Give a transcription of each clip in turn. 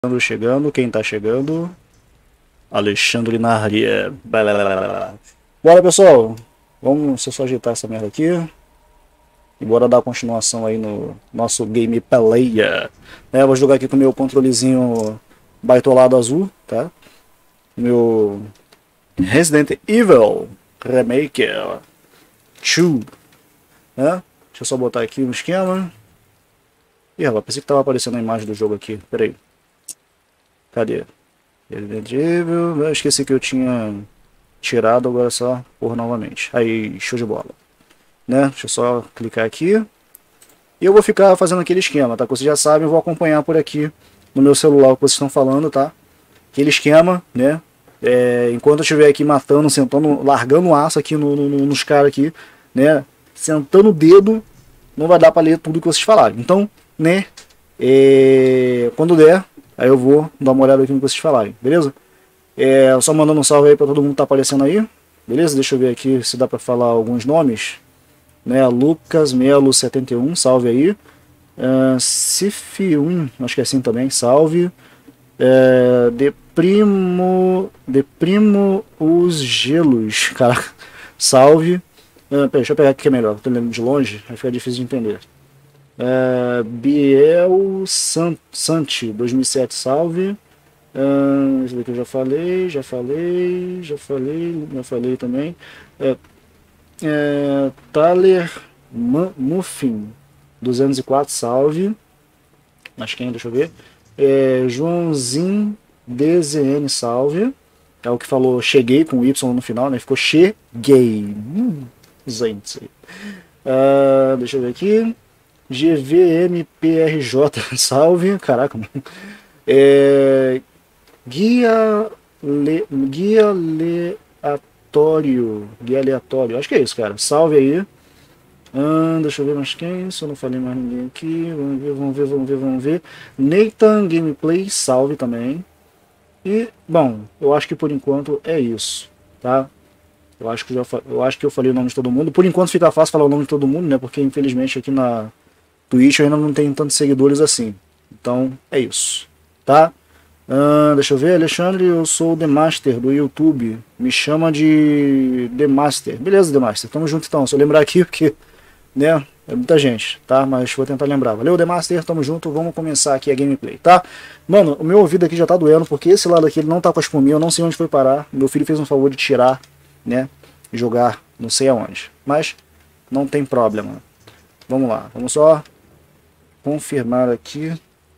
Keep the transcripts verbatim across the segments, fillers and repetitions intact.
Chegando, quem tá chegando? Alexandre Narria. Bora, pessoal. Vamos só ajeitar essa merda aqui. E bora dar continuação aí no nosso gameplay. É, vou jogar aqui com o meu controlezinho baitolado azul, tá? Meu Resident Evil Remake dois. Né? Deixa eu só botar aqui no esquema. Ih, rapaz, pensei que tava aparecendo a imagem do jogo aqui. Pera aí. Cadê? Resident Evil. Eu esqueci que eu tinha tirado, agora é só pôr novamente. Aí, show de bola. Né? Deixa eu só clicar aqui. E eu vou ficar fazendo aquele esquema, tá? Como vocês já sabem, eu vou acompanhar por aqui no meu celular o que vocês estão falando, tá? Aquele esquema, né? É, enquanto eu estiver aqui matando, sentando, largando o aço aqui no, no, nos caras aqui, né? Sentando o dedo, não vai dar pra ler tudo que vocês falaram. Então, né? É, quando der, aí eu vou dar uma olhada aqui no que vocês falarem, beleza? É, só mandando um salve aí pra todo mundo que tá aparecendo aí, beleza? Deixa eu ver aqui se dá pra falar alguns nomes. Né, Lucas Melo setenta e um, salve aí. Uh, Cif um, acho que é assim também, salve. Uh, Deprimo, Deprimo os gelos, cara, salve. Uh, pera, deixa eu pegar aqui que é melhor, tô lendo de longe, vai ficar difícil de entender. Uh, Biel San, Santi, dois mil e sete, salve. Uh, esse daqui eu já falei, já falei, já falei, já falei também. Uh, É, Thaler Muffin duzentos e quatro, salve. Mas quem? Deixa eu ver. É, Joãozinho D Z N, salve. É o que falou cheguei com Y no final, né? Ficou cheguei. Hum, gente. Uh, deixa eu ver aqui. G V M P R J, salve. Caraca, mano. É, guia Le, guia Le aleatório, guia aleatório, acho que é isso, cara. Salve aí. Ah, deixa eu ver mais quem, se eu não falei mais ninguém aqui. Vamos ver, vamos ver, vamos ver, vamos ver. Nathan Gameplay, salve também. E, bom, eu acho que por enquanto é isso, tá? Eu acho que, já, eu acho que eu falei o nome de todo mundo. Por enquanto fica fácil falar o nome de todo mundo, né? Porque infelizmente aqui na Twitch eu ainda não tenho tantos seguidores assim. Então, é isso, tá? Uh, deixa eu ver, Alexandre, eu sou o The Master do YouTube, me chama de The Master, beleza The Master, tamo junto então, se eu lembrar aqui porque, né, é muita gente, tá, mas vou tentar lembrar, valeu The Master, tamo junto, vamos começar aqui a gameplay, tá, mano, o meu ouvido aqui já tá doendo porque esse lado aqui ele não tá com a espuminha, eu não sei onde foi parar, meu filho fez um favor de tirar, né, e jogar não sei aonde, mas não tem problema, vamos lá, vamos só confirmar aqui.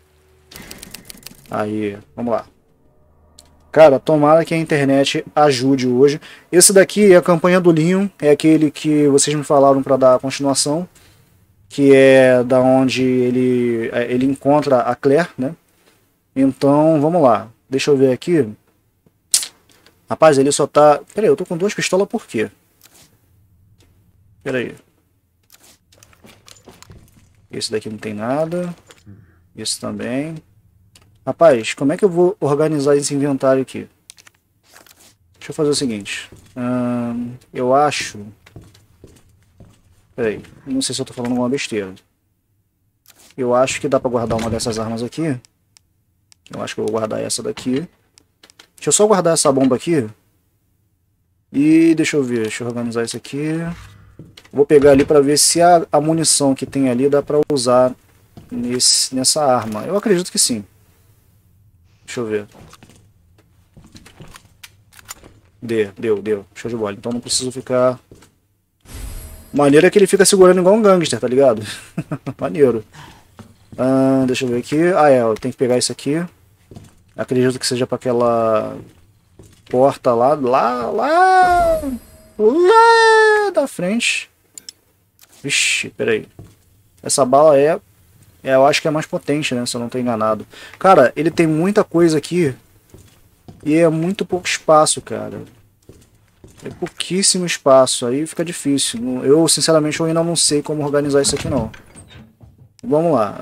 Aí, vamos lá. Cara, tomara que a internet ajude hoje. Esse daqui é a campanha do Leon, é aquele que vocês me falaram para dar a continuação, que é da onde ele ele encontra a Claire, né? Então, vamos lá. Deixa eu ver aqui. Rapaz, ele só tá... Pera aí, eu tô com duas pistolas por quê? Pera aí. Esse daqui não tem nada. Esse também. Rapaz, como é que eu vou organizar esse inventário aqui? Deixa eu fazer o seguinte. Hum, eu acho... Peraí, não sei se eu tô falando alguma besteira. Eu acho que dá pra guardar uma dessas armas aqui. Eu acho que eu vou guardar essa daqui. Deixa eu só guardar essa bomba aqui. E deixa eu ver, deixa eu organizar isso aqui. Vou pegar ali pra ver se a, a munição que tem ali dá pra usar nesse, nessa arma. Eu acredito que sim. Deixa eu ver. Deu, deu, deu. Show de bola. Então não preciso ficar... Maneiro é que ele fica segurando igual um gangster, tá ligado? Maneiro. Ah, deixa eu ver aqui. Ah, é. Eu tenho que pegar isso aqui. Acredito que seja pra aquela... porta lá, lá, lá... Lá da frente. Vixe, peraí. Essa bala é... É, eu acho que é mais potente, né? Se eu não estou enganado. Cara, ele tem muita coisa aqui. E é muito pouco espaço, cara. É pouquíssimo espaço. Aí fica difícil. Eu, sinceramente, eu ainda não sei como organizar isso aqui, não. Vamos lá.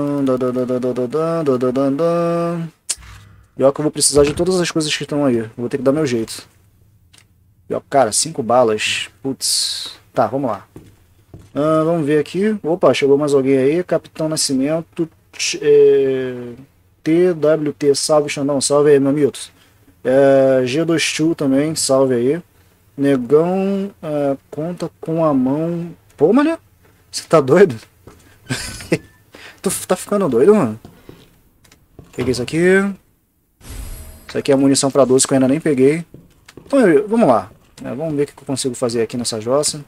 Pior que eu vou precisar de todas as coisas que estão aí. Eu vou ter que dar meu jeito. Pior, cara, cinco balas. Putz. Tá, vamos lá. Ah, vamos ver aqui. Opa, chegou mais alguém aí. Capitão Nascimento. É... T W T, salve Xandão, salve aí, meu mito. É, G dois dois também, salve aí. Negão, é, conta com a mão. Pô, mané, você tá doido? Tu tá ficando doido, mano? Peguei isso aqui. Isso aqui é munição pra doze que eu ainda nem peguei. Então, eu, vamos lá. É, vamos ver o que eu consigo fazer aqui nessa jossa.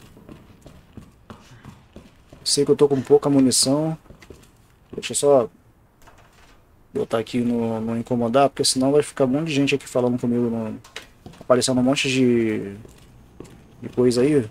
Sei que eu tô com pouca munição. Deixa eu só botar aqui no, no incomodar, porque senão vai ficar um monte de gente aqui falando comigo. No, aparecendo um monte de, de coisa aí.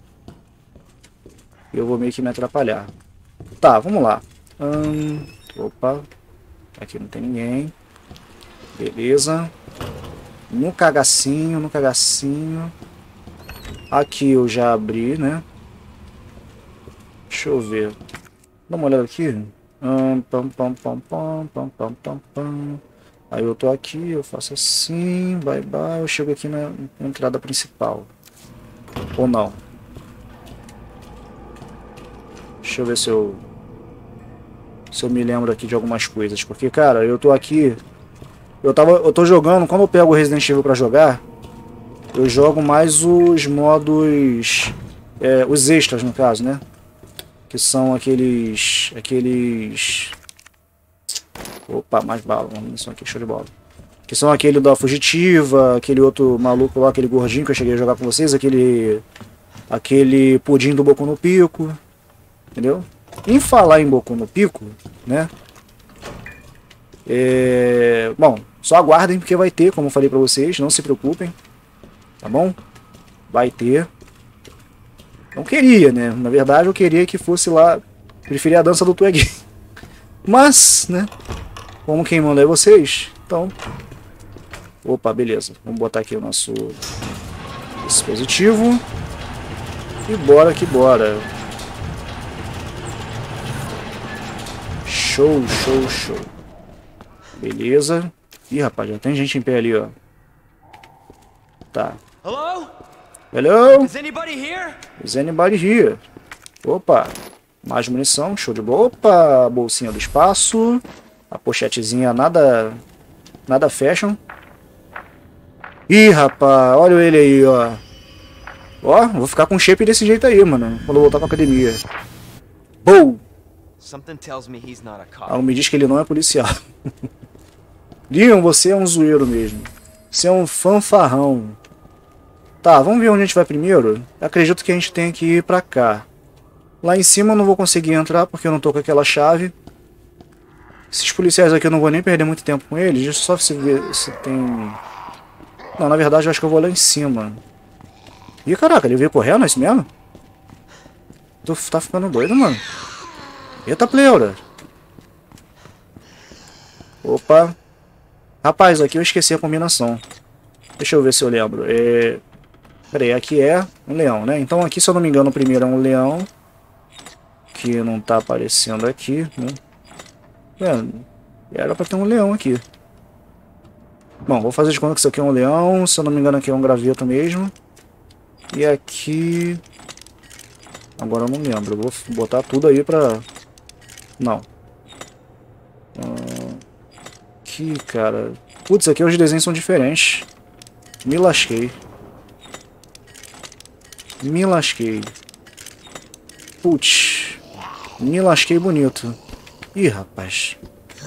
E eu vou meio que me atrapalhar. Tá, vamos lá. Hum, opa. Aqui não tem ninguém. Beleza. No cagacinho, no cagacinho. Aqui eu já abri, né? Deixa eu ver. Dá uma olhada aqui. Hum, pam, pam, pam, pam, pam, pam, pam, pam. Aí eu tô aqui, eu faço assim, bye bye. Eu chego aqui na, na entrada principal. Ou não. Deixa eu ver se eu... Se eu me lembro aqui de algumas coisas. Porque, cara, eu tô aqui... Eu, tava, eu tô jogando... Quando eu pego o Resident Evil pra jogar... Eu jogo mais os modos... É, os extras, no caso, né? Que são aqueles... Aqueles... Opa, mais bala. Isso aqui, show de bola. Que são aquele da Fugitiva... Aquele outro maluco lá, aquele gordinho que eu cheguei a jogar com vocês. Aquele... Aquele pudim do Boku no Pico. Entendeu? Em falar em Boku no Pico, né? É... Bom, só aguardem porque vai ter, como eu falei pra vocês, não se preocupem. Tá bom? Vai ter. Não queria, né? Na verdade eu queria que fosse lá. Preferia a dança do Twig. Mas, né? Como quem manda é vocês, então... Opa, beleza. Vamos botar aqui o nosso dispositivo. E bora que bora. Show, show, show. Beleza. Ih, rapaz, já tem gente em pé ali, ó. Tá. Hello? Hello? Is anybody here? Is anybody here? Opa. Mais munição, show de bola. Opa, bolsinha do espaço. A pochetezinha nada... Nada fashion. Ih, rapaz, olha ele aí, ó. Ó, vou ficar com shape desse jeito aí, mano. Quando eu voltar pra academia. Boom! Something tells me he's not a cop. Algo me diz que ele não é policial. Leon, você é um zoeiro mesmo. Você é um fanfarrão. Tá, vamos ver onde a gente vai primeiro. Acredito que a gente tem que ir pra cá. Lá em cima eu não vou conseguir entrar porque eu não tô com aquela chave. Esses policiais aqui eu não vou nem perder muito tempo com eles. Deixa só se ver se tem... Não, na verdade eu acho que eu vou lá em cima. Ih, caraca, ele veio correndo, é isso mesmo? Tu tá ficando doido, mano. Eita, pleura. Opa. Rapaz, aqui eu esqueci a combinação. Deixa eu ver se eu lembro. É... Pera aí, aqui é um leão, né? Então aqui, se eu não me engano, o primeiro é um leão. Que não tá aparecendo aqui, né? É, era pra ter um leão aqui. Bom, vou fazer de conta que isso aqui é um leão. Se eu não me engano, aqui é um graveto mesmo. E aqui... Agora eu não lembro. Eu vou botar tudo aí pra... Não. Uh, aqui, cara. Putz, aqui os desenhos são diferentes. Me lasquei. Me lasquei. Putz. Me lasquei bonito. Ih, rapaz.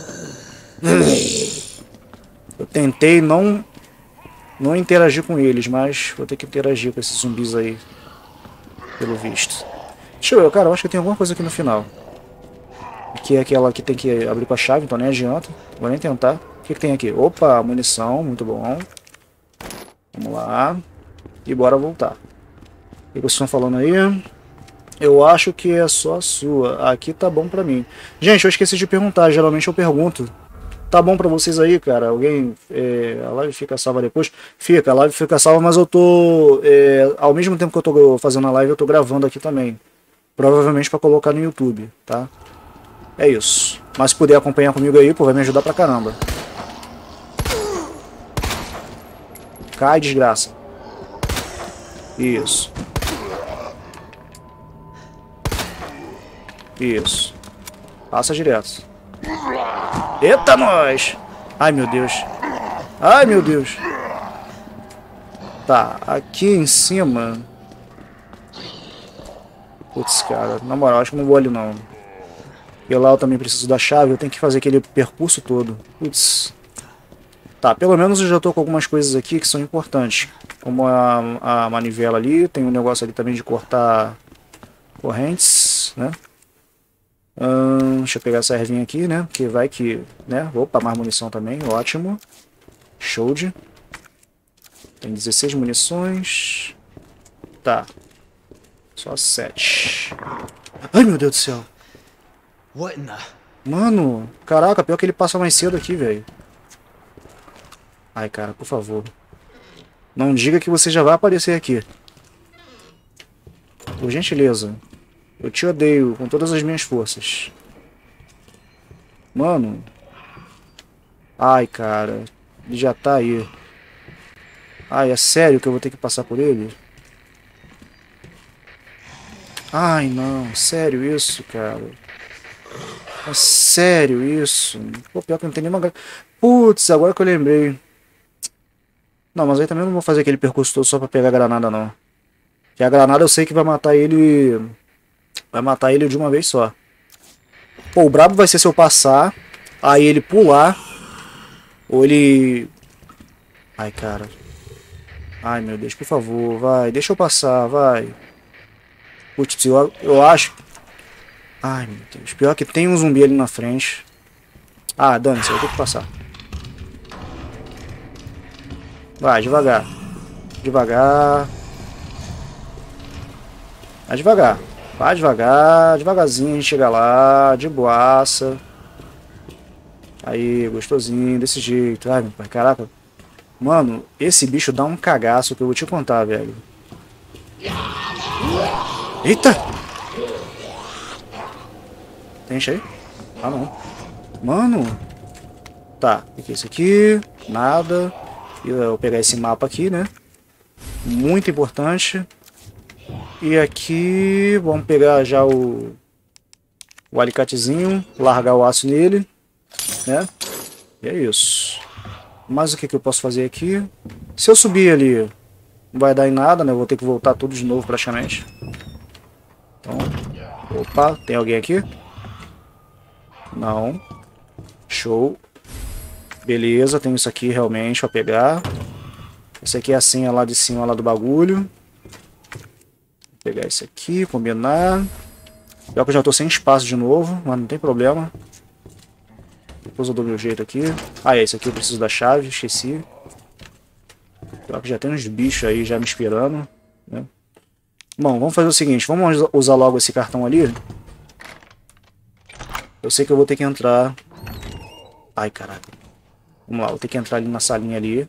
Eu tentei não... Não interagir com eles, mas vou ter que interagir com esses zumbis aí. Pelo visto. Deixa eu ver, cara. Eu acho que tem alguma coisa aqui no final. Que é aquela que tem que abrir com a chave, então nem adianta. Vou nem tentar. O que, que tem aqui? Opa, munição, muito bom. Vamos lá. E bora voltar. O que vocês estão falando aí? Eu acho que é só a sua. Aqui tá bom pra mim. Gente, eu esqueci de perguntar. Geralmente eu pergunto. Tá bom pra vocês aí, cara? Alguém... É, a live fica salva depois? Fica, a live fica salva, mas eu tô... É, ao mesmo tempo que eu tô fazendo a live, eu tô gravando aqui também. Provavelmente pra colocar no YouTube, tá? É isso. Mas se puder acompanhar comigo aí, pô, vai me ajudar pra caramba. Cai, desgraça. Isso. Isso. Passa direto. Eita, nós! Ai, meu Deus. Ai, meu Deus. Tá, aqui em cima... Putz, cara, na moral, acho que não vou ali não. E lá eu também preciso da chave, eu tenho que fazer aquele percurso todo. Putz. Tá, pelo menos eu já tô com algumas coisas aqui que são importantes. Como a, a manivela ali, tem um negócio ali também de cortar correntes, né? Hum, deixa eu pegar essa ervinha aqui, né? Porque vai que, né? Opa, mais munição também, ótimo. Show de. Tem dezesseis munições. Tá. Só sete. Ai, meu Deus do céu. What in the... Mano, caraca, pior que ele passa mais cedo aqui, velho. Ai, cara, por favor. Não diga que você já vai aparecer aqui. Por gentileza. Eu te odeio com todas as minhas forças. Mano. Ai, cara. Ele já tá aí. Ai, é sério que eu vou ter que passar por ele? Ai, não. Sério isso, cara. É sério isso. Pô, pior que não tem nenhuma... Putz, agora que eu lembrei. Não, mas aí também não vou fazer aquele percurso todo só pra pegar a granada, não. Porque a granada eu sei que vai matar ele... Vai matar ele de uma vez só. Pô, o brabo vai ser se eu passar, aí ele pular, ou ele... Ai, cara. Ai, meu Deus, por favor, vai. Deixa eu passar, vai. Putz, eu, eu acho... Ai, meu Deus. Pior que tem um zumbi ali na frente. Ah, dane-se, eu vou ter que passar. Vai, devagar. Devagar. Vai devagar. Vai devagar. Devagarzinho a gente chega lá. De boaça. Aí, gostosinho, desse jeito. Ai, meu pai, caraca. Mano, esse bicho dá um cagaço que eu vou te contar, velho. Eita! Tem gente aí? Ah, não. Mano. Tá, o que é isso aqui? Nada. Eu vou pegar esse mapa aqui, né? Muito importante. E aqui, vamos pegar já o, o alicatezinho, largar o aço nele, né? E é isso. Mas o que, que eu posso fazer aqui? Se eu subir ali, não vai dar em nada, né? Eu vou ter que voltar tudo de novo praticamente. Então, opa, tem alguém aqui? Não. Show. Beleza, tem isso aqui realmente pra pegar. Esse aqui é a senha lá de cima lá do bagulho. Vou pegar esse aqui, combinar. Pior que eu já tô sem espaço de novo, mas não tem problema. Depois eu dou meu jeito aqui. Ah, é esse aqui eu preciso da chave, esqueci. Pior que já tem uns bichos aí já me esperando, né? Bom, vamos fazer o seguinte, vamos usar logo esse cartão ali. Eu sei que eu vou ter que entrar... Ai, caraca. Vamos lá, vou ter que entrar ali na salinha ali.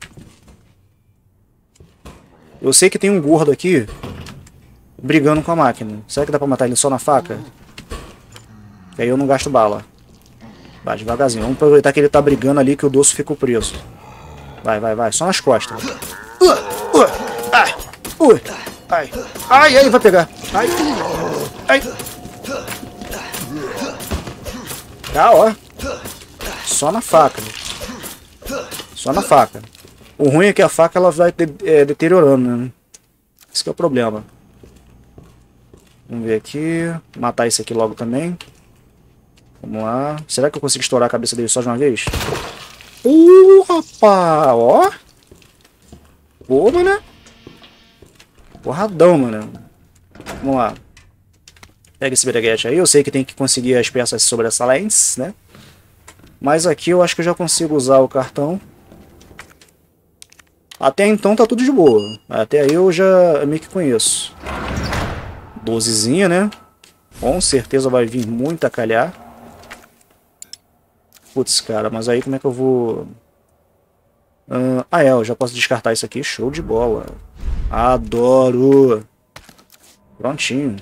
Eu sei que tem um gordo aqui brigando com a máquina. Será que dá pra matar ele só na faca? Que aí eu não gasto bala. Vai, devagarzinho. Vamos aproveitar que ele tá brigando ali, que o doce ficou preso. Vai, vai, vai. Só nas costas. Uh, uh, ai, uh, ai, ai, ai, vai pegar. Ai, ai. Tá, ó. Só na faca. Só na faca. O ruim é que a faca ela vai de, é, deteriorando, né? Esse que é o problema. Vamos ver aqui. Matar esse aqui logo também. Vamos lá. Será que eu consigo estourar a cabeça dele só de uma vez? Uh, rapaz! Ó! Pô, mano. Porradão, mano. Vamos lá. Pega esse breguete aí. Eu sei que tem que conseguir as peças sobressalentes, né? Mas aqui eu acho que eu já consigo usar o cartão. Até então tá tudo de boa. Até aí eu já meio que conheço. dozezinha, né? Com certeza vai vir muito a calhar. Putz, cara, mas aí como é que eu vou... Uh, ah, é, eu já posso descartar isso aqui. Show de bola. Adoro. Prontinho.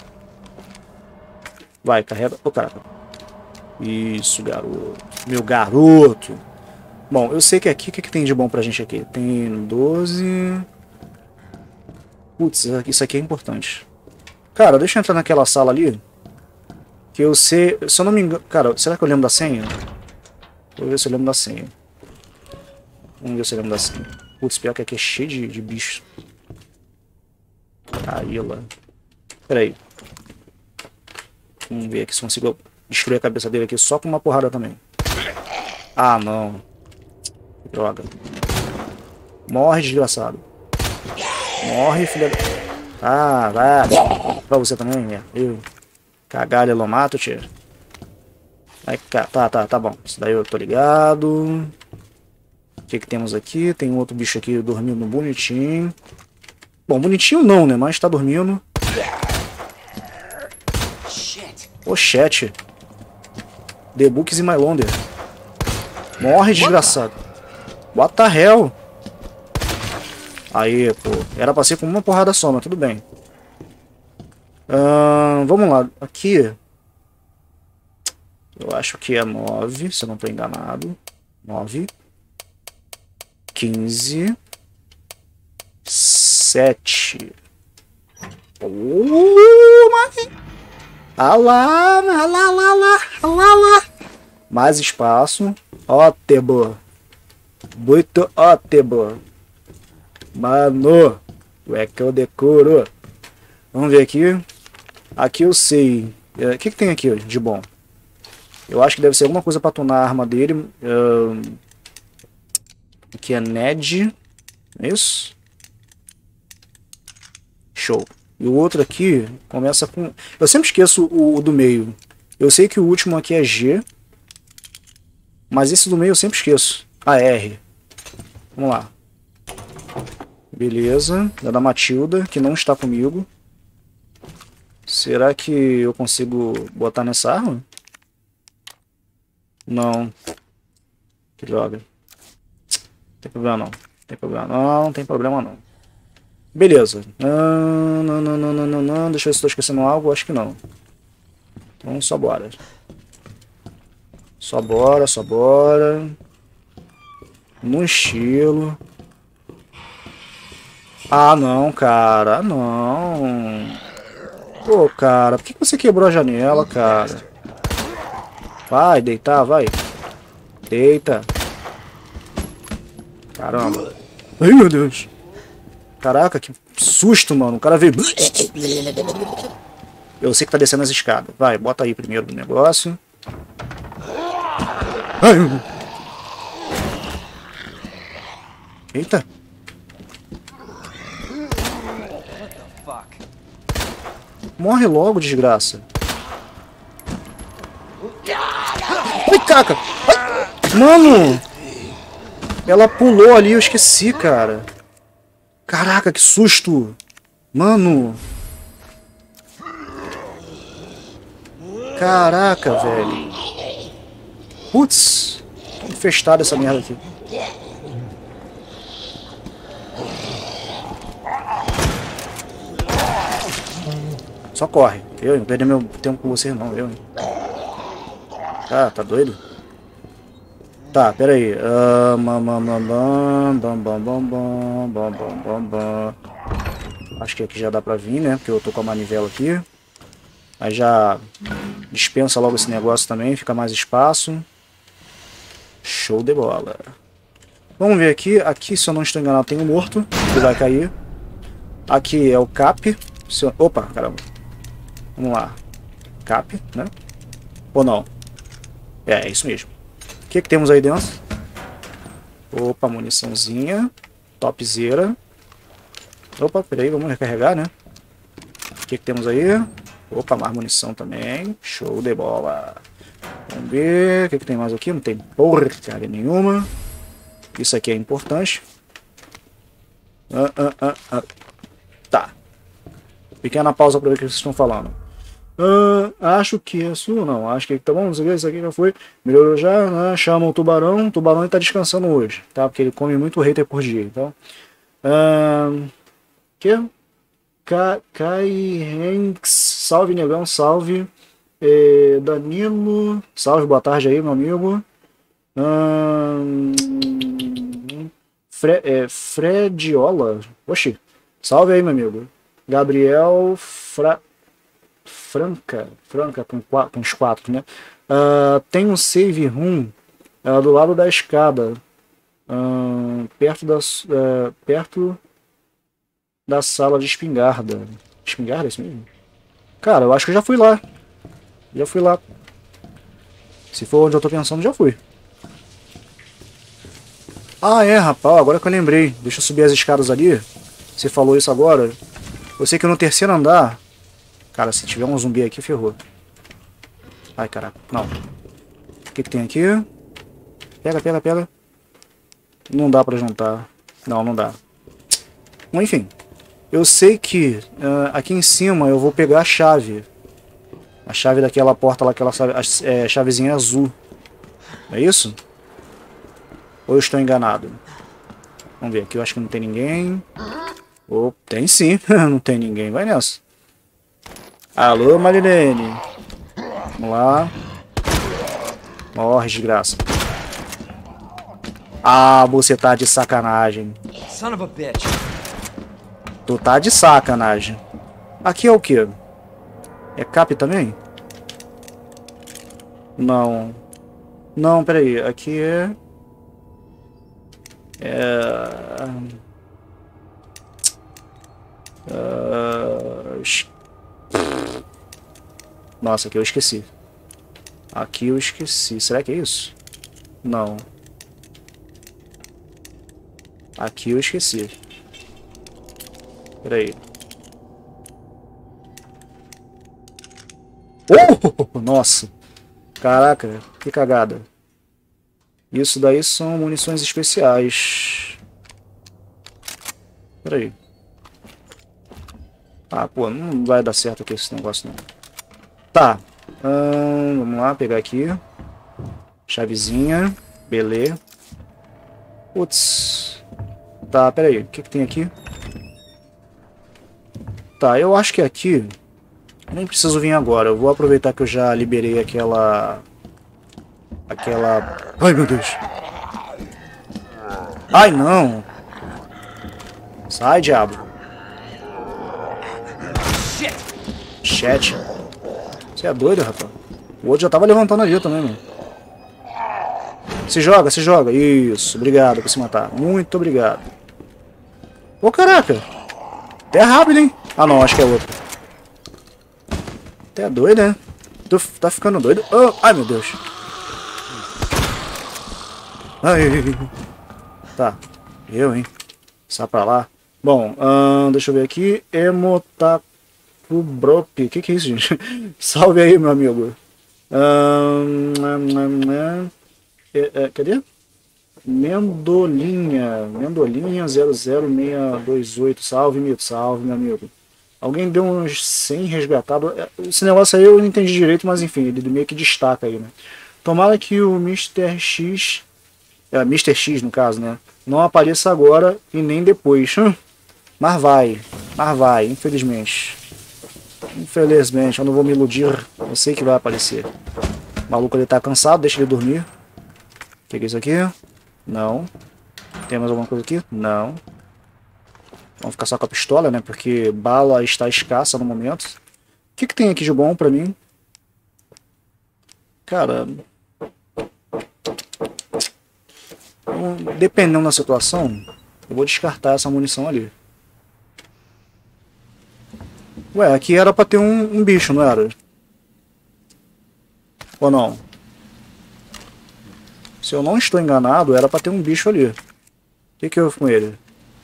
Vai, carrega... Ô, cara. Isso, garoto. Meu garoto. Bom, eu sei que aqui, o que, que tem de bom pra gente aqui? Tem doze... Putz, isso aqui é importante. Cara, deixa eu entrar naquela sala ali. Que eu sei... Se eu não me engano... Cara, será que eu lembro da senha? Vou ver se eu lembro da senha. Vamos ver se eu lembro da senha. Putz, pior que aqui é cheio de, de bicho. Aí, lá. Pera aí. Vamos ver aqui se consigo destruir a cabeça dele aqui só com uma porrada também. Ah, não. Droga. Morre, desgraçado. Morre, filha da... Ah, vai. Pra você também, é. Eu. Cagalha, lomato, tio. Aí, tá, tá, tá bom. Isso daí eu tô ligado. O que que temos aqui? Tem um outro bicho aqui dormindo bonitinho. Bom, bonitinho não, né? Mas tá dormindo. Oxete. The Books e My Londer. Morre, desgraçado. What the hell? Aí, pô. Era pra ser com uma porrada só, mas tudo bem. Uh, vamos lá. Aqui. Eu acho que é nove, se eu não tô enganado. nove. quinze. sete. Oh, mas... Ah lá, ah lá, lá, lá, lá, lá. Mais espaço. Ótimo. Muito ótimo. Mano. É que eu decoro. Vamos ver aqui. Aqui eu sei. O que, que tem aqui de bom? Eu acho que deve ser alguma coisa para tunar a arma dele. Uh, aqui é Ned. É isso? Show. E o outro aqui começa com... Eu sempre esqueço o, o do meio. Eu sei que o último aqui é G. Mas esse do meio eu sempre esqueço. Ah, R. Vamos lá. Beleza. É da Matilda, que não está comigo. Será que eu consigo botar nessa arma? Não. Que droga. Não tem problema não. Não tem problema não. Não tem problema não. Beleza. Não, não, não, não, não, não. Deixa eu ver se estou esquecendo algo. Acho que não. Então só bora. Só bora, só bora. No estilo. Ah, não, cara. Ah, não. Pô, cara. Por que você quebrou a janela, cara? Vai, deitar, vai. Deita. Caramba. Ai, meu Deus. Caraca, que susto, mano. O cara veio... Eu sei que tá descendo as escadas. Vai, bota aí primeiro o negócio. Ai, meu Deus. Eita. Morre logo, desgraça. Ai, caca. Ai. Mano. Ela pulou ali, eu esqueci, cara. Caraca, que susto. Mano. Caraca, velho. Putz. Tá infestada essa merda aqui. Só corre. Eu não perder meu tempo com você não, eu. Ah, tá doido? Tá, pera aí. Uh, bam, bam, bam, bam, bam, bam, bam, bam, bam, bam, bam. Acho que aqui já dá pra vir, né? Porque eu tô com a manivela aqui. Aí já dispensa logo esse negócio também, fica mais espaço. Show de bola. Vamos ver aqui. Aqui, se eu não estou enganado, tem um morto que vai cair. Aqui é o Cap. Se eu... Opa, caramba. Vamos lá. Cap, né? Ou não? É, é isso mesmo. O que que temos aí dentro? Opa, muniçãozinha. Topzera. Opa, peraí, vamos recarregar, né? O que que temos aí? Opa, mais munição também. Show de bola. Vamos ver. O que que tem mais aqui? Não tem porcaria nenhuma. Isso aqui é importante. Ah, ah, ah, ah. Tá. Pequena pausa para ver o que vocês estão falando. Ah, acho que é sua, não. Acho que tá bom, não sei o que, isso aqui já foi. Melhorou já, né? Chama o tubarão. O tubarão está descansando hoje, tá? Porque ele come muito hater por dia, então. Ah, que? Kai Hanks, salve negão, salve. É, Danilo, salve, boa tarde aí, meu amigo. Ah, Fre, é, Frediola, oxi, salve aí, meu amigo. Gabriel Fra... Franca, Franca com, quatro, com os quatro, né? Uh, tem um save room Ela é do lado da escada. Hum, perto da, é, perto da sala de espingarda. Espingarda, é isso mesmo? Cara, eu acho que eu já fui lá. Já fui lá. Se for onde eu tô pensando, já fui. Ah, é, rapaz. Agora que eu lembrei. Deixa eu subir as escadas ali. Você falou isso agora. Eu sei que no terceiro andar... Cara, se tiver um zumbi aqui, ferrou. Ai, caraca. Não. O que, que tem aqui? Pega, pega, pega. Não dá pra juntar. Não, não dá. Bom, enfim. Eu sei que uh, aqui em cima eu vou pegar a chave. A chave daquela porta lá, aquela chave, é, chavezinha azul. É isso? Ou eu estou enganado? Vamos ver, aqui eu acho que não tem ninguém. Oh, tem sim, não tem ninguém. Vai nessa. Alô, Marilene. Vamos lá. Morre, desgraça. Ah, você tá de sacanagem. Son of a bitch. Tu tá de sacanagem. Aqui é o quê? É cap também? Não. Não, peraí. Aqui é... É... Uh... Nossa, aqui eu esqueci. Aqui eu esqueci. Será que é isso? Não. Aqui eu esqueci. Peraí. Oh! Nossa. Caraca, que cagada. Isso daí são munições especiais. Peraí. Ah, pô, não vai dar certo aqui esse negócio não. Tá. Hum, vamos lá, pegar aqui. Chavezinha. Beleza. Putz. Tá, peraí. O que, que tem aqui? Tá, eu acho que aqui... Nem preciso vir agora. Eu vou aproveitar que eu já liberei aquela... Aquela... Ai, meu Deus. Ai, não. Sai, diabo. Chat. Você é doido, rapaz. O outro já tava levantando ali também, mano. Se joga, se joga. Isso, obrigado por se matar. Muito obrigado. Ô, caraca. Até rápido, hein? Ah, não, acho que é outro. Até doido, né? Tu tá ficando doido? Oh, ai, meu Deus. Ai. Tá. Eu, hein? Sai pra lá. Bom, hum, deixa eu ver aqui. Emotakubrop. O que que é isso, gente? Salve aí, meu amigo. Hum, hum, hum, hum. É, é, cadê? Mendolinha. Mendolinha zero zero seis dois oito. Salve, Mito. Salve, meu amigo. Alguém deu uns cem resgatado. Esse negócio aí eu não entendi direito, mas enfim, ele meio que destaca aí, né? Tomara que o mister X, é, mister X no caso, né? Não apareça agora e nem depois. Hum, mas vai, mas vai, infelizmente. Infelizmente, eu não vou me iludir. Eu sei que vai aparecer. O maluco ele tá cansado, deixa ele dormir. O que é isso aqui? Não. Tem mais alguma coisa aqui? Não. Vamos ficar só com a pistola, né? Porque bala está escassa no momento. O que, que tem aqui de bom pra mim? Cara... Dependendo da situação, eu vou descartar essa munição ali. Ué, aqui era pra ter um, um bicho, não era? Ou não? Se eu não estou enganado, era pra ter um bicho ali. O que que houve com ele?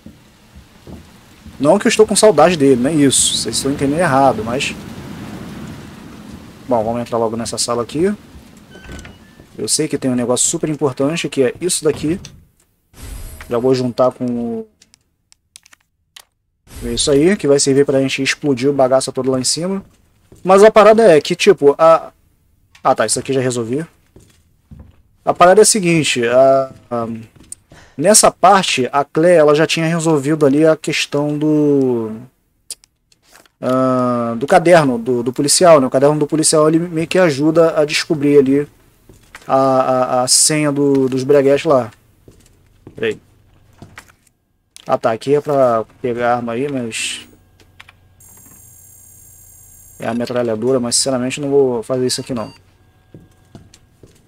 Não que eu estou com saudade dele, não é isso. Vocês estão entendendo errado, mas... Bom, vamos entrar logo nessa sala aqui. Eu sei que tem um negócio super importante, que é isso daqui. Já vou juntar com... isso aí, que vai servir pra gente explodir o bagaço todo lá em cima. Mas a parada é que, tipo, a... Ah, tá, isso aqui já resolvi. A parada é a seguinte, a... a... nessa parte, a Claire, ela já tinha resolvido ali a questão do... Uh, do caderno do, do policial, né? O caderno do policial, ele meio que ajuda a descobrir ali a, a, a senha do, dos breguetes lá. Peraí. Ah, tá, aqui é pra pegar a arma aí, mas... é a metralhadora, mas sinceramente não vou fazer isso aqui não.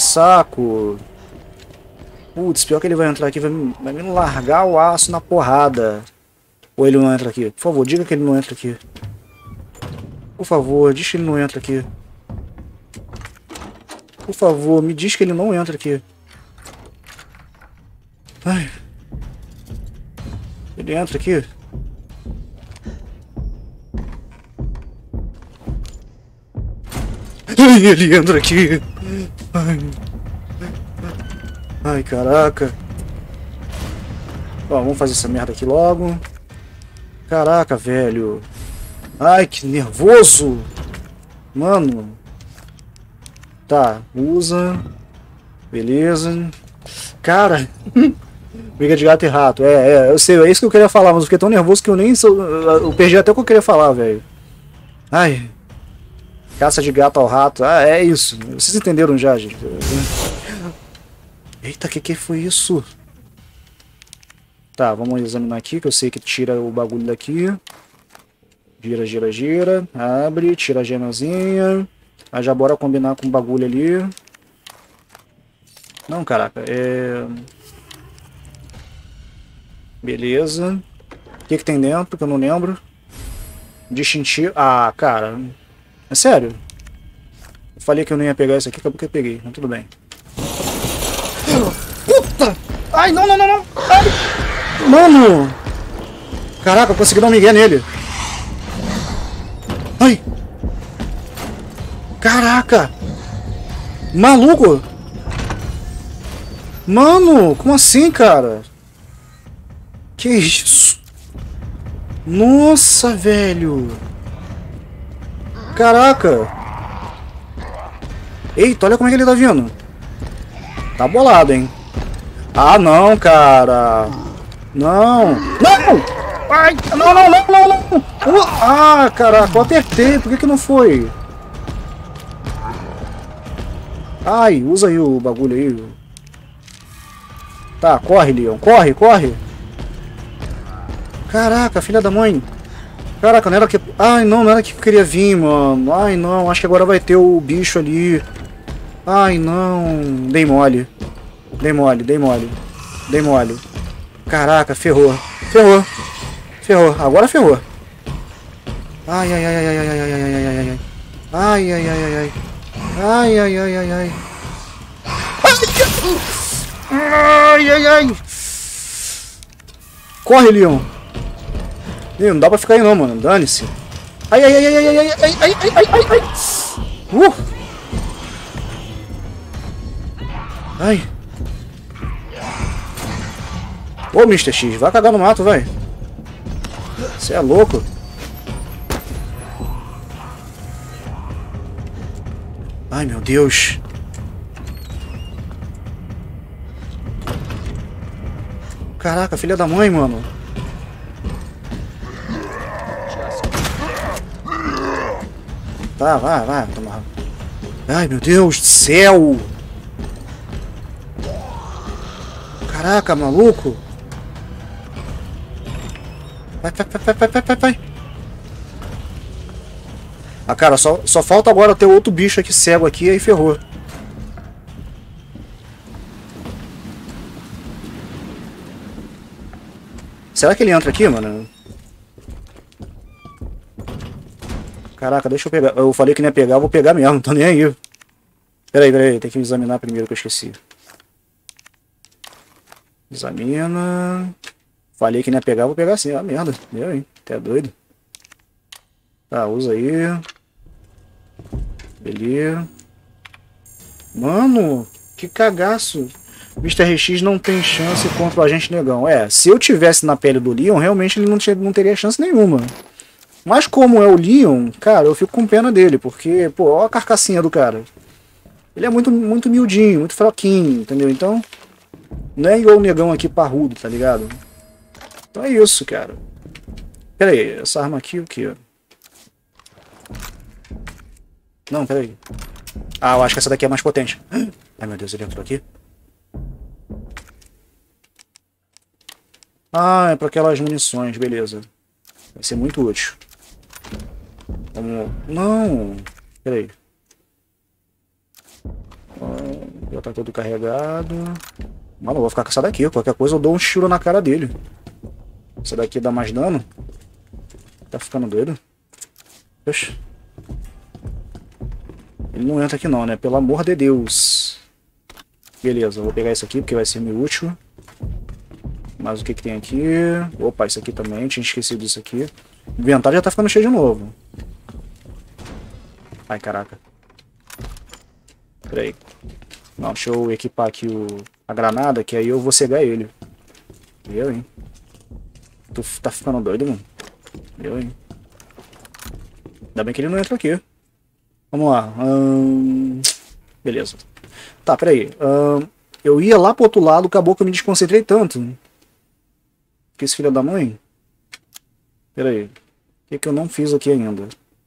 saco. Putz, pior que ele vai entrar aqui, vai me, vai me largar o aço na porrada. Ou ele não entra aqui? Por favor, diga que ele não entra aqui. Por favor, diz que ele não entra aqui. Por favor, me diz que ele não entra aqui. Ai. Ele entra aqui? Ai, ele entra aqui. Ai. Ai, caraca. Ó, vamos fazer essa merda aqui logo. Caraca, velho. Ai, que nervoso. Mano. Tá, usa. Beleza. Cara. Briga de gato e rato. É, é, eu sei, é isso que eu queria falar, mas eu fiquei tão nervoso que eu nem sou, eu perdi até o que eu queria falar, velho. Ai. Caça de gato ao rato. Ah, é isso. Vocês entenderam já, gente. Eita, que que foi isso? Tá, vamos examinar aqui, que eu sei que tira o bagulho daqui. Gira, gira, gira. Abre, tira a gemazinha. Aí já bora combinar com o bagulho ali. Não, caraca, é... Beleza. O que que tem dentro, que eu não lembro? Distintivo... Ah, cara. É sério? Eu falei que eu não ia pegar isso aqui, acabou que eu peguei. Mas tudo bem. Puta! Ai, não, não, não, não! Ai! Mano! Caraca, eu consegui dar um migué nele. Ai! Caraca! Maluco! Mano, como assim, cara? Que isso? Nossa, velho! Caraca! Eita, olha como é que ele tá vindo. Tá bolado, hein? Ah, não, cara! Não! Não! Ai! Não, não, não, não, não! Uh, ah, caraca, eu apertei. Por que que não foi? Ai, usa aí o bagulho aí. Tá, corre, Leon. Corre, corre. Caraca, filha da mãe. Caraca, não era que... Ai, não, não era que eu queria vir, mano. Ai, não, acho que agora vai ter o bicho ali. Ai, não. Dei mole. Dei mole, dei mole. Dei mole. Caraca, ferrou. Ferrou. Ferrou. Agora ferrou. Ai, ai, ai, ai, ai, ai, ai, ai, ai, ai, ai. Ai, ai, ai, ai, ai. Ai, ai, ai, ai, ai. Ai, ai, ai. Corre, Leon. Não dá pra ficar aí não, mano. Dane-se. Ai, ai, ai, ai, ai, ai, ai, ai, ai, ai, ai, ai. Uh. Ai. Ô, mister X, vai cagar no mato, vai. Você é louco. Ai, meu Deus. Caraca, filha da mãe, mano. Tá, vai, vai. Toma. Ai, meu Deus do céu. Caraca, maluco. Vai, vai, vai, vai, vai, vai, vai. Ah, cara, só, só falta agora ter outro bicho aqui cego aqui, aí ferrou. Será que ele entra aqui, mano? Caraca, deixa eu pegar. Eu falei que não ia pegar, eu vou pegar mesmo, não tô nem aí. Peraí, peraí, tem que examinar primeiro que eu esqueci. Examina. Falei que não ia pegar, vou pegar sim. Ah, merda. Deu, hein? Até doido. Tá, usa aí. Beleza. Mano, que cagaço. mister X não tem chance contra o agente negão. É, se eu tivesse na pele do Leon, realmente ele não, tinha, não teria chance nenhuma. Mas como é o Leon, cara, eu fico com pena dele, porque, pô, olha a carcassinha do cara. Ele é muito, muito miudinho, muito fraquinho, entendeu? Então, não é igual o negão aqui parrudo, tá ligado? Então é isso, cara. Pera aí, essa arma aqui o que? Não, pera aí. Ah, eu acho que essa daqui é mais potente. Ai, meu Deus, ele entrou aqui. Ah, é para aquelas munições, beleza. Vai ser muito útil. Vamos... Não! Pera aí. Já tá todo carregado. Mano, eu vou ficar com essa daqui. Qualquer coisa eu dou um tiro na cara dele. Essa daqui dá mais dano. Tá ficando doido? Oxe. Ele não entra aqui não, né? Pelo amor de Deus. Beleza, eu vou pegar isso aqui porque vai ser meio útil. Mas o que que tem aqui? Opa, isso aqui também. Tinha esquecido disso aqui. O inventário já tá ficando cheio de novo. Ai, caraca. Pera aí. Não, deixa eu equipar aqui o, a granada, que aí eu vou cegar ele. Eu, hein? Tu tá ficando doido, mano? Eu, hein? Ainda bem que ele não entra aqui. Vamos lá. Hum... Beleza. Tá, peraí. Hum... Eu ia lá pro outro lado, acabou que eu me desconcentrei tanto. Que esse filho da mãe? Peraí. O que que eu não fiz aqui ainda?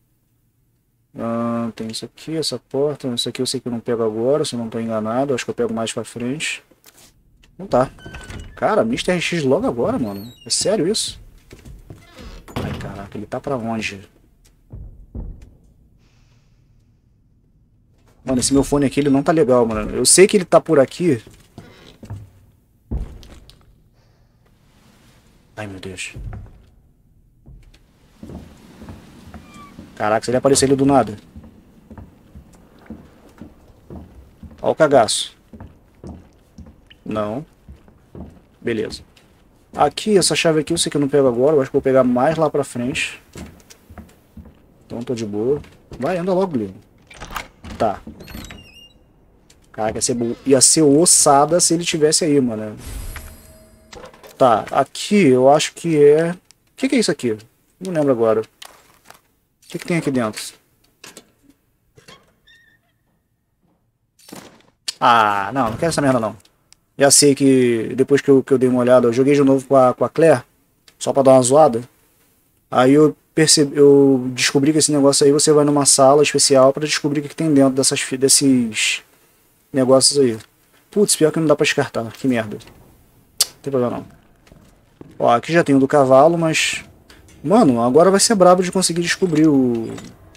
Ah, tem isso aqui, essa porta. Isso aqui eu sei que eu não pego agora, se eu não tô enganado. Acho que eu pego mais pra frente. Não tá. Cara, mister R X logo agora, mano. É sério isso? Ai, caraca, ele tá pra onde? Mano, esse meu fone aqui, ele não tá legal, mano. Eu sei que ele tá por aqui. Ai, meu Deus. Caraca, se ele aparecer ele do nada. Ó o cagaço. Não. Beleza. Aqui, essa chave aqui eu sei que eu não pego agora. Eu acho que eu vou pegar mais lá pra frente. Então tô de boa. Vai, anda logo, Guilherme. Tá. Caraca, ia ser, ia ser ossada se ele tivesse aí, mano. Tá, aqui eu acho que é... O que que é isso aqui? Não lembro agora. O que que tem aqui dentro? Ah, não, não quero essa merda não. Já sei que depois que eu, que eu dei uma olhada, eu joguei de novo com a, com a Claire, só pra dar uma zoada. Aí eu percebi, eu descobri que esse negócio aí você vai numa sala especial pra descobrir o que, que tem dentro dessas, desses negócios aí. Putz, pior que não dá pra descartar, que merda. Não tem problema não. Ó, aqui já tem o do cavalo, mas... Mano, agora vai ser brabo de conseguir descobrir o...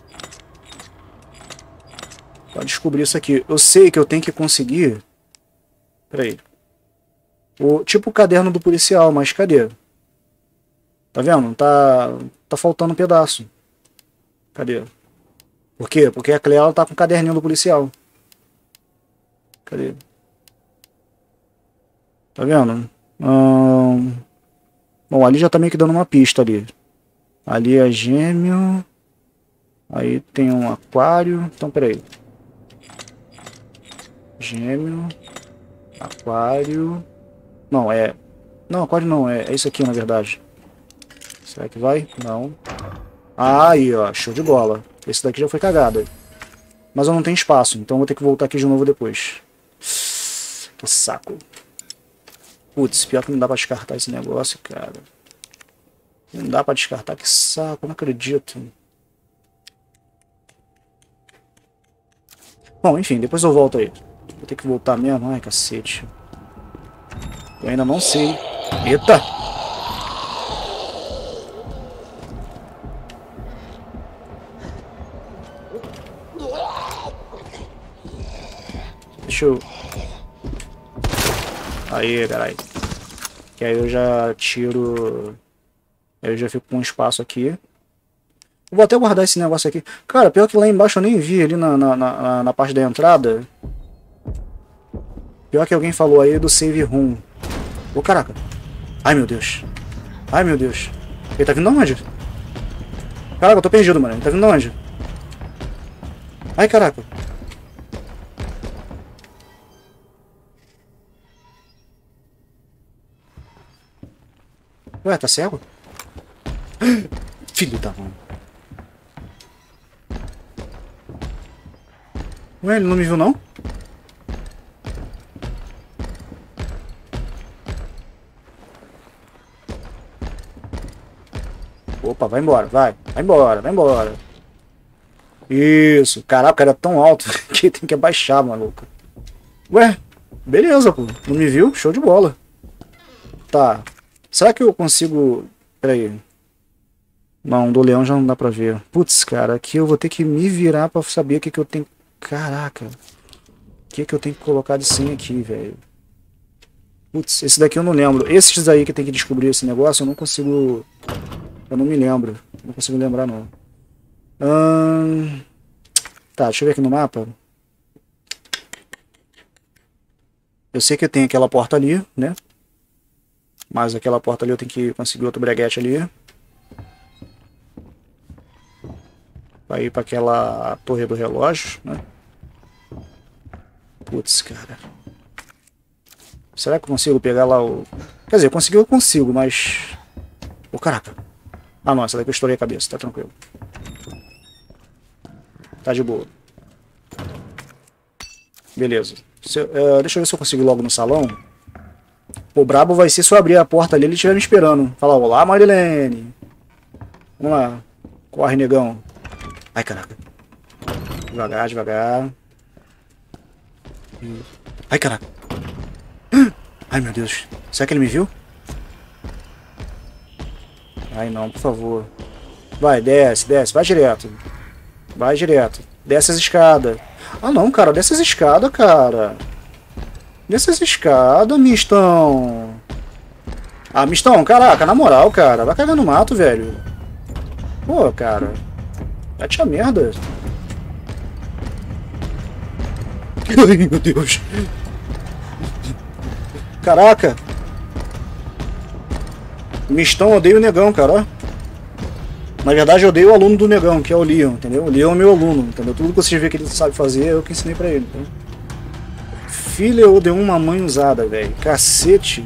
Pra descobrir isso aqui. Eu sei que eu tenho que conseguir... Pera aí. O, tipo o caderno do policial, mas cadê? Tá vendo? Tá, tá faltando um pedaço. Cadê? Por quê? Porque a Claire tá com o caderninho do policial. Cadê? Tá vendo? Hum... Bom, ali já tá meio que dando uma pista ali. Ali é gêmeo. Aí tem um aquário. Então, peraí. Gêmeo. Aquário. Não, é... Não, aquário não. É, é isso aqui, na verdade. Será que vai? Não. Ah, aí, ó. Show de bola. Esse daqui já foi cagado. Mas eu não tenho espaço. Então eu vou ter que voltar aqui de novo depois. Que saco. Putz, pior que não dá pra descartar esse negócio, cara. Não dá pra descartar, que saco, não acredito. Bom, enfim, depois eu volto aí. Vou ter que voltar mesmo, ai cacete. Eu ainda não sei. Eita! Deixa eu... Aí, caralho. Que aí eu já tiro... Aí eu já fico com um espaço aqui. Eu vou até guardar esse negócio aqui. Cara, pior que lá embaixo eu nem vi ali na, na, na, na parte da entrada. Pior que alguém falou aí do save room. Ô, caraca. Ai, meu Deus. Ai, meu Deus. Ele tá vindo de onde? Caraca, eu tô perdido, mano. Ele tá vindo de onde? Ai, caraca. Ué, tá cego? Filho da mãe. Ué, ele não me viu não? Opa, vai embora, vai. Vai embora, vai embora. Isso. Caraca, o cara é tão alto que tem que abaixar, maluco. Ué, beleza, pô. Não me viu? Show de bola. Tá. Será que eu consigo... Pera aí. Não, do leão já não dá pra ver. Putz, cara, aqui eu vou ter que me virar pra saber o que, que eu tenho... Caraca. O que que eu tenho que colocar de senha aqui, velho? Putz, esse daqui eu não lembro. Esses aí que tem que descobrir esse negócio, eu não consigo... Eu não me lembro. Não consigo lembrar, não. Hum... Tá, deixa eu ver aqui no mapa. Eu sei que tem aquela porta ali, né? Mas aquela porta ali eu tenho que conseguir outro breguete ali. Vai ir pra aquela torre do relógio, né? Putz, cara. Será que eu consigo pegar lá o... Quer dizer, conseguir eu consigo, mas... Ô, oh, caraca. Ah, não, essa daqui eu estourei a cabeça, tá tranquilo. Tá de boa. Beleza. Se, uh, deixa eu ver se eu consigo ir logo no salão. O brabo vai ser se eu abrir a porta ali e ele estiver me esperando. Fala, olá, Marilene. Vamos lá. Corre, negão. Ai, caraca. Devagar, devagar. Ai, caraca. Ai, meu Deus. Será que ele me viu? Ai, não, por favor. Vai, desce, desce. Vai direto. Vai direto. Desce as escadas. Ah, não, cara. Desce as escadas, cara. Desce as escadas, mistão. Ah, mistão, caraca, na moral, cara. Vai cagar no mato, velho. Pô, cara. Bate a merda. Ai, meu Deus. Caraca. Mistão odeia o negão, cara. Na verdade, eu odeio o aluno do negão, que é o Leon, entendeu? O Leon é meu aluno, entendeu? Tudo que vocês vê que ele sabe fazer, é eu que ensinei pra ele, entendeu? Filho de uma mãe usada, velho. Cacete.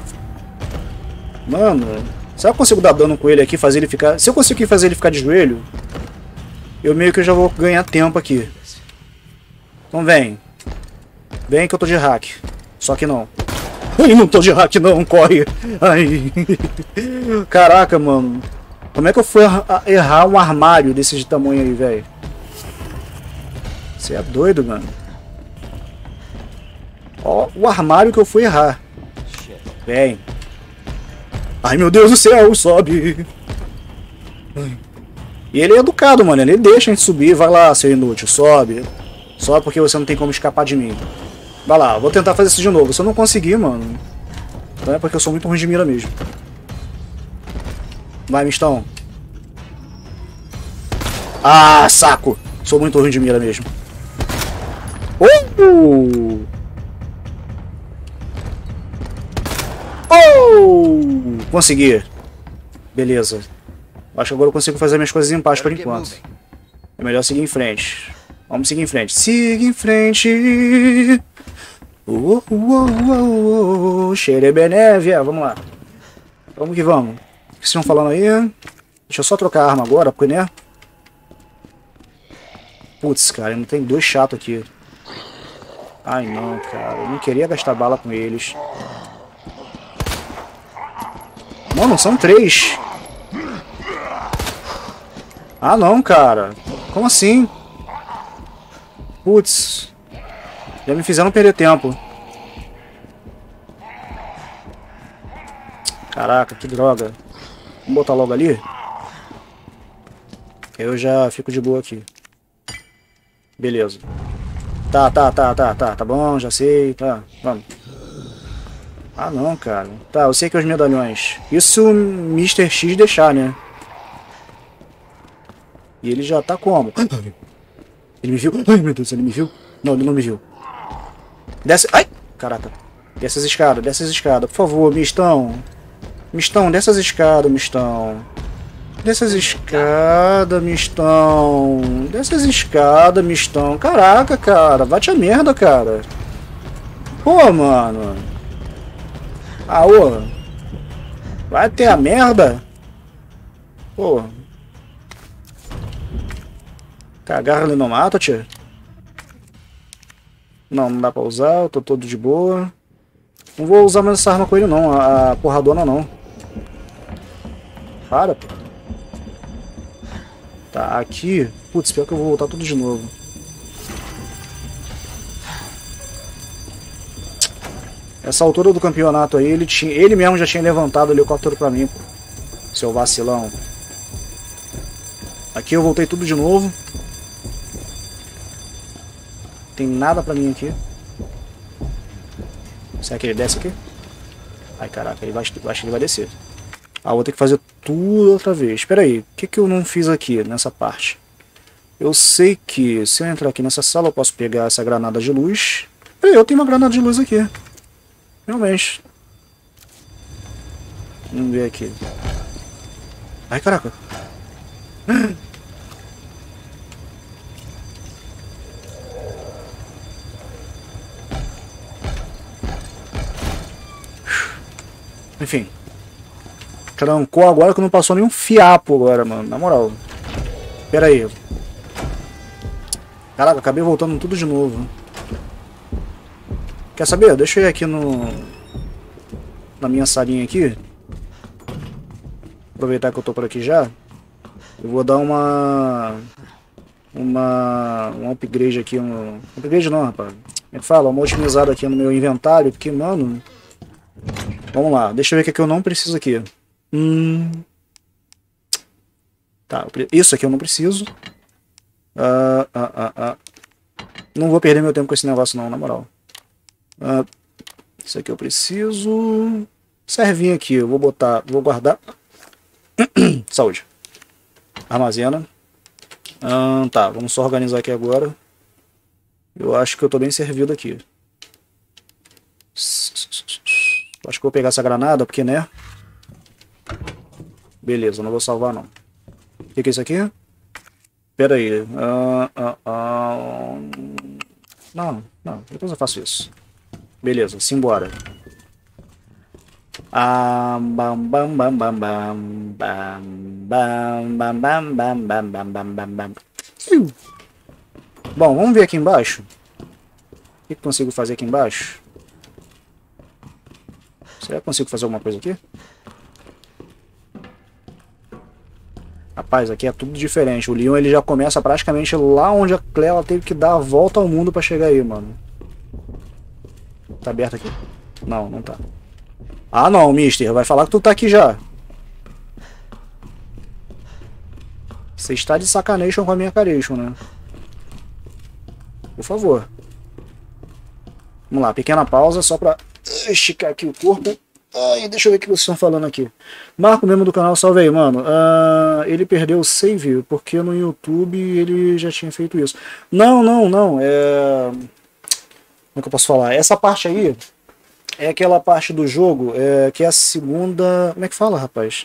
Mano, será que eu consigo dar dano com ele aqui, fazer ele ficar... Se eu conseguir fazer ele ficar de joelho, eu meio que já vou ganhar tempo aqui. Então vem. Vem que eu tô de hack. Só que não. Ai, não tô de hack não, corre. Ai. Caraca, mano. Como é que eu fui errar um armário desse tamanho aí, velho? Você é doido, mano. Ó, o armário que eu fui errar. Vem. Ai, meu Deus do céu, sobe. Ai. E ele é educado, mano. Ele deixa a gente subir. Vai lá, seu inútil, sobe. Só porque você não tem como escapar de mim. Vai lá, vou tentar fazer isso de novo. Se eu não conseguir, mano, então é porque eu sou muito ruim de mira mesmo. Vai, mistão. Ah, saco. Sou muito ruim de mira mesmo. Uh! Oh! Consegui. Beleza. Acho que agora eu consigo fazer minhas coisas em paz por enquanto. É melhor seguir em frente. Vamos seguir em frente. Siga em frente. Uh, uh, uh, uh, uh. Xerebenévia. Vamos lá. Vamos que vamos. O que vocês estão falando aí? Deixa eu só trocar a arma agora, porque, né? Putz, cara, ainda tem dois chatos aqui. Ai, não, cara. Eu não queria gastar bala com eles. Mano, são três. Ah, não, cara. Como assim? Putz. Já me fizeram perder tempo. Caraca, que droga. Vamos botar logo ali. Eu já fico de boa aqui. Beleza. Tá, tá, tá, tá, tá. Tá bom, já sei. Tá, vamos. Ah, não, cara. Tá, eu sei que é os medalhões. Isso o mister X deixar, né? E ele já tá como? Ele me viu? Ai, meu Deus, ele me viu? Não, ele não me viu. Desce... Ai! Caraca. Desce as escadas, desce as escadas. Por favor, mistão. Mistão, desce as escadas, mistão. Desce as escadas, mistão. Desce as escadas, mistão. Caraca, cara. Bate a merda, cara. Pô, mano. Ah, ô. Vai ter a merda. Pô. Cagar ali no mato, tia. Não, não dá pra usar. Eu tô todo de boa. Não vou usar mais essa arma com ele, não. A, a porradona, não. Para, pô. Tá, aqui... Putz, pior que eu vou voltar tudo de novo. Essa altura do campeonato aí, ele, tinha, ele mesmo já tinha levantado o helicóptero pra mim, pô. Seu vacilão. Aqui eu voltei tudo de novo. Tem nada pra mim aqui. Será que ele desce aqui? Ai, caraca, ele vai, acho que ele vai descer. Ah, vou ter que fazer tudo outra vez. Espera aí, o que, que eu não fiz aqui nessa parte? Eu sei que se eu entrar aqui nessa sala eu posso pegar essa granada de luz. Peraí, eu tenho uma granada de luz aqui. Realmente. Vamos ver aqui. Ai, caraca. Enfim. Trancou agora que não passou nenhum fiapo agora, mano. Na moral. Pera aí. Caraca, acabei voltando tudo de novo. Quer saber? Deixa eu ir aqui no... na minha salinha aqui. Aproveitar que eu tô por aqui já. Eu vou dar uma... Uma... Um upgrade aqui. Um upgrade não, rapaz. Como é que fala? Uma otimizada aqui no meu inventário. Porque, mano... Vamos lá. Deixa eu ver o que eu não preciso aqui. Hum... Tá, isso aqui eu não preciso. Ah, ah, ah, ah. Não vou perder meu tempo com esse negócio não, na moral. Ah, isso aqui eu preciso. Servinho aqui, eu vou botar, vou guardar. Saúde. Armazena. Ah, tá, vamos só organizar aqui agora. Eu acho que eu tô bem servido aqui. Acho que eu vou pegar essa granada, porque né? Beleza, não vou salvar não. O que, que é isso aqui? Pera aí. Uh, uh, uh... Não, não. Depois eu faço isso. Beleza, simbora. Ah, bam, bam, bam, bam, bam, bam, bam, bam, bam, bam, bam, bam, bam, bam, bam. Bom, vamos ver aqui embaixo. O que eu consigo fazer aqui embaixo? Será que eu consigo fazer alguma coisa aqui? Rapaz, aqui é tudo diferente. O Leon ele já começa praticamente lá onde a Clella teve que dar a volta ao mundo pra chegar aí, mano. Tá aberto aqui? Não, não tá. Ah não, mister. Vai falar que tu tá aqui já. Você está de sacanation com a minha caration, né? Por favor. Vamos lá, pequena pausa só pra esticar aqui o corpo. Ai, deixa eu ver o que vocês estão falando aqui. Marco, membro do canal, salve aí, mano. Uh, ele perdeu o save porque no YouTube ele já tinha feito isso. Não, não, não. É... Como é que eu posso falar? Essa parte aí é aquela parte do jogo é, que é a segunda... Como é que fala, rapaz?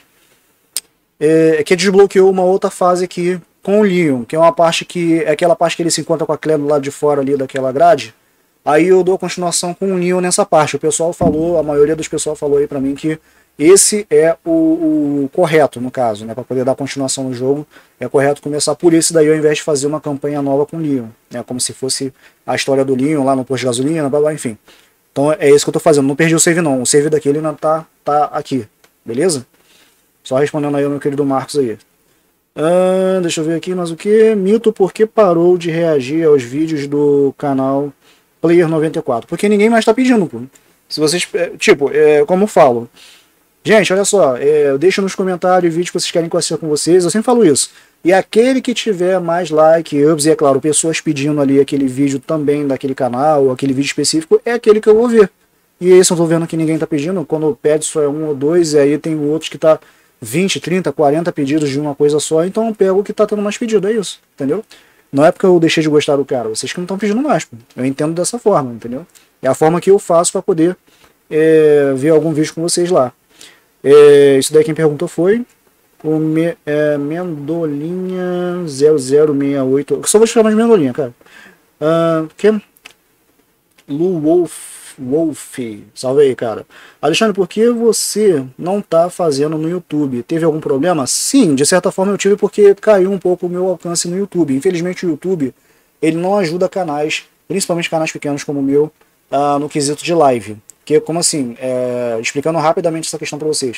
É, é que desbloqueou uma outra fase aqui com o Leon, que é uma parte que... É aquela parte que ele se encontra com a Claire do lado de fora ali daquela grade. Aí eu dou continuação com o Leon nessa parte. O pessoal falou, a maioria dos pessoal falou aí pra mim que esse é o, o correto, no caso, né? Pra poder dar continuação no jogo, é correto começar por esse daí ao invés de fazer uma campanha nova com o Leon, né? Como se fosse a história do Leon lá no posto de gasolina, blá, blá, enfim. Então é isso que eu tô fazendo. Não perdi o save não. O save daquele ainda tá, tá aqui, beleza? Só respondendo aí ao meu querido Marcos aí. Ah, deixa eu ver aqui mais o que. Mito, por que parou de reagir aos vídeos do canal Player noventa e quatro? Porque ninguém mais tá pedindo, pô. Se vocês, tipo, é, como eu falo, gente, olha só, é, deixa nos comentários o vídeo que vocês querem que eu assista com vocês, eu sempre falo isso. E aquele que tiver mais like, ups, e é claro, pessoas pedindo ali aquele vídeo também daquele canal, aquele vídeo específico, é aquele que eu vou ver. E esse eu tô vendo que ninguém tá pedindo, quando pede só é um ou dois, e aí tem outros que tá vinte, trinta, quarenta pedidos de uma coisa só, então eu pego o que tá tendo mais pedido, é isso, entendeu? Não é porque eu deixei de gostar do cara, vocês que não estão pedindo mais, pô. Eu entendo dessa forma, entendeu? É a forma que eu faço para poder é, ver algum vídeo com vocês lá. É, isso daí quem perguntou foi o me, é, Mendolinha zero zero seis oito. Eu só vou chamar de Mendolinha, cara. Uh, que? Lu Wolf, Wolf. Salve aí, cara. Alexandre, por que você não tá fazendo no YouTube? Teve algum problema? Sim, de certa forma eu tive porque caiu um pouco o meu alcance no YouTube. Infelizmente o YouTube ele não ajuda canais, principalmente canais pequenos como o meu, uh, no quesito de live. Que como assim, é, explicando rapidamente essa questão para vocês.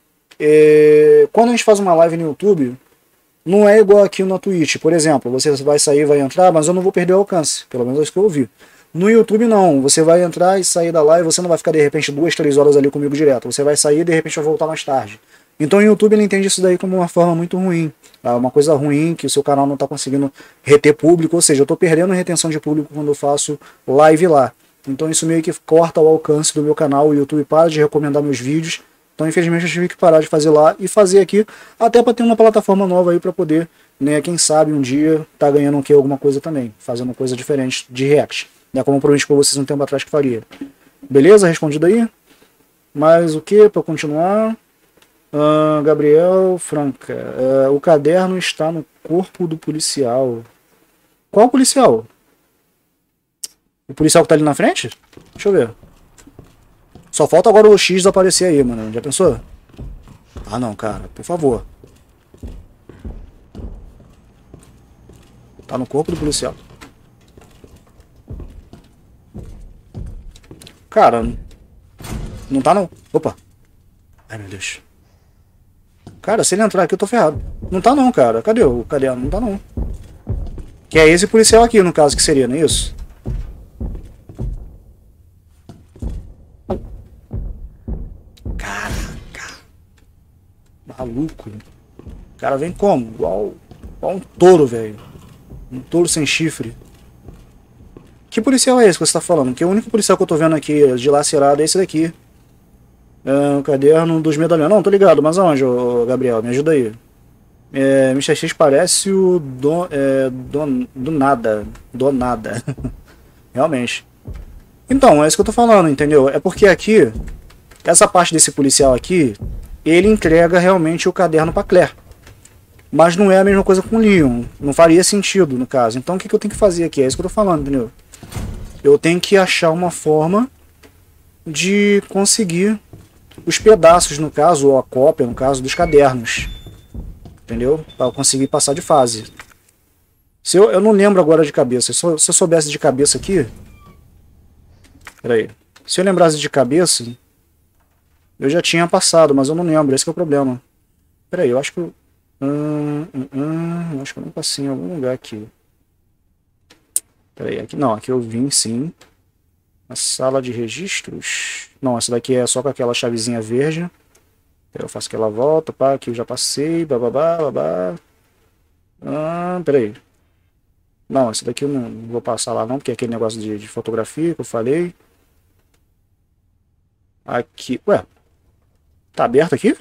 É, quando a gente faz uma live no YouTube, não é igual aqui na Twitch. Por exemplo, você vai sair, vai entrar, mas eu não vou perder o alcance. Pelo menos é isso que eu ouvi. No YouTube não, você vai entrar e sair da live, você não vai ficar de repente duas, três horas ali comigo direto. Você vai sair e de repente vai voltar mais tarde. Então o YouTube ele entende isso daí como uma forma muito ruim. Tá? Uma coisa ruim, que o seu canal não está conseguindo reter público. Ou seja, eu estou perdendo retenção de público quando eu faço live lá. Então isso meio que corta o alcance do meu canal, o YouTube para de recomendar meus vídeos. Então infelizmente eu tive que parar de fazer lá e fazer aqui, até para ter uma plataforma nova aí para poder, né, quem sabe um dia tá ganhando aqui alguma coisa também, fazendo coisa diferente de react, né, como eu prometi para vocês um tempo atrás que faria. Beleza? Respondido aí? Mais o que para continuar? Uh, Gabriel Franca, uh, o caderno está no corpo do policial. Qual policial? O policial que tá ali na frente? Deixa eu ver. Só falta agora o X aparecer aí, mano. Já pensou? Ah não, cara, por favor. Tá no corpo do policial. Cara, não tá não. Opa. Ai meu Deus. Cara, se ele entrar aqui eu tô ferrado. Não tá não, cara. Cadê o caderno? Não tá não. Que é esse policial aqui, no caso, que seria, não é isso? Caraca. Maluco. O cara vem como? Igual, igual um touro, velho. Um touro sem chifre. Que policial é esse que você tá falando? Porque o único policial que eu tô vendo aqui dilacerado é esse daqui. É, o caderno dos medalhões. Não, tô ligado, mas aonde, ô, Gabriel? Me ajuda aí. É, mister X parece o do, é, do, do nada. Do nada. Realmente. Então, é isso que eu tô falando, entendeu? É porque aqui, essa parte desse policial aqui, ele entrega realmente o caderno pra Claire. Mas não é a mesma coisa com o Leon. Não faria sentido, no caso. Então o que, que eu tenho que fazer aqui? É isso que eu tô falando, entendeu? Eu tenho que achar uma forma de conseguir os pedaços, no caso, ou a cópia, no caso, dos cadernos. Entendeu? Para eu conseguir passar de fase. Se eu, eu não lembro agora de cabeça. Se eu, se eu soubesse de cabeça aqui... Pera aí. Se eu lembrasse de cabeça, eu já tinha passado, mas eu não lembro. Esse que é o problema. Pera aí, eu acho que eu... Hum, hum, hum, acho que eu não passei em algum lugar aqui. Pera aí, aqui não. Aqui eu vim, sim. A sala de registros. Não, essa daqui é só com aquela chavezinha verde. Eu faço aquela volta, pá, aqui eu já passei, bababá, babá. Ah, peraí. Não, essa daqui eu não vou passar lá não, porque é aquele negócio de, de fotografia que eu falei. Aqui, ué. Tá aberto aqui?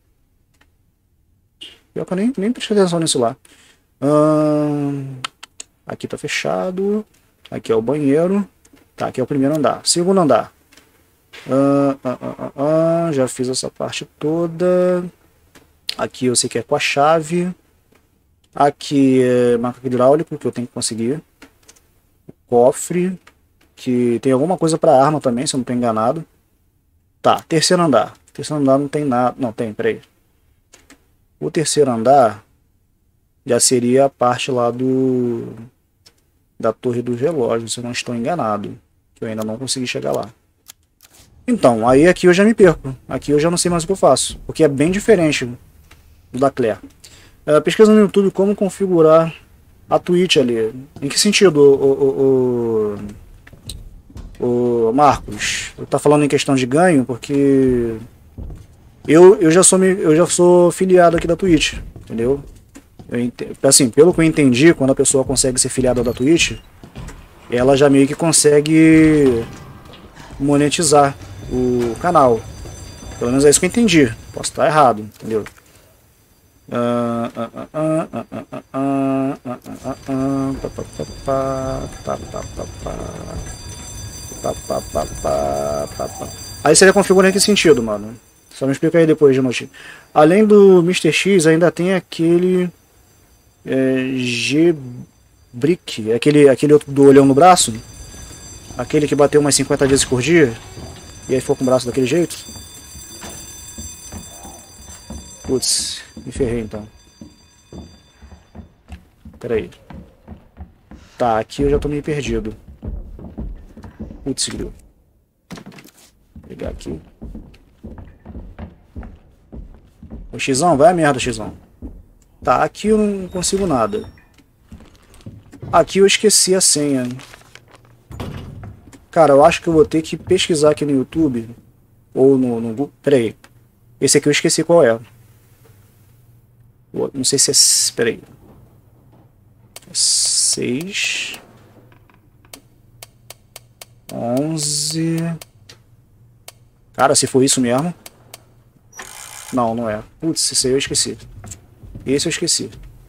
Eu nem, nem prestei atenção nisso lá. Ah, aqui tá fechado. Aqui é o banheiro. Tá, aqui é o primeiro andar. Segundo andar. Ah, ah, ah, ah, ah, já fiz essa parte toda. Aqui eu sei que é com a chave. Aqui é macaco hidráulico que eu tenho que conseguir. Cofre. Que tem alguma coisa para arma também, se eu não estou enganado. Tá, terceiro andar. Terceiro andar não tem nada. Não, tem, peraí. O terceiro andar já seria a parte lá do da torre do relógio, se eu não estou enganado. Que eu ainda não consegui chegar lá. Então, aí aqui eu já me perco. Aqui eu já não sei mais o que eu faço. Porque é bem diferente do da Claire. Uh, pesquisa no YouTube como configurar a Twitch ali. Em que sentido, o, o, o, o Marcos? Tá falando em questão de ganho? Porque eu, eu, já sou, eu já sou filiado aqui da Twitch, entendeu? Eu ent... Assim, pelo que eu entendi, quando a pessoa consegue ser filiada da Twitch, ela já meio que consegue monetizar o canal. Pelo menos é isso que eu entendi. Posso estar errado, entendeu? Aí seria configurar em que sentido, mano? Só me explica aí depois de noite. Além do mister X, ainda tem aquele é, G-Brick, aquele, aquele outro do olhão no braço. Aquele que bateu umas cinquenta vezes por dia. E aí ficou com o braço daquele jeito. Putz, me ferrei então. Pera aí. Tá, aqui eu já tô meio perdido. Putz, grilo. Vou pegar aqui. O Xão, vai a merda, Xão. Tá, aqui eu não consigo nada. Aqui eu esqueci a senha. Cara, eu acho que eu vou ter que pesquisar aqui no YouTube. Ou no, no Google. Pera aí. Esse aqui eu esqueci qual é. Não sei se é... Espera aí. seis. onze. Cara, se for isso mesmo. Não, não é. Putz, esse aí eu esqueci. Esse eu esqueci.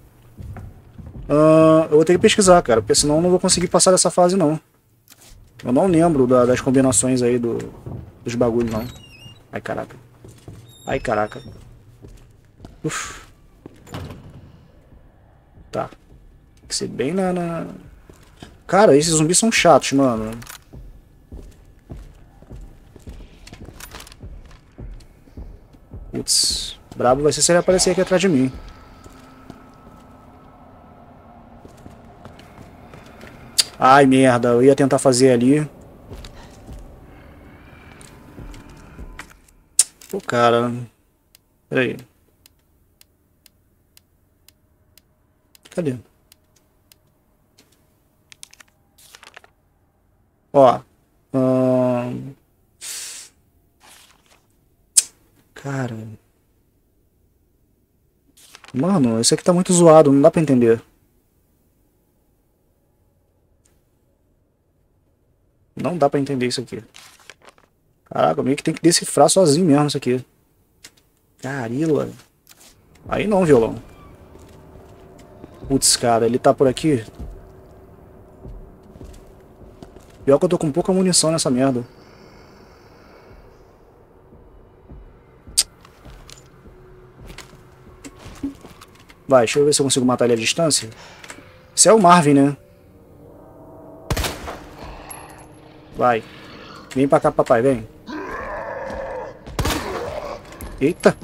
Uh, eu vou ter que pesquisar, cara, porque senão eu não vou conseguir passar dessa fase, não. Eu não lembro da, das combinações aí do, dos bagulhos, não. Ai, caraca. Ai, caraca. Uf. Tá. Tem que ser bem na, na... Cara, esses zumbis são chatos, mano. Putz. Brabo vai ser se ele aparecer aqui atrás de mim. Ai, merda. Eu ia tentar fazer ali. Pô, cara. Pera aí. Cadê? Ó. Hum... Cara. Mano, esse aqui tá muito zoado. Não dá pra entender. Não dá pra entender isso aqui. Caraca, meio que tem que decifrar sozinho mesmo isso aqui. Carila. Aí não, violão. Putz, cara, ele tá por aqui. Pior que eu tô com pouca munição nessa merda. Vai, deixa eu ver se eu consigo matar ele à distância. Esse é o Marvin, né? Vai. Vem pra cá, papai, vem. Eita.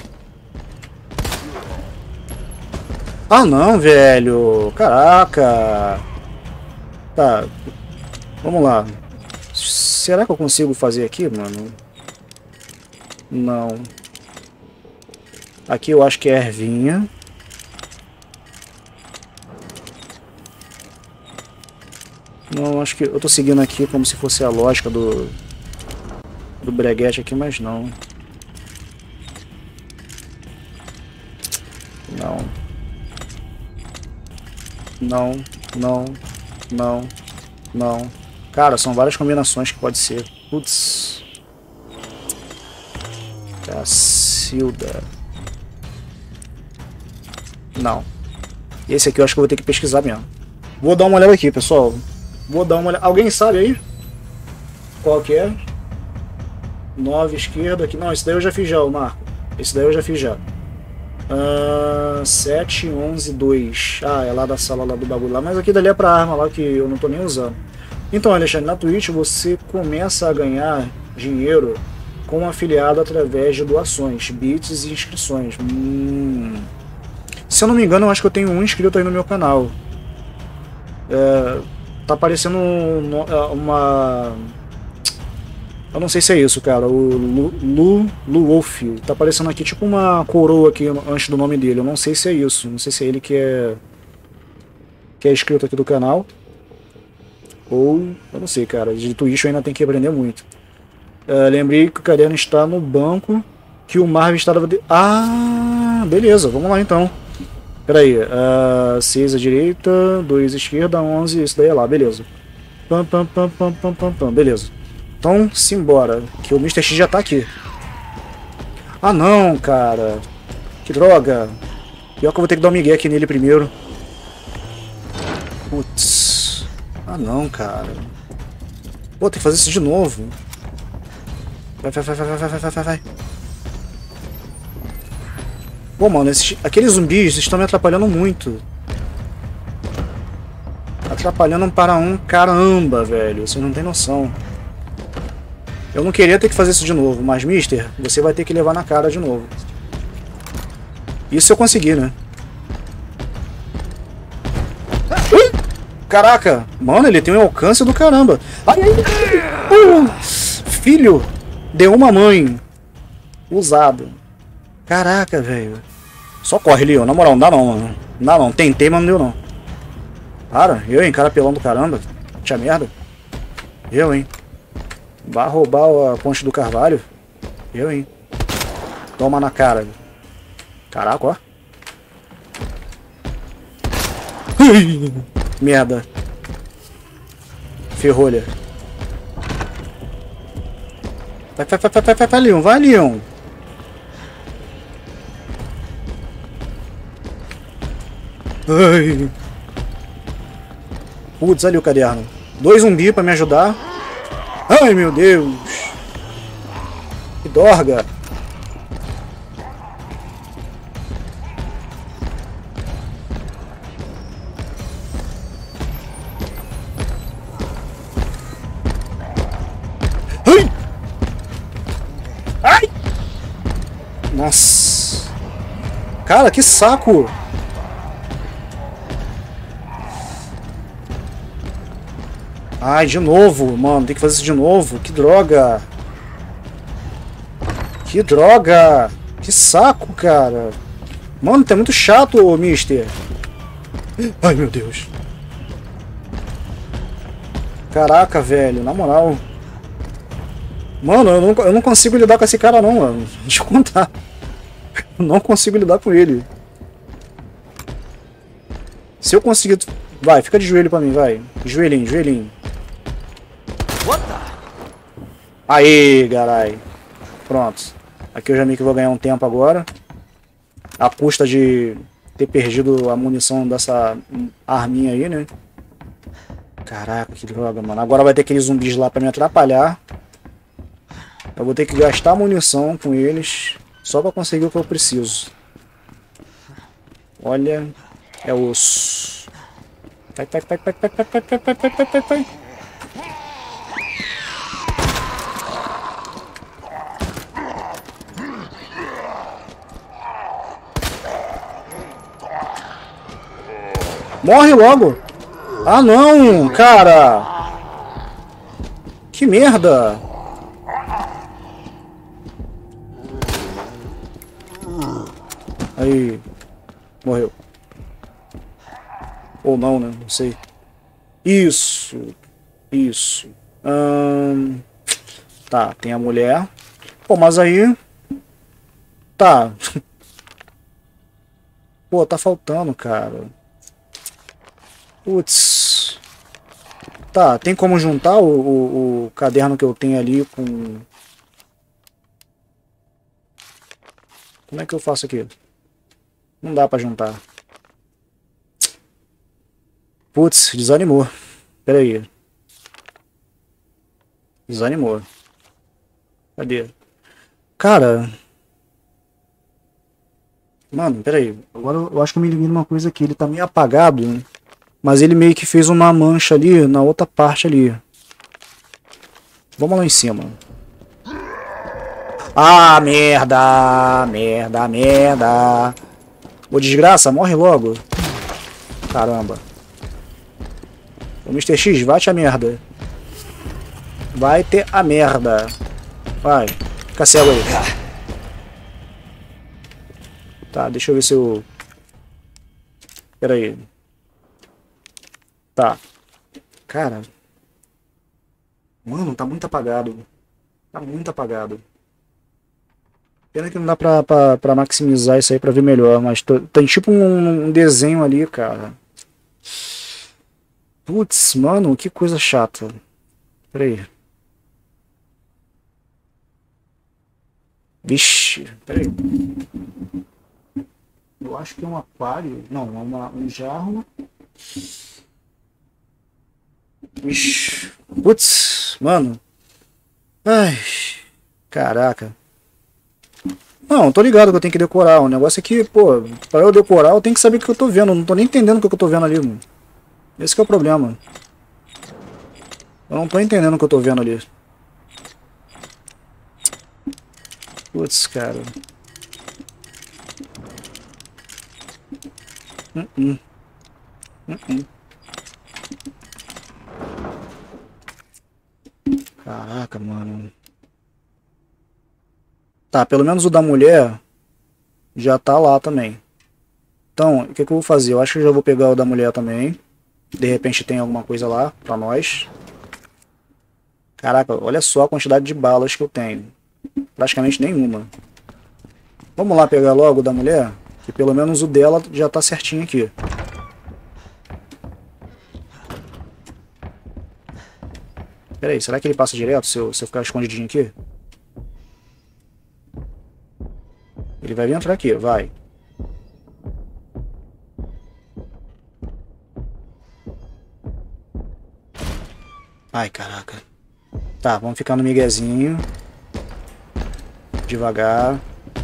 Ah, não, velho. Caraca. Tá. Vamos lá. Será que eu consigo fazer aqui, mano? Não. Aqui eu acho que é ervinha. Não, acho que eu tô seguindo aqui como se fosse a lógica do do breguete aqui, mas não. Não. Não, não, não, não. Cara, são várias combinações que pode ser. Putz. Cacilda. Não. Esse aqui eu acho que eu vou ter que pesquisar mesmo. Vou dar uma olhada aqui, pessoal. Vou dar uma olhada. Alguém sabe aí? Qual que é? nove esquerda aqui. Não, esse daí eu já fiz já, o Marco. Esse daí eu já fiz já. Uh, sete, onze, dois. Ah, é lá da sala lá do bagulho lá. Mas aqui dali é pra arma lá que eu não tô nem usando. Então, Alexandre, na Twitch você começa a ganhar dinheiro como afiliado através de doações, bits e inscrições. Hum. Se eu não me engano, eu acho que eu tenho um inscrito aí no meu canal. É, tá aparecendo uma... Eu não sei se é isso, cara. O Lu, Lu, Lu Wolf. Tá aparecendo aqui tipo uma coroa aqui antes do nome dele. Eu não sei se é isso. Não sei se é ele que é... Que é inscrito aqui do canal. Ou... Eu não sei, cara. De Twitch eu ainda tenho que aprender muito. É, lembrei que o caderno está no banco. Que o Marvin estava... De... Ah, beleza. Vamos lá então. Pera aí. Uh, seis à direita. dois à esquerda. onze. Isso daí é lá. Beleza. Pam, pam, pam, pam, pam, pam, pam. Beleza. Então, simbora, que o mister X já tá aqui. Ah não, cara. Que droga. Pior que eu vou ter que dar um migué aqui nele primeiro. Putz. Ah não, cara. Vou ter que fazer isso de novo. Vai, vai, vai, vai, vai, vai, vai, vai. Pô, mano, esses, aqueles zumbis estão me atrapalhando muito. Atrapalhando para um caramba, velho. Você não tem noção. Eu não queria ter que fazer isso de novo, mas, mister, você vai ter que levar na cara de novo. Isso eu consegui, né? Ui! Caraca! Mano, ele tem um alcance do caramba. Ai, ai, uh, filho! Deu uma mãe. Usado. Caraca, velho. Só corre, Leon. Na moral, não dá não, mano. Não dá não. Tentei, mas não deu não. Para, eu, hein? Cara pelão do caramba. Tinha merda. Eu, hein? Vai roubar a ponte do Carvalho? Eu, hein? Toma na cara. Caraca, ó. Merda. Ferrolha. Vai, vai, vai, vai, vai, vai, Leon, vai, Leon. Ai. Putz, ali o caderno. Dois zumbis pra me ajudar. Ai, meu Deus. Que dorga. Ai. Ai. Nossa. Cara, que saco. Ai, de novo, mano. Tem que fazer isso de novo. Que droga. Que droga. Que saco, cara. Mano, tá muito chato, mister. Ai, meu Deus. Caraca, velho. Na moral. Mano, eu não, eu não consigo lidar com esse cara, não, mano. Deixa eu contar. Eu não consigo lidar com ele. Se eu conseguir... Vai, fica de joelho pra mim, vai. Joelhinho, joelhinho. Aí, carai. Pronto. Aqui eu já meio que vou ganhar um tempo agora. A custa de ter perdido a munição dessa arminha aí, né? Caraca, que droga, mano. Agora vai ter aqueles zumbis lá pra me atrapalhar. Eu vou ter que gastar munição com eles só pra conseguir o que eu preciso. Olha, é osso. Vai, vai, vai, vai, vai, vai, vai, vai, vai, vai, vai, vai. Morre logo! Ah não, cara! Que merda! Aí, morreu. Ou não, né? Não sei. Isso, isso. Hum, tá, tem a mulher. Pô, mas aí... Tá. Pô, tá faltando, cara. Putz. Tá, tem como juntar o, o, o caderno que eu tenho ali com... Como é que eu faço aqui? Não dá pra juntar. Putz, desanimou. Pera aí. Desanimou. Cadê? Cara... Mano, pera aí. Agora eu acho que eu me liguei numa coisa aqui. Ele tá meio apagado, né? Mas ele meio que fez uma mancha ali na outra parte ali. Vamos lá em cima. Ah, merda! Merda, merda! Ô, desgraça, morre logo. Caramba. O mister X, vai-te a merda. Vai ter a merda. Vai. Fica cego aí. Tá, deixa eu ver se eu... Pera aí. Tá. Cara. Mano, tá muito apagado. Tá muito apagado. Pena que não dá pra, pra, pra maximizar isso aí pra ver melhor. Mas tô, tem tipo um, um desenho ali, cara. Putz, mano, que coisa chata. Pera aí. Vixe, pera aí. Eu acho que é um aquário. Não, é uma, um jarro. Ixi. Putz, mano. Ai. Caraca. Não, tô ligado que eu tenho que decorar. O negócio é que, pô, pra eu decorar eu tenho que saber o que eu tô vendo. Eu não tô nem entendendo o que eu tô vendo ali, mano. Esse que é o problema. Eu não tô entendendo o que eu tô vendo ali. Putz, cara. Uh -uh. Uh -uh. Caraca, mano. Tá, pelo menos o da mulher já tá lá também. Então, o que, que eu vou fazer? Eu acho que eu já vou pegar o da mulher também. De repente tem alguma coisa lá pra nós. Caraca, olha só a quantidade de balas que eu tenho. Praticamente nenhuma. Vamos lá pegar logo o da mulher. Que pelo menos o dela já tá certinho aqui. Pera aí, será que ele passa direto se eu, se eu ficar escondidinho aqui? Ele vai vir entrar aqui, vai. Ai, caraca. Tá, vamos ficar no miguezinho. Devagar.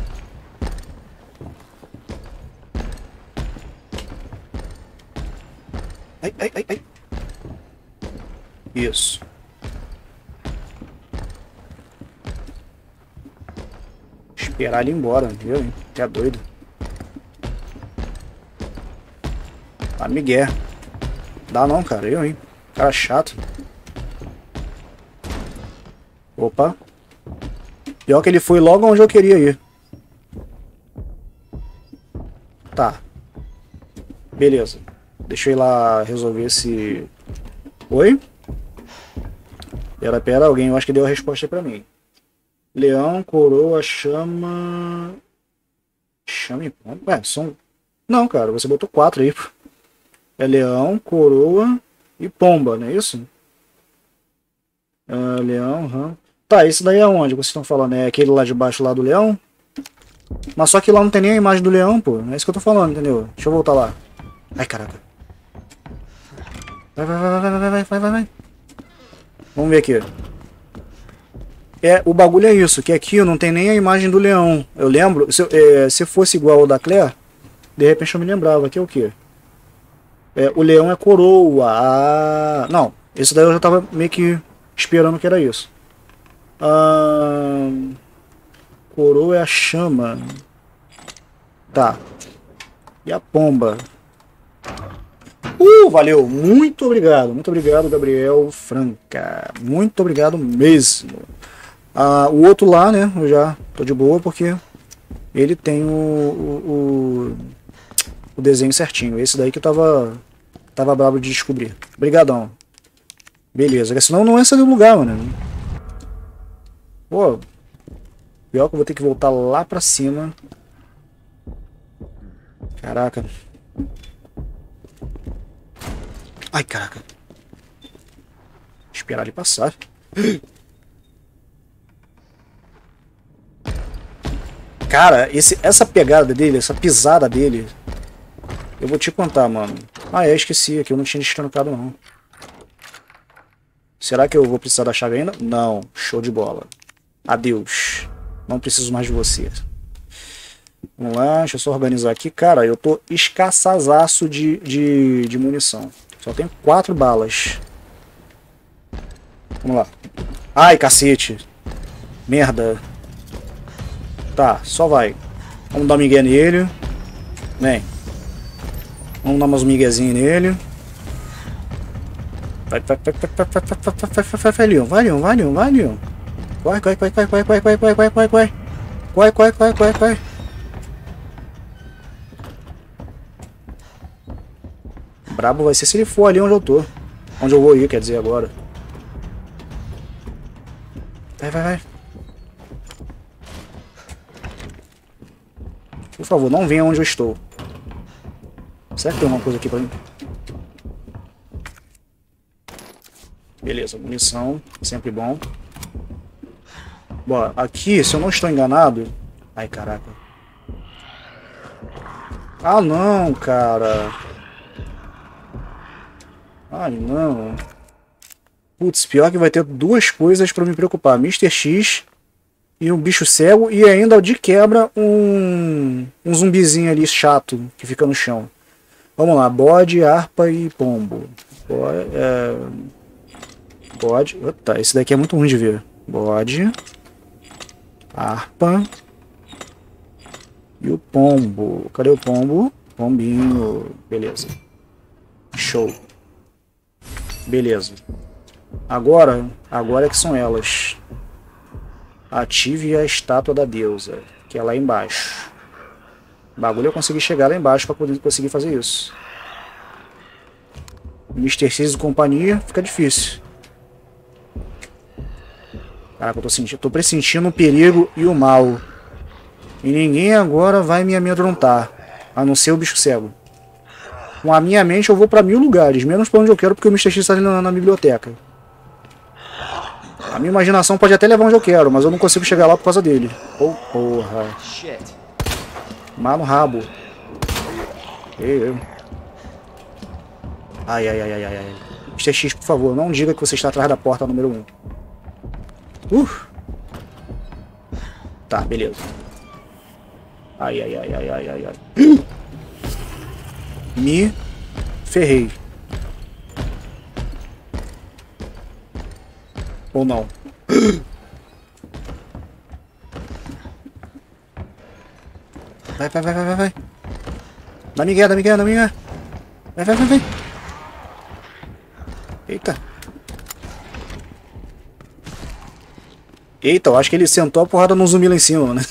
Ai, ai, ai, ai. Isso. Esperar ele ir embora, viu? Hein? É doido. Ah, migué. Dá não, cara. Eu, hein? Cara chato. Opa. Pior que ele foi logo onde eu queria ir. Tá. Beleza. Deixa eu ir lá resolver esse... Oi? Pera, pera. Alguém eu acho que deu a resposta pra mim. Leão, coroa, chama... Chama e pomba? Ué, são... Não, cara. Você botou quatro aí. É leão, coroa e pomba, não é isso? Uh, leão, rã. Tá, esse daí é onde vocês estão falando? É aquele lá de baixo lá do leão? Mas só que lá não tem nem a imagem do leão, pô. É isso que eu tô falando, entendeu? Deixa eu voltar lá. Ai, caraca. Vai, vai, vai, vai, vai, vai, vai, vai, vai. Vamos ver aqui. É, o bagulho é isso, que aqui não tem nem a imagem do leão. Eu lembro, se, é, se fosse igual ao da Claire, de repente eu me lembrava. Aqui é o quê? É, o leão é coroa. Ah, não, esse daí eu já tava meio que esperando que era isso. Ah, coroa é a chama. Tá. E a pomba? Uh, valeu. Muito obrigado. Muito obrigado, Gabriel Franca. Muito obrigado mesmo. Ah, o outro lá, né? Eu já tô de boa porque ele tem o, o, o, o desenho certinho. Esse daí que eu tava, tava bravo de descobrir. Obrigadão. Beleza. Senão não é sair do lugar, mano. Pô. Pior que eu vou ter que voltar lá pra cima. Caraca. Ai, caraca. Esperar ele passar. Cara, esse, essa pegada dele, essa pisada dele, eu vou te contar, mano. Ah, é, esqueci, aqui eu não tinha destancado não. Será que eu vou precisar da chave ainda? Não, show de bola. Adeus. Não preciso mais de você. Vamos lá, deixa eu só organizar aqui. Cara, eu tô escassazaço de, de, de munição. Só tenho quatro balas. Vamos lá. Ai, cacete. Merda. Tá, só vai. Vamos dar um migué nele. Vem. Vamos dar umas miguezinhas nele. Vai, vai, vai, vai, vai, vai, vai, vai, vai, vai, vai, Leon, vai, Leon, vai, Leon, vai, Leon. Vai, vai, vai, vai, vai, vai, vai, vai, vai, vai, vai. Vai, vai, vai, vai, vai. Brabo vai ser se ele for ali onde eu tô. Onde eu vou ir, quer dizer, agora. Vai, vai, vai. Por favor, não venha onde eu estou. Será que tem alguma coisa aqui pra mim? Beleza, munição, sempre bom. Bom, aqui, se eu não estou enganado... Ai, caraca. Ah, não, cara. Ai, não. Putz, pior que vai ter duas coisas pra me preocupar. mister X e um bicho cego. E ainda, de quebra, um, um zumbizinho ali chato que fica no chão. Vamos lá, bode, harpa e pombo. Bode, é... bode. Tá, esse daqui é muito ruim de ver. Bode, harpa e o pombo. Cadê o pombo? Pombinho. Beleza. Show. Beleza. Agora, agora é que são elas. Ative a estátua da deusa, que é lá embaixo. O bagulho eu consegui chegar lá embaixo para poder conseguir fazer isso. mister X e companhia fica difícil. Caraca, eu tô, sentindo, tô pressentindo o perigo e o mal. E ninguém agora vai me amedrontar, a não ser o bicho cego. Com a minha mente eu vou pra mil lugares, menos pra onde eu quero, porque o mister X está ali na, na biblioteca. A minha imaginação pode até levar onde eu quero, mas eu não consigo chegar lá por causa dele. Oh, porra. Má no rabo. Ei, eu. Ai, ai, ai, ai, ai, ai. mister X, por favor, não diga que você está atrás da porta número um. Uh! Tá, beleza. Ai, ai, ai, ai, ai, ai, ai. Me ferrei. Ou não? Vai, vai, vai, vai, vai, vai. Dá migué, dá migué, dá migué. Vai, vai, vai, vai. Eita. Eita, eu acho que ele sentou a porrada no zumbi lá em cima, né?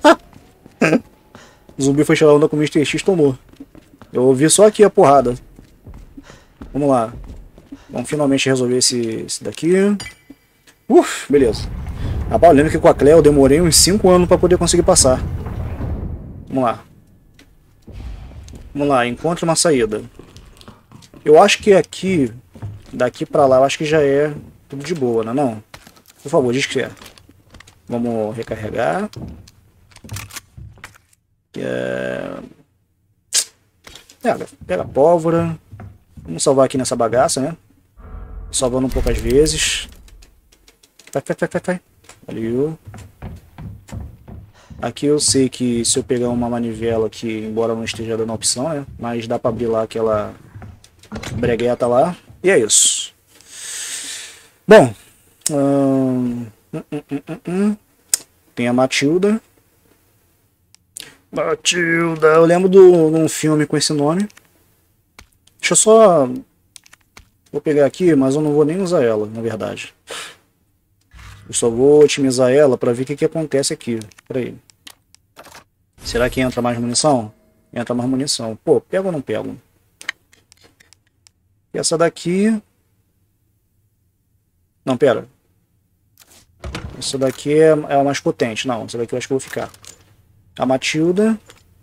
O zumbi foi tirar onda com o mister X, tomou. Eu ouvi só aqui a porrada. Vamos lá. Vamos finalmente resolver esse, esse daqui. Uf, beleza. Rapaz, eu lembro que com a Claire eu demorei uns cinco anos pra poder conseguir passar. Vamos lá. Vamos lá, encontre uma saída. Eu acho que aqui, daqui pra lá, eu acho que já é tudo de boa, não é não? Por favor, diz que é. Vamos recarregar. É... Pega, pega a pólvora. Vamos salvar aqui nessa bagaça, né? Salvando um poucas vezes. Vai, vai, vai, vai, vai. Valeu. Aqui eu sei que se eu pegar uma manivela aqui, embora não esteja dando opção, né? Mas dá pra abrir lá aquela bregueta lá. E é isso. Bom. Hum, hum, hum, hum, hum. Tem a Matilda. Matilda. Eu lembro de um filme com esse nome. Deixa eu só... Vou pegar aqui, mas eu não vou nem usar ela, na verdade. Eu só vou otimizar ela para ver o que, que acontece aqui. Pera aí. Será que entra mais munição? Entra mais munição. Pô, pego ou não pego? E essa daqui... Não, pera. Essa daqui é, é a mais potente. Não, essa daqui eu acho que eu vou ficar. A Matilda.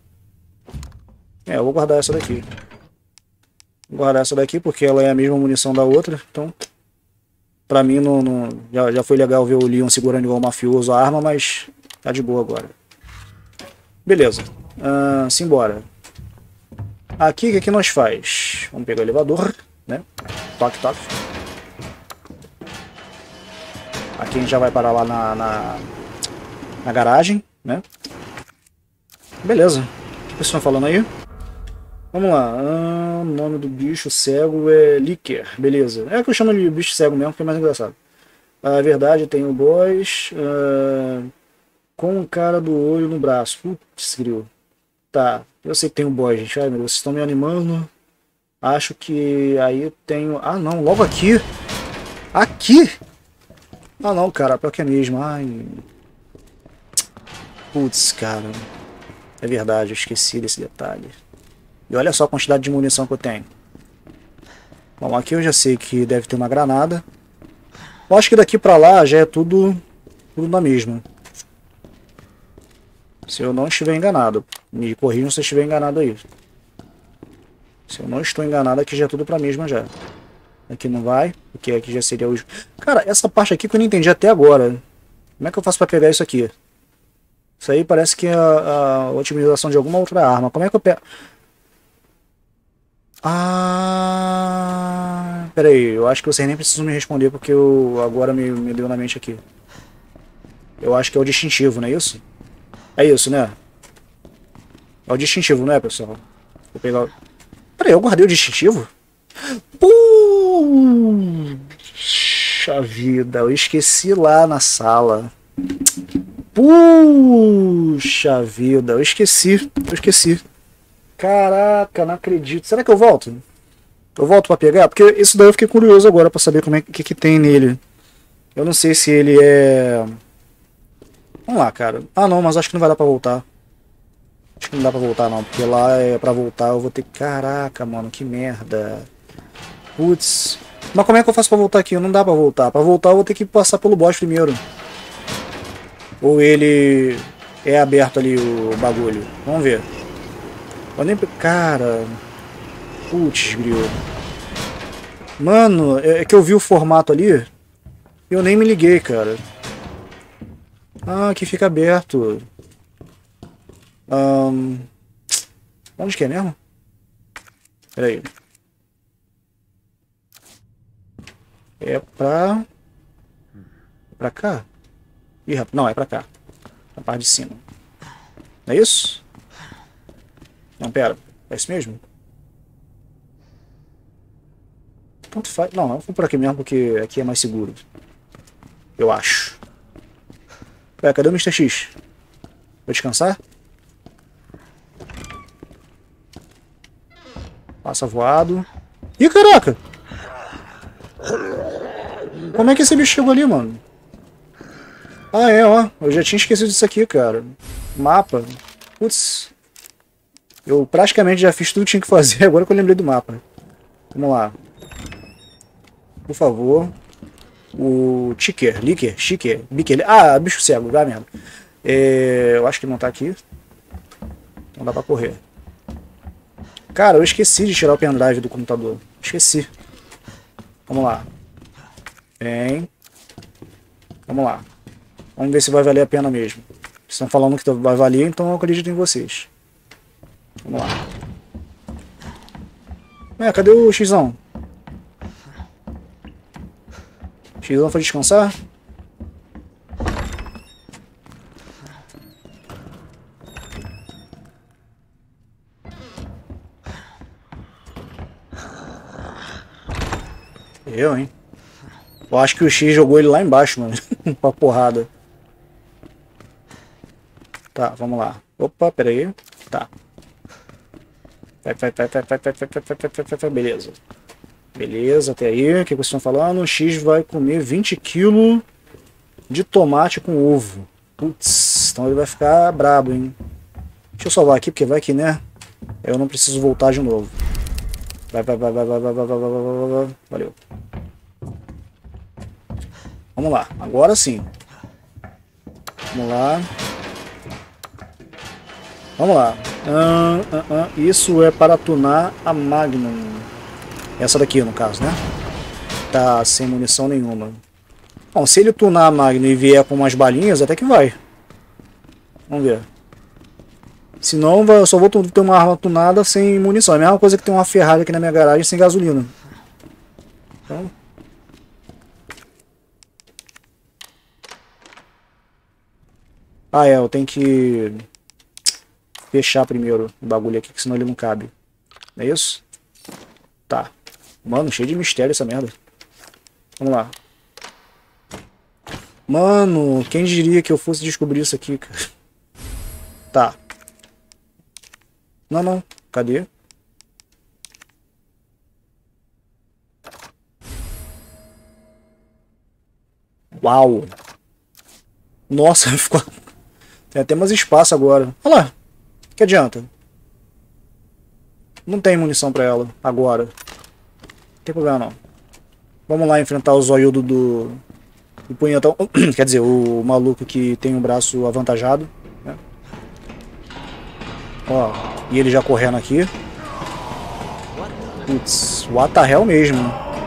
É, eu vou guardar essa daqui. Vou guardar essa daqui porque ela é a mesma munição da outra. Então, pra mim, não, não, já, já foi legal ver o Leon segurando igual um mafioso a arma, mas tá de boa agora. Beleza. Uh, simbora. Aqui, o que, que nós faz? Vamos pegar o elevador, né? Toque, toque. Aqui a gente já vai parar lá na, na, na garagem, né? Beleza. O que vocês estão falando aí? Vamos lá. Ah, o nome do bicho cego é Licker. Beleza. É que eu chamo de bicho cego mesmo, porque é mais engraçado. A verdade, tem o boss ah, com o cara do olho no braço. Putz, grilo. Tá. Eu sei que tem o boss, gente. Ai, meu Deus, vocês estão me animando. Acho que aí eu tenho... Ah, não. Logo aqui. Aqui? Ah, não, cara. Pior que é mesmo. Ai... Putz, cara. É verdade, eu esqueci desse detalhe. E olha só a quantidade de munição que eu tenho. Bom, aqui eu já sei que deve ter uma granada. Eu acho que daqui pra lá já é tudo, tudo na mesma. Se eu não estiver enganado. Me corrijam se eu estiver enganado aí. Se eu não estou enganado, aqui já é tudo pra mesma já. Aqui não vai, porque aqui já seria o... Cara, essa parte aqui que eu não entendi até agora. Como é que eu faço pra pegar isso aqui? Isso aí parece que é a, a otimização de alguma outra arma. Como é que eu pego... Ah... Pera aí, eu acho que vocês nem precisam me responder porque eu agora me, me deu na mente aqui. Eu acho que é o distintivo, não é isso? É isso, né? É o distintivo, não é, pessoal? Vou pegar... Pera aí, eu guardei o distintivo? Puxa vida, eu esqueci lá na sala. Puxa vida, eu esqueci, eu esqueci. Caraca, não acredito. Será que eu volto? Eu volto pra pegar? Porque isso daí eu fiquei curioso agora pra saber como é que, que tem nele. Eu não sei se ele é... Vamos lá, cara. Ah, não, mas acho que não vai dar pra voltar. Acho que não dá pra voltar, não. Porque lá é pra voltar eu vou ter... Caraca, mano, que merda. Putz. Mas como é que eu faço pra voltar aqui? Não dá pra voltar. Pra voltar eu vou ter que passar pelo boss primeiro. Ou ele é aberto ali o bagulho. Vamos ver. Eu nem... Cara... Putz, grilo. Mano, é que eu vi o formato ali. E eu nem me liguei, cara. Ah, aqui fica aberto. Ahn, onde que é mesmo? Pera aí. É pra... É pra cá? Ih, rapaz, não, é pra cá. Na parte de cima. Não é isso? Não, pera. É isso mesmo? Tanto faz. Não, eu vou por aqui mesmo, porque aqui é mais seguro. Eu acho. Ué, cadê o mister X? Vai descansar? Passa voado. Ih, caraca! Como é que esse bicho chegou ali, mano? Ah, é, ó. Eu já tinha esquecido disso aqui, cara. Mapa. Putz. Eu praticamente já fiz tudo que tinha que fazer, agora que eu lembrei do mapa. Vamos lá. Por favor. O Ticker, Licker, Chicker, Bicker. Ah, bicho cego, dá mesmo. É, eu acho que não tá aqui. Não dá pra correr. Cara, eu esqueci de tirar o pendrive do computador. Esqueci. Vamos lá. Vem. Vamos lá. Vamos ver se vai valer a pena mesmo. Vocês estão falando que vai valer, então eu acredito em vocês. Vamos lá. É, cadê o Xão? Xão foi descansar? Eu, hein? Eu acho que o X jogou ele lá embaixo, mano. Pra porrada. Tá, vamos lá. Opa, pera aí. Tá. Vai, vai, vai, vai, vai, vai, vai, vai, vai, vai, vai, vai, beleza. Beleza, até aí. O que vocês estão falando? O X vai comer vinte quilos de tomate com ovo. Putz, então ele vai ficar brabo, hein? Deixa eu salvar aqui, porque vai que, né? Eu não preciso voltar de novo. Vai, vai, vai, vai, vai, vai, vai, vai, vai, vai, vai, vai. Valeu. Vamos lá, agora sim. Vamos lá. Vamos lá. Ah, ah, ah. Isso é para tunar a Magnum. Essa daqui, no caso, né? Tá sem munição nenhuma. Bom, se ele tunar a Magnum e vier com umas balinhas, até que vai. Vamos ver. Se não, eu só vou ter uma arma tunada sem munição. É a mesma coisa que tem uma Ferrari aqui na minha garagem sem gasolina. Então... Ah, é, eu tenho que fechar primeiro o bagulho aqui, que senão ele não cabe. É isso? Tá. Mano, cheio de mistério essa merda. Vamos lá. Mano, quem diria que eu fosse descobrir isso aqui, cara? Tá. Não, não. Cadê? Uau. Nossa, ficou... Tem até mais espaço agora. Olha lá. Que adianta? Não tem munição pra ela agora. Não tem problema não. Vamos lá enfrentar o zoiudo do... do punhetão. Quer dizer, o maluco que tem um braço avantajado. Né? Ó, e ele já correndo aqui. Putz, what the hell mesmo.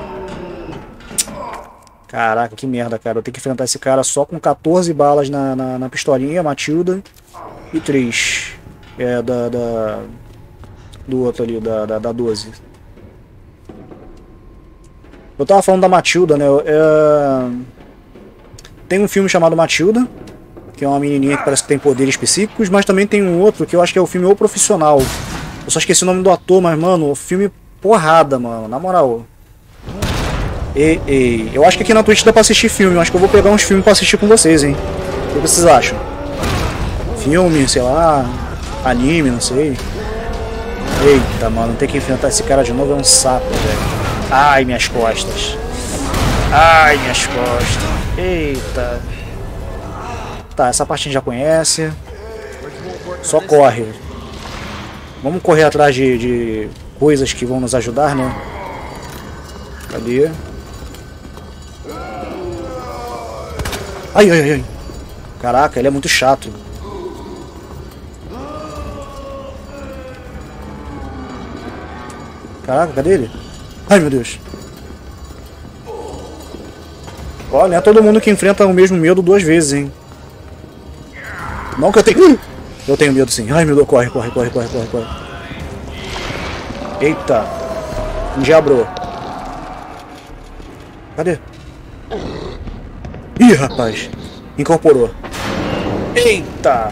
Caraca, que merda, cara. Eu tenho que enfrentar esse cara só com quatorze balas na, na, na pistolinha, Matilda. E três. É, da... da do outro ali, da, da, da doze. Eu tava falando da Matilda, né? É... Tem um filme chamado Matilda, que é uma menininha que parece que tem poderes específicos, mas também tem um outro que eu acho que é o filme O Profissional. Eu só esqueci o nome do ator, mas, mano, o filme porrada, mano, na moral. Ei, ei, eu acho que aqui na Twitch dá pra assistir filme, eu acho que eu vou pegar uns filmes pra assistir com vocês, hein? O que vocês acham? Filme, sei lá, anime, não sei. Eita, mano, ter que enfrentar esse cara de novo é um saco, velho. Ai, minhas costas. Ai, minhas costas. Eita. Tá, essa parte a gente já conhece. Só corre. Vamos correr atrás de, de coisas que vão nos ajudar, né? Cadê? Ai, ai, ai. Caraca, ele é muito chato. Caraca, cadê ele? Ai, meu Deus. Olha, não é todo mundo que enfrenta o mesmo medo duas vezes, hein? Não que eu tenha... Eu tenho medo sim. Ai, meu Deus, corre, corre, corre, corre, corre, corre. Eita. Diabro. Cadê? Ih, rapaz. Incorporou. Eita.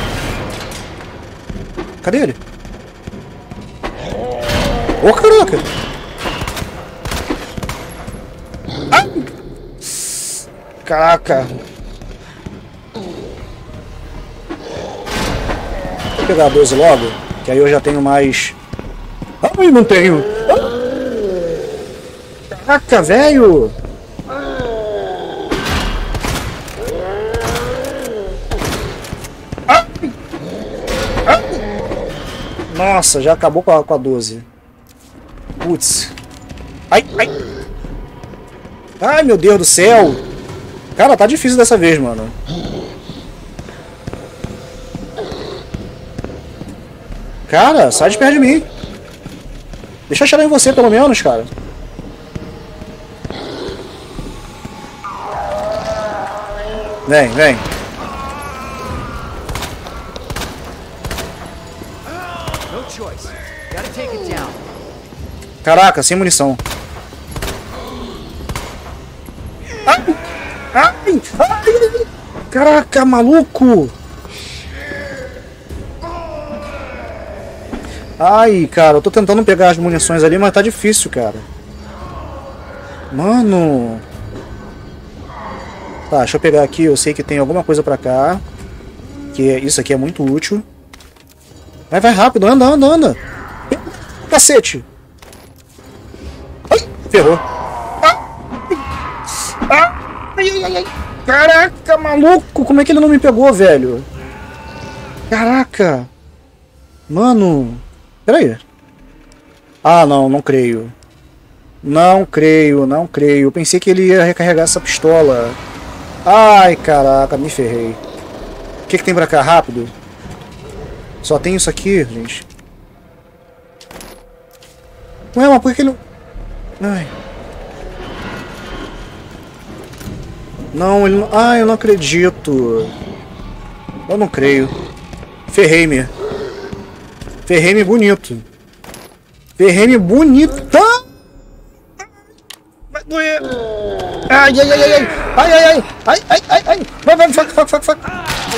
Cadê ele? Ô, oh, caraca. Ai. Caraca. Vou pegar a doze logo, que aí eu já tenho mais... Ai, não tenho. Caraca, velho. Ai. Ai. Nossa, já acabou com a, com a doze. Putz. Ai, ai. Ai, meu Deus do céu. Cara, tá difícil dessa vez, mano. Cara, sai de perto de mim. Deixa eu atirar em você, pelo menos, cara. Vem, vem. Caraca, sem munição. Ai, ai, ai. Caraca, maluco. Ai, cara, eu tô tentando pegar as munições ali, mas tá difícil, cara. Mano. Tá, deixa eu pegar aqui, eu sei que tem alguma coisa pra cá. Que é, isso aqui é muito útil. Vai, vai rápido, anda, anda, anda. Cacete. Ai, ferrou. Ai, ai, ai, ai. Caraca, maluco, como é que ele não me pegou, velho? Caraca. Mano. Pera aí. Ah, não, não creio. Não creio, não creio. Eu pensei que ele ia recarregar essa pistola. Ai, caraca, me ferrei. O que, que tem pra cá? Rápido. Só tem isso aqui, gente. Ué, mas por que ele... Ai. Não, ele não... Ai, eu não acredito. Eu não creio. Ferrei-me. Ferrei-me bonito. Ferrei-me bonito. Vai doer. Ai, ai, ai, ai. Ai, ai, ai. Ai, ai, ai, ai. Vai, vai, faca, faca, faca, faca.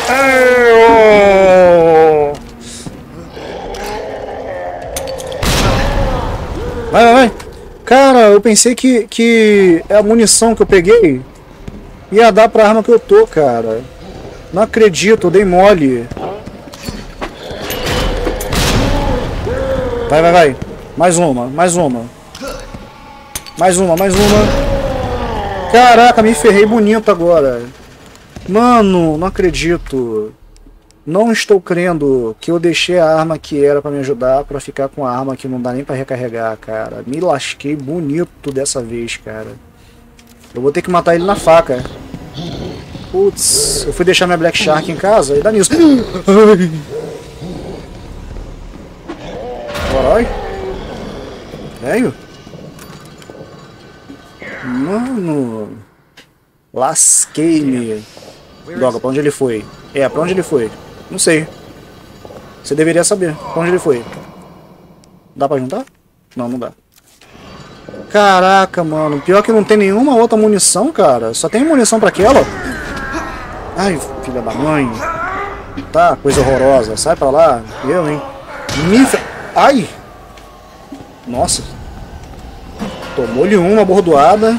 Vai, vai, vai. Cara, eu pensei que, que a munição que eu peguei ia dar pra arma que eu tô, cara. Não acredito, eu dei mole. Vai, vai, vai. Mais uma, mais uma. Mais uma, mais uma. Caraca, me ferrei bonito agora. Mano, não acredito. Não estou crendo que eu deixei a arma que era pra me ajudar pra ficar com a arma que não dá nem pra recarregar, cara. Me lasquei bonito dessa vez, cara. Eu vou ter que matar ele na faca. Putz, eu fui deixar minha Black Shark em casa e dá nisso. Caralho. Velho. Mano. Lasquei-me. Droga, pra onde ele foi? É, pra onde ele foi? Não sei. Você deveria saber pra onde ele foi. Dá pra juntar? Não, não dá. Caraca, mano. Pior que não tem nenhuma outra munição, cara. Só tem munição pra aquela. Ai, filha da mãe. Tá, coisa horrorosa. Sai pra lá. Eu, hein. Me... Ai. Nossa. Tomou-lhe uma bordoada.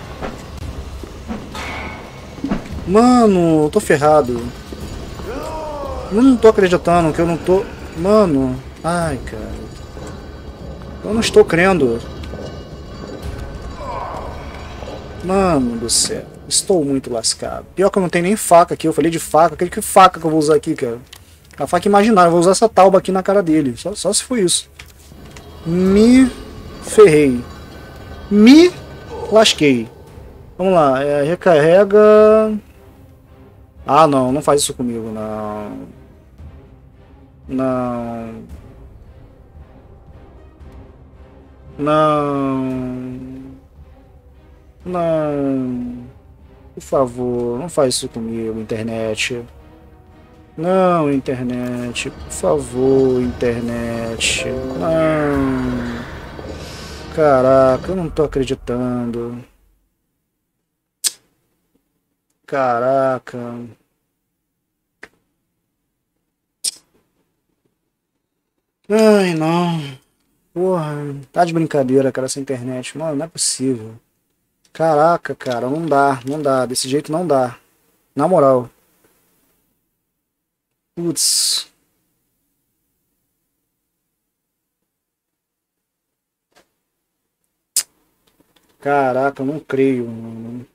Mano, eu tô ferrado. Eu não tô acreditando que eu não tô... Mano. Ai, cara. Eu não estou crendo. Mano do céu. Estou muito lascado. Pior que eu não tenho nem faca aqui. Eu falei de faca. Que faca que eu vou usar aqui, cara? A faca imaginária. Eu vou usar essa tauba aqui na cara dele. Só, só se for isso. Me ferrei. Me lasquei. Vamos lá. É, recarrega... Ah, não. Não faz isso comigo, não. Não. Não. Não. Por favor, não faz isso comigo, internet. Não, internet, por favor, internet. Não. Caraca, eu não tô acreditando. Caraca. Ai, não. Porra, tá de brincadeira, cara, essa internet. Mano, não é possível. Caraca, cara, não dá, não dá. Desse jeito não dá. Na moral. Putz. Caraca, eu não creio, mano.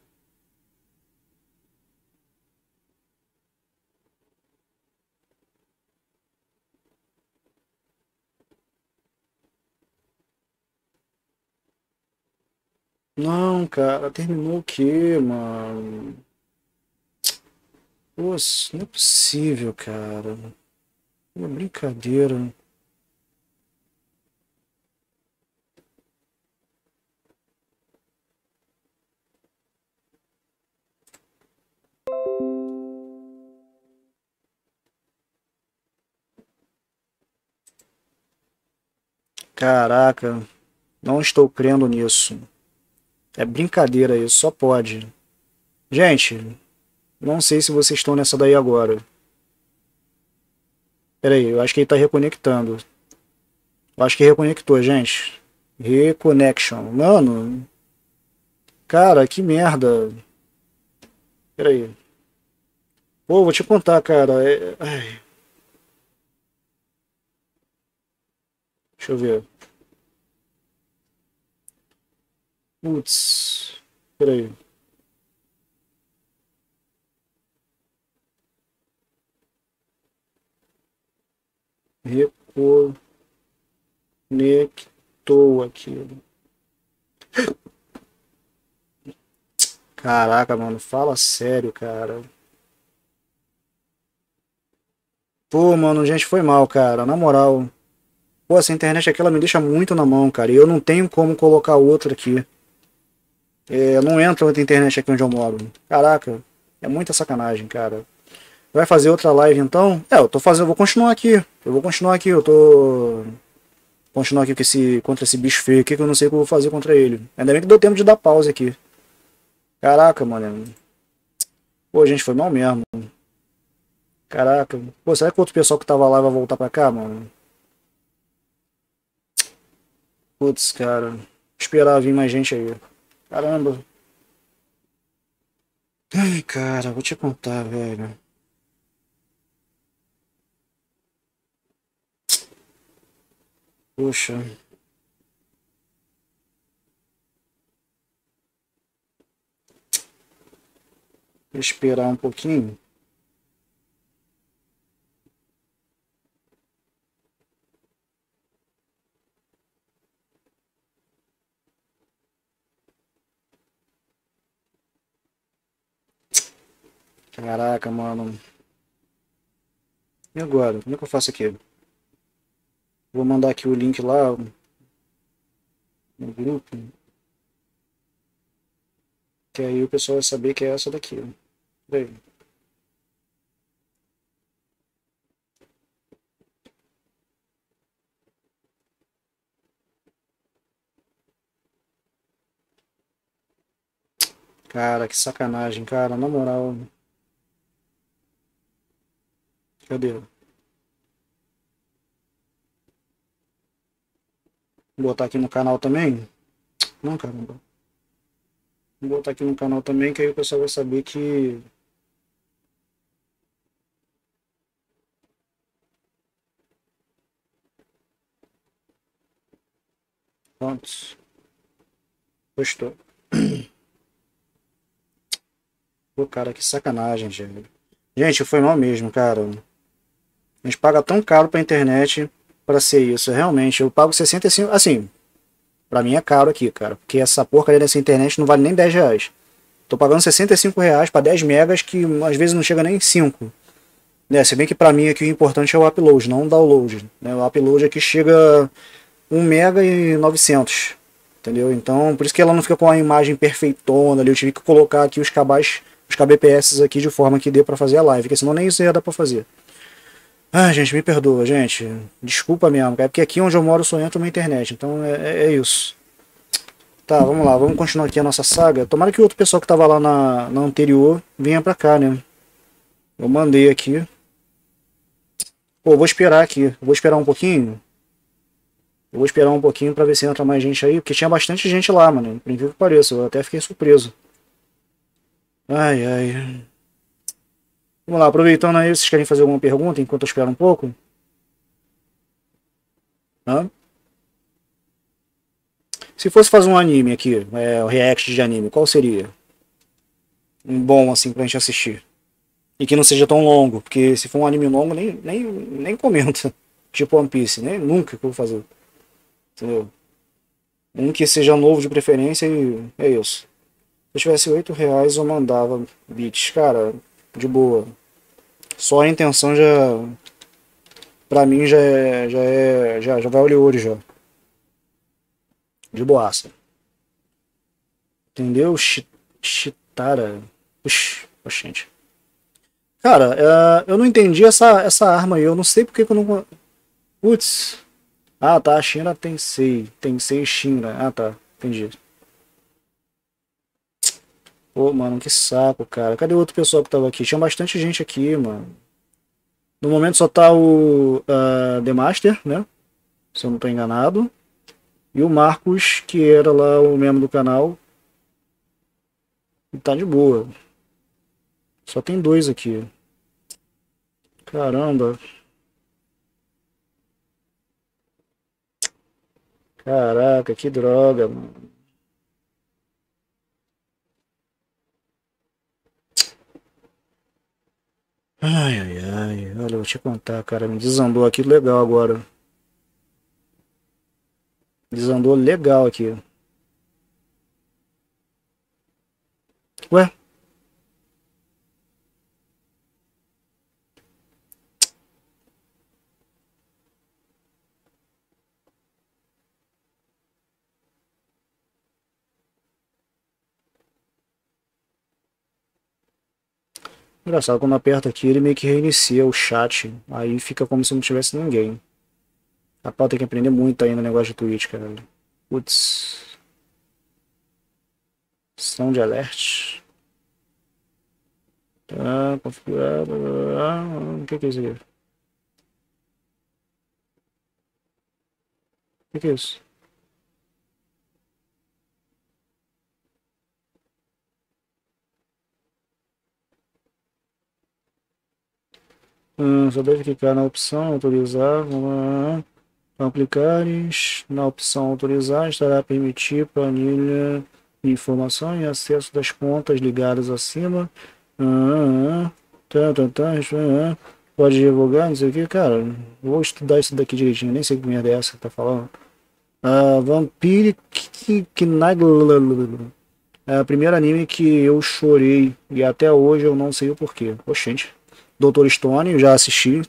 Não, cara, terminou o quê, mano? Nossa, não é possível, cara. É uma brincadeira. Caraca, não estou crendo nisso. É brincadeira isso, só pode. Gente, não sei se vocês estão nessa daí agora. Pera aí, eu acho que ele tá reconectando. Eu acho que reconectou, gente. Reconnection. Mano, cara, que merda. Pera aí. Pô, vou te contar, cara. É... ai, deixa eu ver. Putz. Pera aí. Reconectou aqui. Caraca, mano, fala sério, cara. Pô, mano, gente, foi mal, cara. Na moral. Pô, essa internet aqui, ela me deixa muito na mão, cara. E eu não tenho como colocar outra aqui. É, não entra outra internet aqui onde eu moro. Caraca, é muita sacanagem, cara. Vai fazer outra live então? É, eu tô fazendo, eu vou continuar aqui. Eu vou continuar aqui, eu tô continuar aqui com esse, contra esse bicho feio aqui que eu não sei o que eu vou fazer contra ele. Ainda bem que deu tempo de dar pausa aqui. Caraca, mano. Pô, gente, foi mal mesmo. Caraca. Pô, será que o outro pessoal que tava lá vai voltar pra cá, mano? Putz, cara. Esperar vir mais gente aí. Caramba. Ai, cara, vou te contar, velho. Poxa. Vou esperar um pouquinho. Caraca, mano. E agora? Como é que eu faço aqui? Vou mandar aqui o link lá no grupo. Que aí o pessoal vai saber que é essa daqui. Peraí. Cara, que sacanagem, cara. Na moral. Cadê? Vou botar aqui no canal também? Não, caramba. Vou botar aqui no canal também, que aí o pessoal vai saber que... Pronto. Postou. Pô, cara, que sacanagem, gente. Gente, foi mal mesmo, cara. A gente paga tão caro pra internet pra ser isso. Realmente, eu pago sessenta e cinco... Assim, pra mim é caro aqui, cara. Porque essa porcaria dessa internet não vale nem dez reais. Tô pagando sessenta e cinco reais pra dez megas, que às vezes não chega nem em cinco. Né? Se bem que pra mim aqui o importante é o upload, não o download. Né? O upload aqui chega um mega e novecentos. Entendeu? Então, por isso que ela não fica com a imagem perfeitona ali. Eu tive que colocar aqui os cabais, os kbps aqui de forma que dê pra fazer a live, porque senão nem isso ia dar pra fazer. Ah, gente, me perdoa, gente. Desculpa mesmo, cara. É porque aqui onde eu moro só entra uma internet. Então é, é, é isso. Tá, vamos lá. Vamos continuar aqui a nossa saga. Tomara que o outro pessoal que tava lá na, na anterior venha pra cá, né? Eu mandei aqui. Pô, vou esperar aqui. Vou esperar um pouquinho. Eu vou esperar um pouquinho pra ver se entra mais gente aí. Porque tinha bastante gente lá, mano. Por incrível que pareça. Eu até fiquei surpreso. Ai, ai. Vamos lá, aproveitando aí, vocês querem fazer alguma pergunta enquanto eu espero um pouco? Hã? Se fosse fazer um anime aqui, é, o react de anime, qual seria? Um bom, assim, pra gente assistir. E que não seja tão longo, porque se for um anime longo, nem, nem, nem comenta. Tipo One Piece, nem, nunca que eu vou fazer. Entendeu? Um que seja novo de preferência e é isso. Se eu tivesse oito reais, eu mandava bits. Cara, de boa. Só a intenção já... Pra mim já é... Já, é, já, já vai olho olho já. De boaça. Entendeu? Chi- Chitara. Puxa, gente. Cara, é, eu não entendi essa, essa arma aí. Eu não sei porque que eu não... Putz. Ah, tá. A China Tensei. Tensei China. Ah, tá. Entendi. Pô, mano, que saco, cara. Cadê o outro pessoal que tava aqui? Tinha bastante gente aqui, mano. No momento só tá o uh, The Master, né? Se eu não tô enganado. E o Marcos, que era lá o membro do canal. E tá de boa. Só tem dois aqui. Caramba. Caraca, que droga, mano. Ai, ai, ai. Olha, eu vou te contar, cara. Me desandou aqui legal agora. Desandou legal aqui. Ué? Engraçado, quando aperta aqui, ele meio que reinicia o chat. Aí fica como se não tivesse ninguém. Rapaz, tem que aprender muito aí no negócio de Twitch, cara. Putz. Som de alert. Tá configurado. O que que é isso aqui? O que que é isso? Hum, só deve clicar na opção autorizar. Vamos lá. Aplicares. Na opção autorizar estará permitir planilha de informação e acesso das contas ligadas acima. Ah, ah, tá, tá, tá, ah, pode revogar, não sei o que, cara. Vou estudar isso daqui direitinho, nem sei que merda é essa que tá falando. Ah, Vampire Knight é o primeiro anime que eu chorei e até hoje eu não sei o porquê. Oxente. doutor Stone, eu já assisti.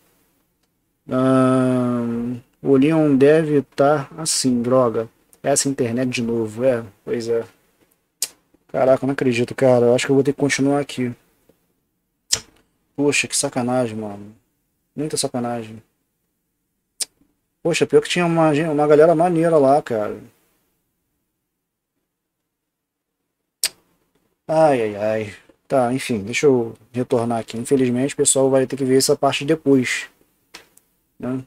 Ah, o Leon deve estar assim, droga. Essa internet de novo, é, pois é. Caraca, eu não acredito, cara. Eu acho que eu vou ter que continuar aqui. Poxa, que sacanagem, mano. Muita sacanagem. Poxa, pior que tinha uma, gen- uma galera maneira lá, cara. Ai, ai, ai. Tá, enfim, deixa eu retornar aqui. Infelizmente, o pessoal vai ter que ver essa parte depois, né?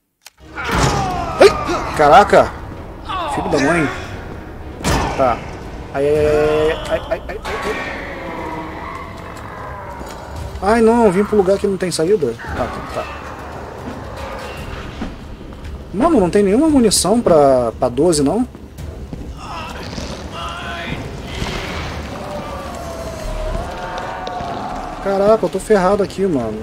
Ai, caraca! Filho da mãe. Tá. Ai, ai, ai, ai, ai, ai, ai, ai. Ai, não, vim pro lugar que não tem saída. Ah, tá, tá. Mano, não tem nenhuma munição pra, pra doze, não? Caraca, eu tô ferrado aqui, mano.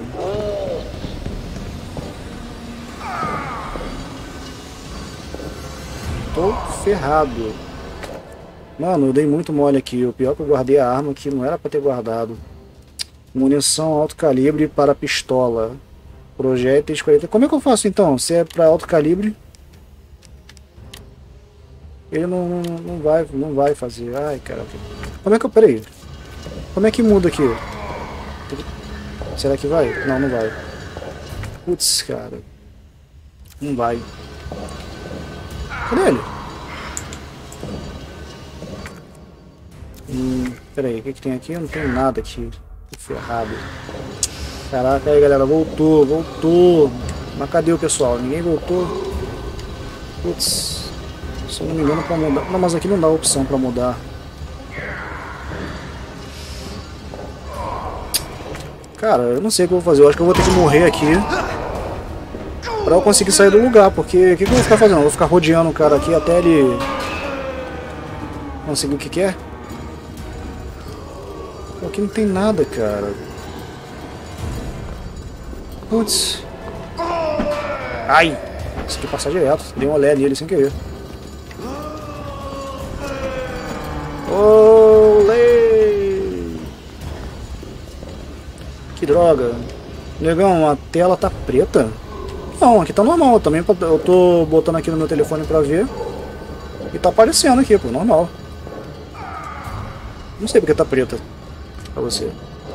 Tô ferrado. Mano, eu dei muito mole aqui. O pior é que eu guardei a arma que não era pra ter guardado. Munição alto calibre para pistola. Projéteis quarenta. Como é que eu faço então? Se é para alto calibre, ele não, não, não vai, não vai fazer. Ai, caraca. Como é que eu. Peraí. Como é que muda aqui? Será que vai? Não, não vai. Putz, cara. Não vai. Cadê ele? Hum, peraí, o que, que tem aqui? Não tem nada aqui. Tô ferrado. Caraca, aí galera, voltou, voltou. Mas cadê o pessoal? Ninguém voltou. Putz. Se eu não me engano, pra mudar. Não, mas aqui não dá opção pra mudar. Cara, eu não sei o que eu vou fazer. Eu acho que eu vou ter que morrer aqui pra eu conseguir sair do lugar. Porque o que, que eu vou ficar fazendo? Eu vou ficar rodeando o cara aqui até ele conseguir o que quer? Aqui não tem nada, cara. Putz. Ai! Consegui passar direto. Dei um olé nele sem querer. Olê! Que droga. Negão, a tela tá preta? Não, aqui tá normal. Também eu tô botando aqui no meu telefone pra ver. E tá aparecendo aqui, pô. Normal. Não sei porque tá preta. Pra você.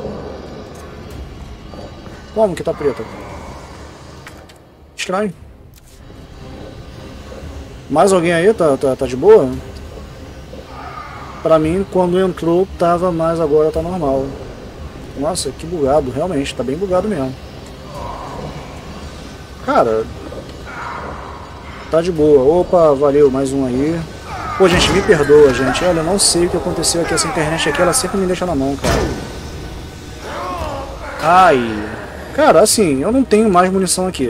Como que tá preta? Estranho. Mais alguém aí? Tá, tá, tá de boa? Pra mim, quando entrou, tava, mas agora tá normal. Nossa, que bugado. Realmente, tá bem bugado mesmo. Cara. Tá de boa. Opa, valeu, mais um aí. Pô, gente, me perdoa, gente. Olha, eu não sei o que aconteceu aqui. Essa internet aqui, ela sempre me deixa na mão, cara. Ai. Cara, assim, eu não tenho mais munição aqui.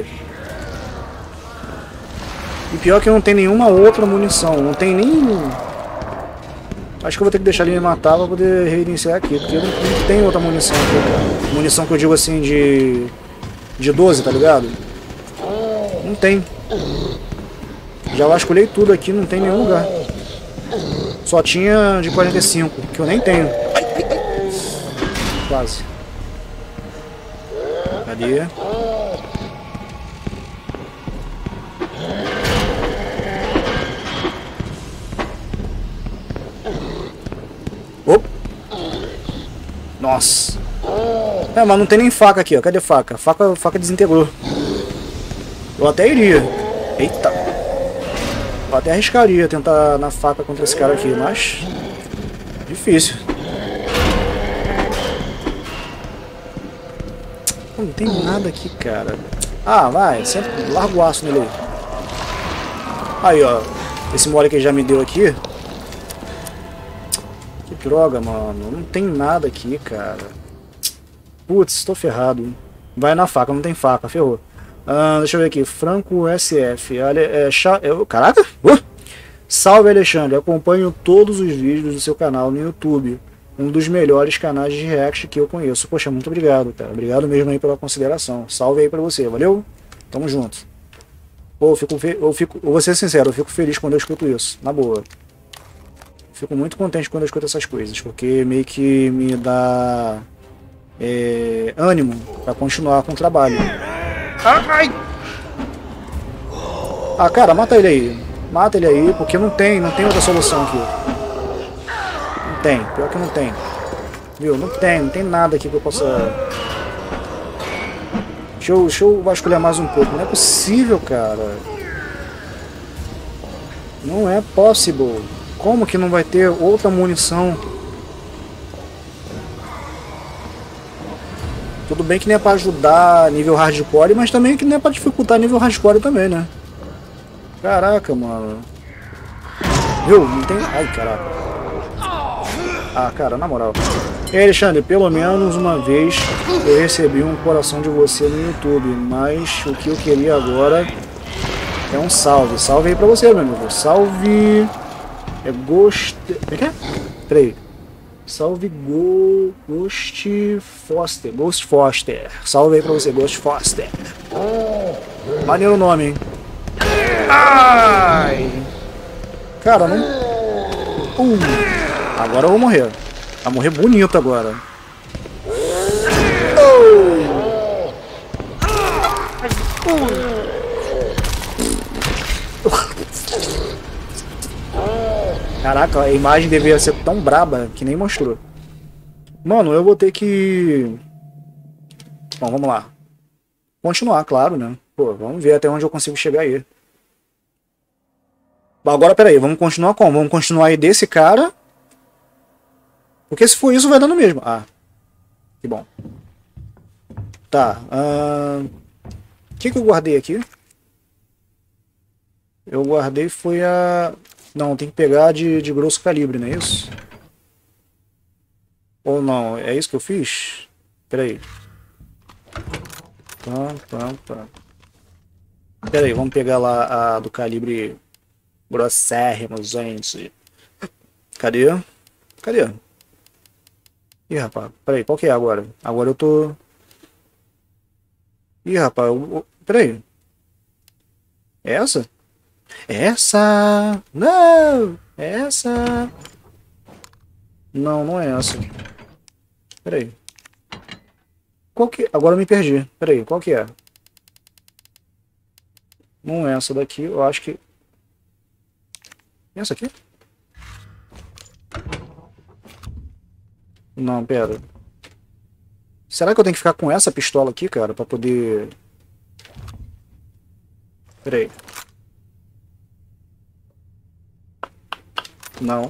E pior que eu não tenho nenhuma outra munição. Não tem nem... Acho que eu vou ter que deixar ele me matar pra poder reiniciar aqui. Porque eu não, não tenho outra munição aqui, cara. Munição que eu digo assim de... De doze, tá ligado? Não tem. Já vasculhei tudo aqui, não tem nenhum lugar. Só tinha de quarenta e cinco, que eu nem tenho. Quase. Cadê? Opa! Nossa! É, mas não tem nem faca aqui, ó. Cadê faca? Faca, faca desintegrou. Eu até iria. Eita! Eu até arriscaria tentar na faca contra esse cara aqui, mas... Difícil. Não tem nada aqui, cara. Ah, vai. Sempre larga o aço nele aí. Aí, ó. Esse mole que ele já me deu aqui. Que droga, mano. Não tem nada aqui, cara. Putz, tô ferrado. Vai na faca, não tem faca. Ferrou. Ah, deixa eu ver aqui. Franco S F. Ale, é, cha, é, caraca! Uh! Salve, Alexandre. Acompanho todos os vídeos do seu canal no YouTube. Um dos melhores canais de react que eu conheço. Poxa, muito obrigado, cara. Obrigado mesmo aí pela consideração. Salve aí pra você, valeu? Tamo junto. Pô, eu fico, eu fico, eu vou ser sincero, eu fico feliz quando eu escuto isso. Na boa. Fico muito contente quando eu escuto essas coisas, porque meio que me dá é, ânimo pra continuar com o trabalho. Ai! Ah, cara, mata ele aí. Mata ele aí, porque não tem, não tem outra solução aqui. Não tem, pior que não tem. Viu? Não tem, não tem nada aqui que eu possa... Deixa eu, deixa eu vasculhar mais um pouco. Não é possível, cara. Não é possível. Como que não vai ter outra munição? Tudo bem que nem é pra ajudar nível hardcore, mas também que nem é pra dificultar nível hardcore também, né? Caraca, mano. Viu? Não tem... Ai, caraca. Ah, cara, na moral. E aí, Alexandre, pelo menos uma vez eu recebi um coração de você no YouTube, mas o que eu queria agora é um salve. Salve aí pra você, meu amigo. Salve... É Ghost... Como é que é? Peraí. Salve Go... Ghost Foster. Ghost Foster. Salve aí pra você, Ghost Foster. Maneiro o nome, hein? Ai! Cara, não... Uh, agora eu vou morrer. Vai morrer bonito agora. Oh. Caraca, a imagem deveria ser tão braba que nem mostrou. Mano, eu vou ter que... Bom, vamos lá. continuar, claro, né? Pô, vamos ver até onde eu consigo chegar aí. Agora, peraí, vamos continuar como? Vamos continuar aí desse cara. Porque se for isso, vai dando mesmo. Ah, que bom. Tá. O uh... que, que eu guardei aqui? Eu guardei foi a... Não, tem que pegar de, de grosso calibre, não é isso? Ou não, é isso que eu fiz? Peraí. Tá, tá, tá. Peraí, vamos pegar lá a do calibre grossérrimo, gente. Cadê? Cadê? Ih, rapaz, peraí, qual que é agora? Agora eu tô... Ih, rapaz, eu... eu... peraí. É essa? Essa! Não! Essa! Não, não é essa. Peraí. Qual que... Agora eu me perdi. Peraí, qual que é? Não é essa daqui, eu acho que... Essa aqui? Não, pera. Será que eu tenho que ficar com essa pistola aqui, cara, pra poder... Peraí. Não.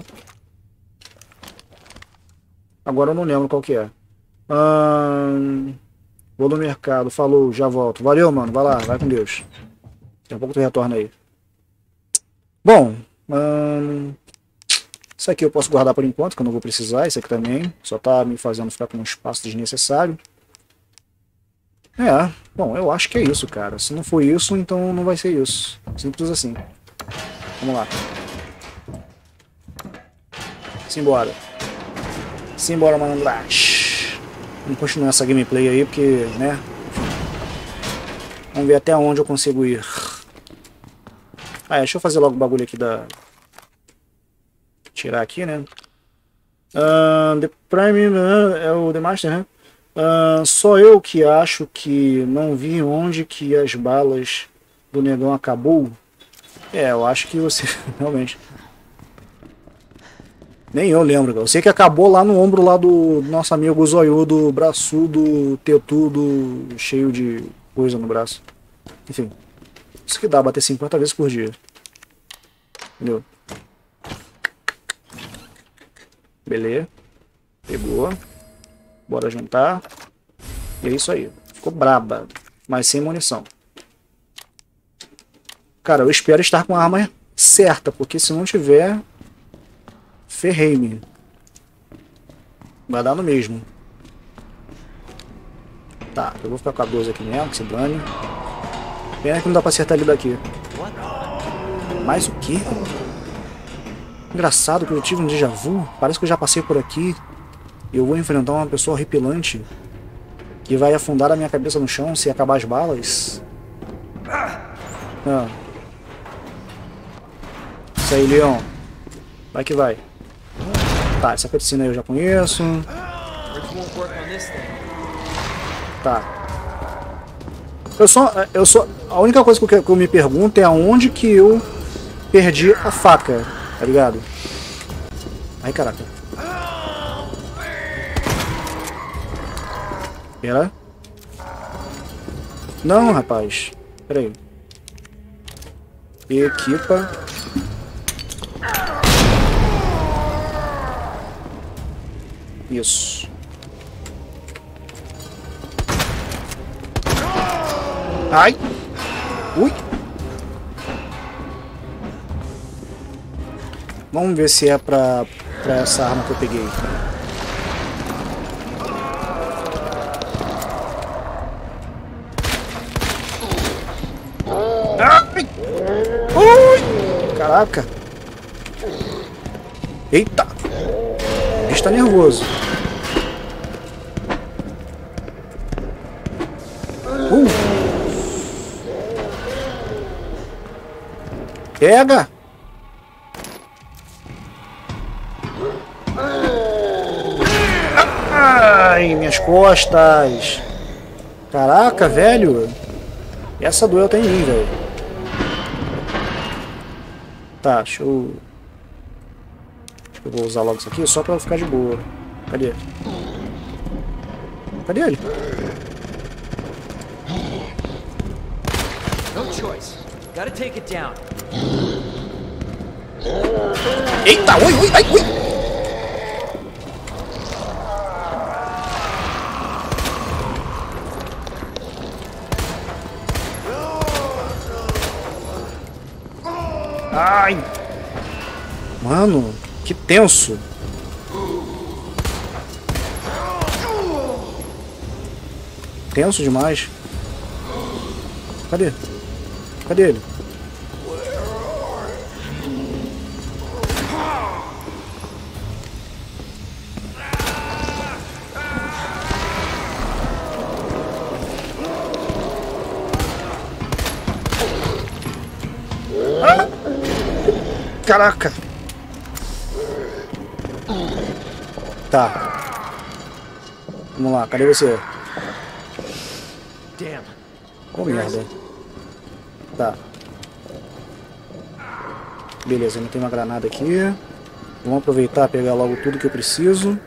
Agora eu não lembro qual que é. Hum... Vou no mercado, falou, já volto. Valeu, mano, vai lá, vai com Deus. Daqui a pouco tu retorna aí. Bom, hum... isso aqui eu posso guardar por enquanto, que eu não vou precisar. Isso aqui também, só tá me fazendo ficar com um espaço desnecessário. É, bom, eu acho que é isso, cara. Se não for isso, então não vai ser isso. Simples assim. Vamos lá. Simbora. Simbora, malandragem. Vamos continuar essa gameplay aí, porque, né? Vamos ver até onde eu consigo ir. Ah, deixa eu fazer logo o bagulho aqui da... Tirar aqui, né? Uh, the Prime uh, é o The Master, né? Uh, só eu que acho que não vi onde que as balas do negão acabou. É, eu acho que você realmente... Nem eu lembro, cara. Eu sei que acabou lá no ombro lá do nosso amigo zoiudo, braçudo, tetudo, cheio de coisa no braço. Enfim. Isso que dá, bater cinquenta vezes por dia. Entendeu? Beleza. Pegou. Bora juntar. E é isso aí. Ficou braba. Mas sem munição. Cara, eu espero estar com a arma certa, porque se não tiver... Ferrei-me. Vai dar no mesmo. Tá, eu vou ficar com a doze aqui mesmo, que se dane. Pena que não dá pra acertar ele daqui. Mais o quê? Engraçado que eu tive um déjà vu. Parece que eu já passei por aqui. E eu vou enfrentar uma pessoa horripilante que vai afundar a minha cabeça no chão se acabar as balas. Ah. Isso aí, Leon. Vai que vai. Tá, essa cutscene aí eu já conheço. Tá. Eu só, eu só, a única coisa que eu, que eu me pergunto é aonde que eu perdi a faca, tá ligado? Ai, caraca. Pera. Não, rapaz. Pera aí. Equipa. Isso. Ai! Ui! Vamos ver se é pra, pra essa arma que eu peguei. Ai! Ui! Caraca! Eita! O bicho tá nervoso. Uh. Pega! Ai, minhas costas! Caraca, velho! Essa doeu até em mim, velho. Tá, deixa eu... Acho que eu vou usar logo isso aqui só pra ficar de boa. Cadê? Cadê ele? choice. Gotta take it down. Eita, ui, ui, ai, ui. Ai. Mano, que tenso. Tenso demais. Cadê? Cadê ele? Ah! Caraca. Tá. Vamos lá, cadê você? Damn. Oh, merda. Tá. Beleza, não tem uma granada aqui. Vamos aproveitar e pegar logo tudo que eu preciso.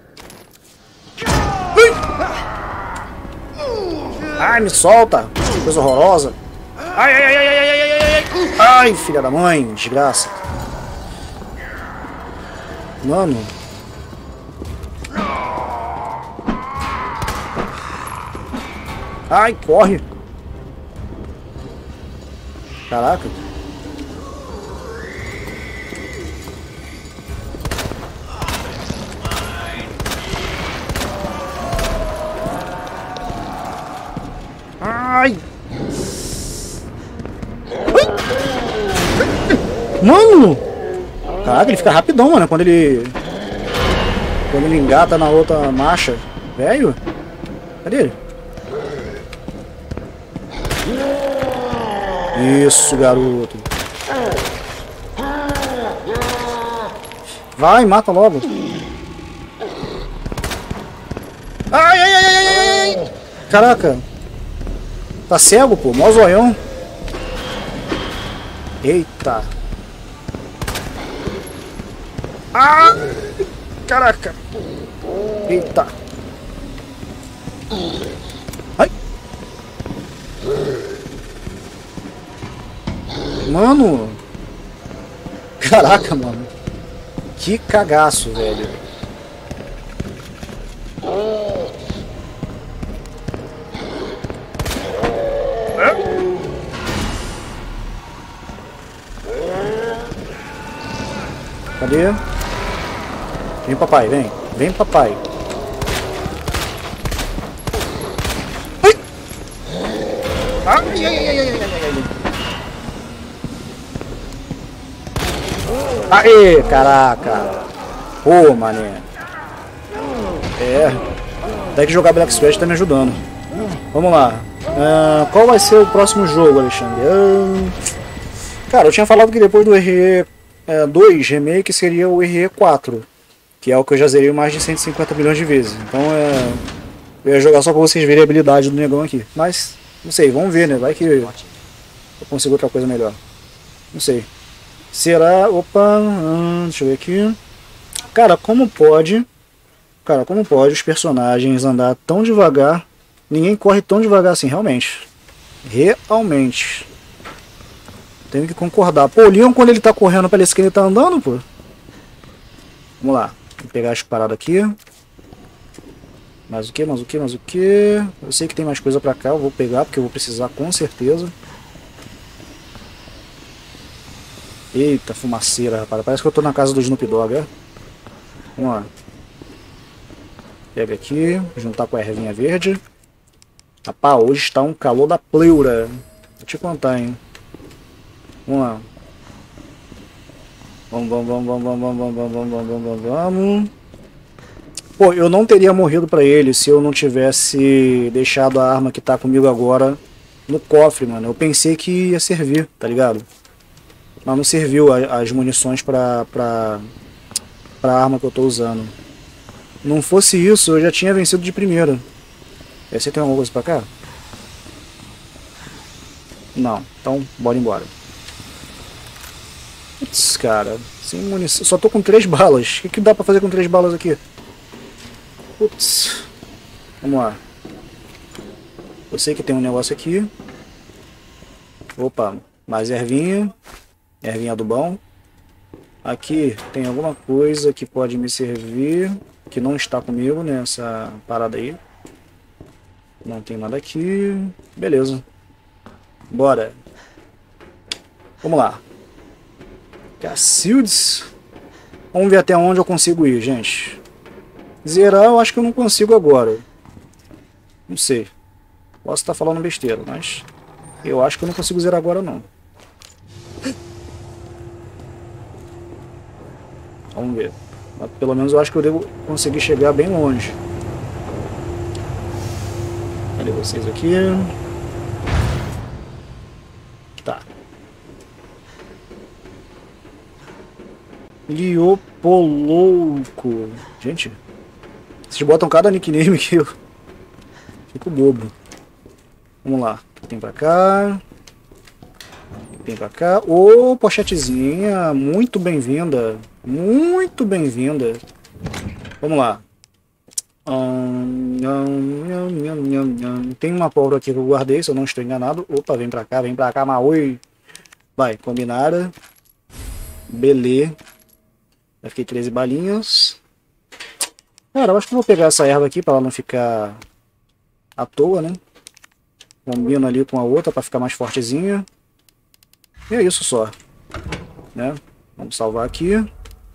Ai, me solta! Coisa horrorosa. Ai, ai, ai, ai, ai, ai, ai, ai, ai. Ai, filha da mãe, desgraça. Mano. Ai, corre. Caraca. Ai. Mano. Caraca, ele fica rapidão, mano, quando ele... Quando ele engata na outra marcha. Velho. Cadê ele? Isso, garoto. Vai, mata logo. Ai, ai, ai, ai, ai, ai. Caraca. Tá cego, pô. Mó zoião. Eita. Ah! Caraca. Eita. Ai. Mano. Caraca, mano. Que cagaço, velho. Cadê? Vem, papai, vem. Vem, papai. Ai! Ai, ai, ai, ai, ai, ai, ai. Aê, caraca. Pô, mané. É. Tem que jogar Black Sweat, tá me ajudando. Vamos lá. Uh, qual vai ser o próximo jogo, Alexandre? Uh... Cara, eu tinha falado que depois do R E dois Remake seria o R E quatro. Que é o que eu já zerei mais de cento e cinquenta milhões de vezes. Então é... eu ia jogar só pra vocês verem a habilidade do negão aqui. Mas, não sei, vamos ver, né? Vai que eu consigo outra coisa melhor. Não sei. Será... Opa... Hum, deixa eu ver aqui. Cara, como pode... Cara, como pode os personagens andar tão devagar? Ninguém corre tão devagar assim, realmente. Realmente. Tenho que concordar. Pô, o Leon, quando ele tá correndo, parece que ele tá andando, pô. Vamos lá. Vou pegar as paradas aqui. Mais o que, mais o que, mais o que? Eu sei que tem mais coisa pra cá, eu vou pegar, porque eu vou precisar com certeza. Eita, fumaceira, rapaz. Parece que eu tô na casa do Snoop Dogg, é? Vamos lá. Pega aqui, juntar com a ervinha verde. Rapaz, hoje está um calor da pleura. Vou te contar, hein. Vamos lá. Vamos, vamos, vamos, vamos, vamos, vamos, vamos, vamos, vamos, vamos, vamos. Pô, eu não teria morrido pra ele se eu não tivesse deixado a arma que tá comigo agora no cofre, mano. Eu pensei que ia servir, tá ligado? Mas não serviu as munições pra, pra, pra arma que eu tô usando. Não fosse isso, eu já tinha vencido de primeira. Você tem alguma coisa pra cá? Não. Então, bora embora. Putz, cara. Sem munição. Só tô com três balas. O que, que dá pra fazer com três balas aqui? Putz. Vamos lá. Eu sei que tem um negócio aqui. Opa, mais ervinha. Ervinha do bom. Aqui tem alguma coisa que pode me servir, que não está comigo nessa parada aí. Não tem nada aqui. Beleza. Bora. Vamos lá. Cacildes. Vamos ver até onde eu consigo ir, gente. Zerar eu acho que eu não consigo agora. Não sei. Posso estar falando besteira, mas eu acho que eu não consigo zerar agora não. Vamos ver. Mas pelo menos eu acho que eu devo conseguir chegar bem longe. Cadê vocês aqui? Tá. Liopollouco. Gente, vocês botam cada nickname que eu fico bobo. Vamos lá. Tem pra cá. Tem pra cá. Ô, pochetezinha. Muito bem-vinda. Muito bem-vinda. Vamos lá. Hum, hum, hum, hum, hum, hum. Tem uma pólvora aqui que eu guardei, se eu não estou enganado. Opa, vem pra cá, vem pra cá, Maui. Vai, combinada. Beleza. Já fiquei treze balinhas. Cara, eu acho que eu vou pegar essa erva aqui pra ela não ficar à toa, né? Combino ali com a outra pra ficar mais fortezinha. E é isso só. Né? Vamos salvar aqui.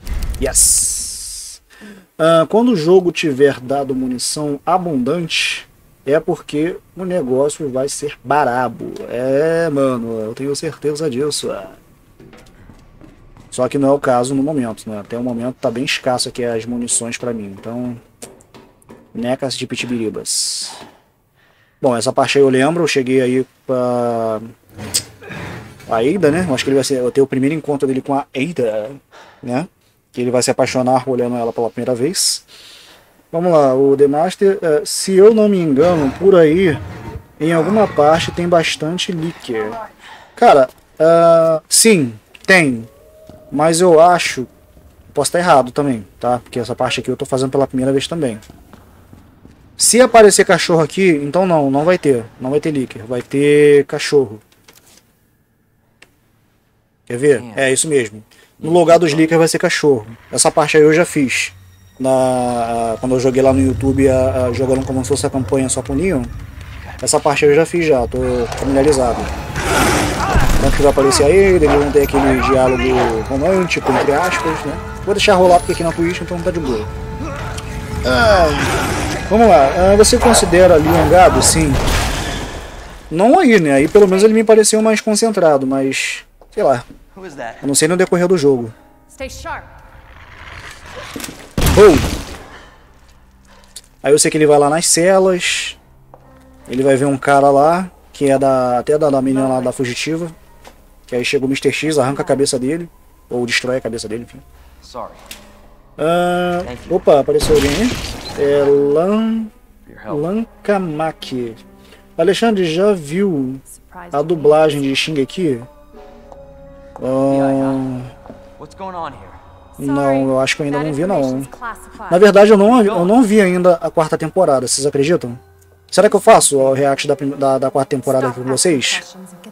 Yes! Ah, quando o jogo tiver dado munição abundante, é porque o negócio vai ser barabo. É, mano, eu tenho certeza disso. Só que não é o caso no momento, né? Até o momento tá bem escasso aqui as munições pra mim. Então, necas de pitibiribas. Bom, essa parte aí eu lembro. Eu cheguei aí pra a Ada, né? Eu acho que ele vai ser, eu tenho o primeiro encontro dele com a Ada, né? Que ele vai se apaixonar olhando ela pela primeira vez. Vamos lá, o The Master, uh, se eu não me engano, por aí, em alguma parte tem bastante líquido. Cara, uh, sim, tem. Mas eu acho, posso estar errado também, tá? Porque essa parte aqui eu tô fazendo pela primeira vez também. Se aparecer cachorro aqui, então não, não vai ter. Não vai ter líquido, vai ter cachorro. Quer ver? É isso mesmo. No lugar dos líquidos vai ser cachorro. Essa parte aí eu já fiz. Na, quando eu joguei lá no YouTube, a, a, jogando como se fosse a campanha só com o Leon. Essa parte aí eu já fiz já, tô familiarizado. Tanto que vai aparecer a ele, eles vão ter aquele diálogo romântico, entre aspas, né? Vou deixar rolar porque aqui na Twitch, então tá de boa. Ah, vamos lá, ah, você considera Leon gado? Sim. Não aí, né? Aí pelo menos ele me pareceu mais concentrado, mas... sei lá. Eu não sei no decorrer do jogo. Oh. Aí eu sei que ele vai lá nas celas. Ele vai ver um cara lá, que é da até da, da menina lá da fugitiva. Que aí chega o mister X, arranca a cabeça dele. Ou destrói a cabeça dele, enfim. Ah, opa, apareceu alguém aí. É Lan... Lankamaki. Alexandre, já viu a dublagem de Shingeki? Uh, não, eu acho que eu ainda não vi não. Na verdade eu não, eu não vi ainda a quarta temporada, vocês acreditam? Será que eu faço o react da, da, da quarta temporada aqui com vocês?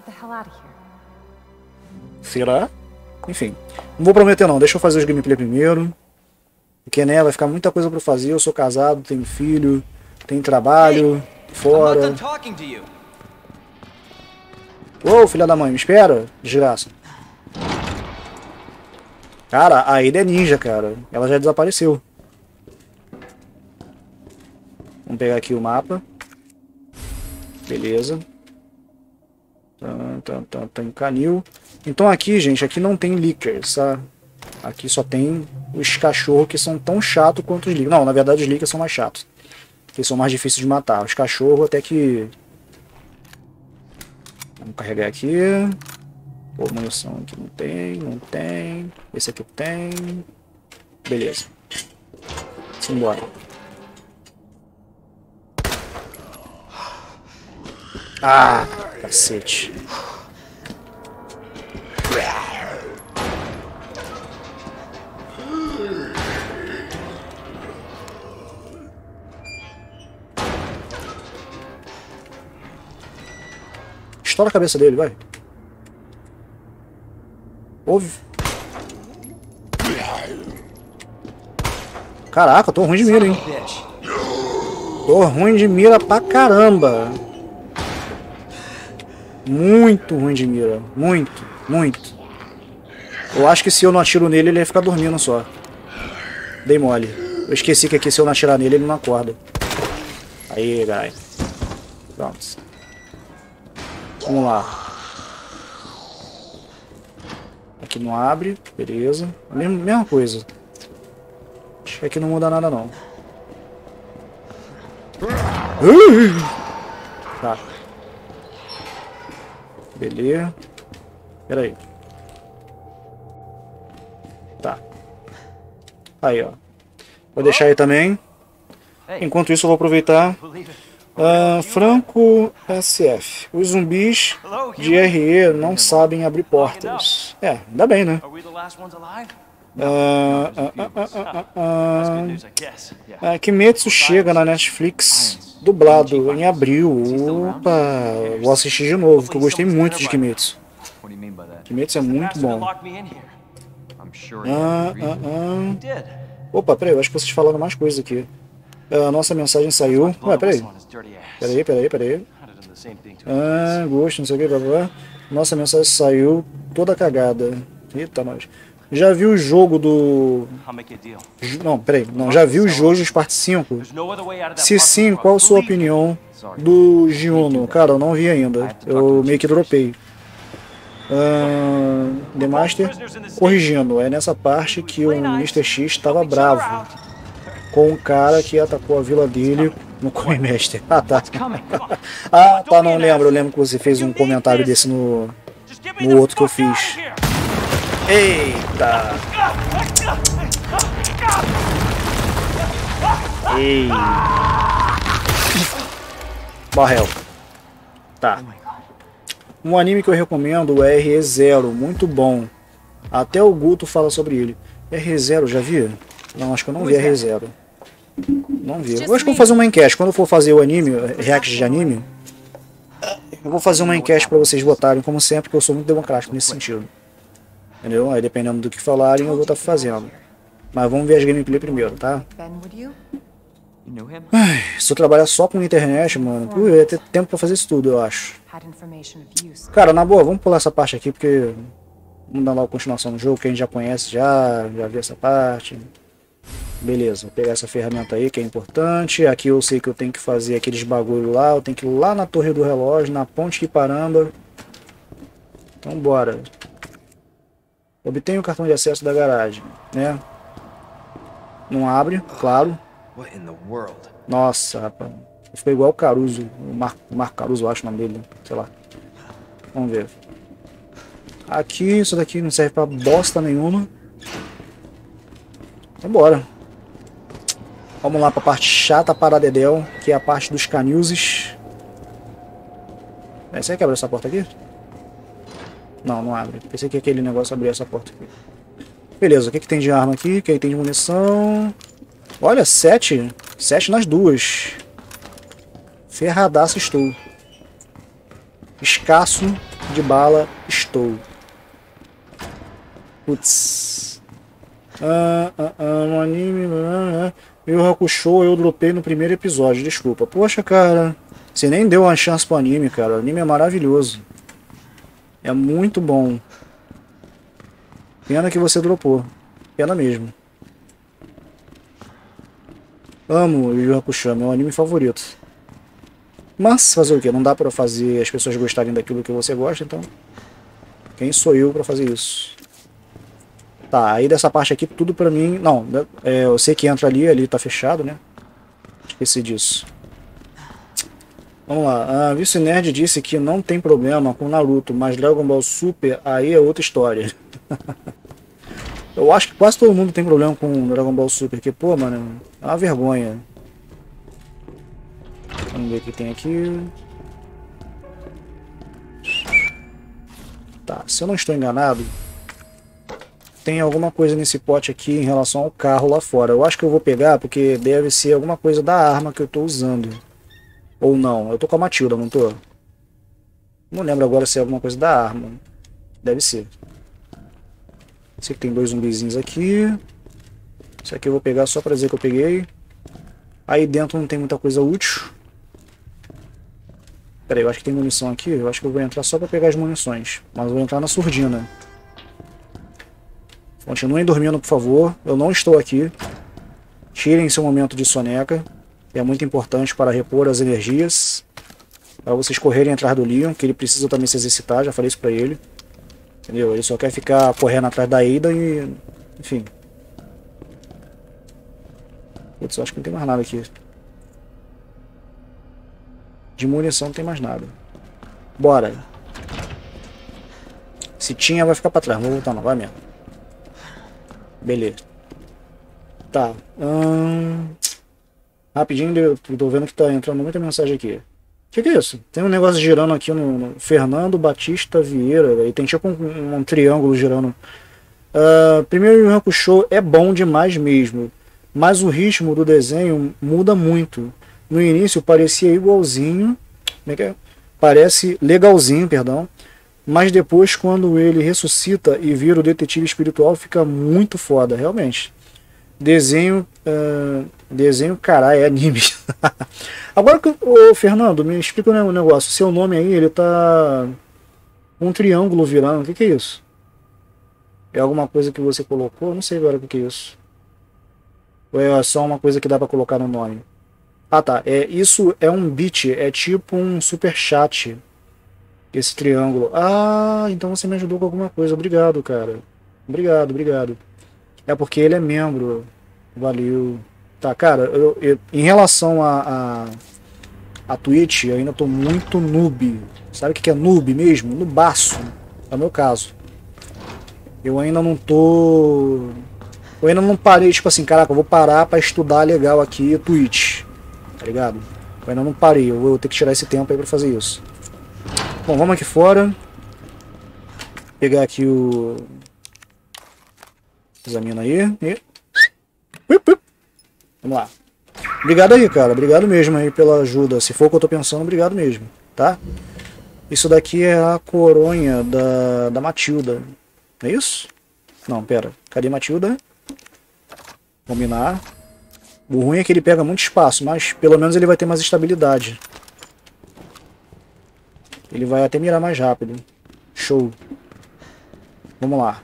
Será? Enfim, não vou prometer não, deixa eu fazer os gameplay primeiro. Porque né, vai ficar muita coisa pra fazer, eu sou casado, tenho filho, tenho trabalho, fora. Ô, oh, filha da mãe, me espera, desgraça. Cara, a Ada é ninja, cara. Ela já desapareceu. Vamos pegar aqui o mapa. Beleza. Tá, tá, tá em canil. Então aqui, gente, aqui não tem lickers, tá? Aqui só tem os cachorros que são tão chatos quanto os lickers. Não, na verdade os lickers são mais chatos. Eles são mais difíceis de matar. Os cachorros até que... Vamos carregar aqui. Pô, munição aqui não tem, não tem. Esse aqui tem. Beleza. Simbora. Ah, cacete. Estoura a cabeça dele, vai. Ouve. Caraca, tô ruim de mira, hein? Tô ruim de mira pra caramba. Muito ruim de mira. Muito, muito. Eu acho que se eu não atiro nele, ele ia ficar dormindo só. Dei mole. Eu esqueci que aqui se eu não atirar nele, ele não acorda. Aí, galera. Pronto. Vamos lá. Aqui não abre. Beleza. Mesma, mesma coisa. Acho que aqui não muda nada, não. Tá. Beleza. Pera aí. Tá. Aí, ó. Vou deixar aí também. Enquanto isso, eu vou aproveitar. Uh, Franco S F. Os zumbis de R E não sabem abrir portas. É, ainda bem, né? Uh, uh, uh, uh, uh, uh, uh, Kimetsu chega na Netflix dublado em abril. Opa, vou assistir de novo, porque eu gostei muito de Kimetsu. Kimetsu é muito bom. Uh, uh, uh. Opa, peraí, eu acho que vocês falaram mais coisas aqui. A nossa mensagem saiu. Ué, peraí. Peraí, peraí, peraí. Ah, gosto, não sei o que, blá, blá. Nossa mensagem saiu toda cagada. Eita, nós. Já viu o jogo do... Não, peraí. Não, já viu o jogo dos Parte cinco? Se sim, qual a sua opinião do Giuno? Cara, eu não vi ainda. Eu meio que dropei. Uh, The Master, corrigindo, é nessa parte que o mister X estava bravo com um cara que atacou a vila dele no Coin Master. Ah, tá. Ah, tá, não lembro. Eu lembro que você fez um comentário desse no, no outro que eu fiz. Eita! Ei! Morreu. Tá. Um anime que eu recomendo é R E Zero, muito bom. Até o Guto fala sobre ele. R E Zero, já vi? Não, acho que eu não vi R E Zero. Não vi. Eu acho que eu vou fazer uma enquete. Quando eu for fazer o anime, react de anime, eu vou fazer uma enquete pra vocês votarem, como sempre, porque eu sou muito democrático nesse sentido. Entendeu? Aí dependendo do que falarem, eu vou estar fazendo. Mas vamos ver as gameplay primeiro, tá? Ai, se eu trabalhar só com internet, mano, eu ia ter tempo pra fazer isso tudo, eu acho. Cara, na boa, vamos pular essa parte aqui, porque vamos dar logo continuação no jogo, que a gente já conhece, já, já viu essa parte. Beleza, vou pegar essa ferramenta aí, que é importante. Aqui eu sei que eu tenho que fazer aqueles bagulho lá, eu tenho que ir lá na torre do relógio, na ponte de Paramba. Então bora. Obtenha o cartão de acesso da garagem, né? Não abre, claro. Nossa, rapaz. Ficou igual o Caruso. O Marco, Marco Caruso, eu acho o nome dele. Sei lá. Vamos ver. Aqui, isso daqui não serve pra bosta nenhuma. Então bora. Vamos lá pra parte chata para Dedéu, que é a parte dos canilzes. É, você quer abrir essa porta aqui? Não, não abre. Pensei que aquele negócio abria essa porta aqui. Beleza, o que, que tem de arma aqui? O que, que tem de munição? Olha, sete. Sete nas duas. Ferradaço estou. Escasso de bala estou. Putz. Ah, ah, ah, no anime... Ah, ah. Eu Hakusho eu dropei no primeiro episódio, desculpa. Poxa, cara. Você nem deu uma chance pro anime, cara. O anime é maravilhoso. É muito bom. Pena que você dropou. Pena mesmo. Amo o Yu Hakusho, é meu anime favorito. Mas fazer o que? Não dá pra fazer as pessoas gostarem daquilo que você gosta, então... Quem sou eu pra fazer isso? Tá, aí dessa parte aqui tudo pra mim... Não, é, eu sei que entra ali, ali tá fechado, né? Esqueci disso. Vamos lá, a Vice Nerd disse que não tem problema com Naruto, mas Dragon Ball Super aí é outra história. Eu acho que quase todo mundo tem problema com Dragon Ball Super, porque, pô, mano, é uma vergonha. Vamos ver o que tem aqui. Tá, se eu não estou enganado, tem alguma coisa nesse pote aqui em relação ao carro lá fora. Eu acho que eu vou pegar porque deve ser alguma coisa da arma que eu estou usando. Ou não, eu tô com a Matilda, não tô? Não lembro agora se é alguma coisa da arma. Deve ser. Sei que tem dois zumbizinhos aqui. Esse aqui eu vou pegar só pra dizer que eu peguei. Aí dentro não tem muita coisa útil. Pera aí, eu acho que tem munição aqui. Eu acho que eu vou entrar só pra pegar as munições. Mas eu vou entrar na surdina. Continuem dormindo, por favor. Eu não estou aqui. Tirem seu momento de soneca. É muito importante para repor as energias. Para vocês correrem atrás do Leon, que ele precisa também se exercitar. Já falei isso pra ele. Entendeu? Ele só quer ficar correndo atrás da Ada e... Enfim. Putz, eu acho que não tem mais nada aqui. De munição não tem mais nada. Bora. Se tinha, vai ficar pra trás. Não vou voltar não, vai mesmo. Beleza. Tá. Hum... Rapidinho, eu tô vendo que tá entrando muita mensagem aqui. O que, que é isso? Tem um negócio girando aqui no, no Fernando Batista Vieira. E tem tipo um, um triângulo girando. Uh, primeiro, o Yu Hakusho é bom demais mesmo. Mas o ritmo do desenho muda muito. No início parecia igualzinho. Como é que é? Parece legalzinho, perdão. Mas depois, quando ele ressuscita e vira o detetive espiritual, fica muito foda, realmente. Desenho. Uh, desenho, caralho, é anime. Agora, ô, Fernando, me explica um negócio. Seu nome aí, ele tá. Um triângulo virando. O que, que é isso? É alguma coisa que você colocou? Não sei agora o que, que é isso. Ou é só uma coisa que dá pra colocar no nome? Ah tá, é, isso é um bit, é tipo um super chat. Esse triângulo. Ah, então você me ajudou com alguma coisa. Obrigado, cara. Obrigado, obrigado. É porque ele é membro. Valeu. Tá, cara, eu, eu, em relação a, a, a Twitch, eu ainda tô muito noob. Sabe o que é noob mesmo? Nubaço. É o meu caso. Eu ainda não tô... Eu ainda não parei, tipo assim, caraca, eu vou parar pra estudar legal aqui Twitch. Tá ligado? Eu ainda não parei, eu vou ter que tirar esse tempo aí pra fazer isso. Bom, vamos aqui fora. Pegar aqui o... Examina aí. E... Vamos lá. Obrigado aí, cara. Obrigado mesmo aí pela ajuda. Se for o que eu tô pensando, obrigado mesmo, tá? Isso daqui é a coronha da, da Matilda. É isso? Não, pera. Cadê Matilda? Combinar. O ruim é que ele pega muito espaço, mas pelo menos ele vai ter mais estabilidade. Ele vai até mirar mais rápido. Show. Vamos lá.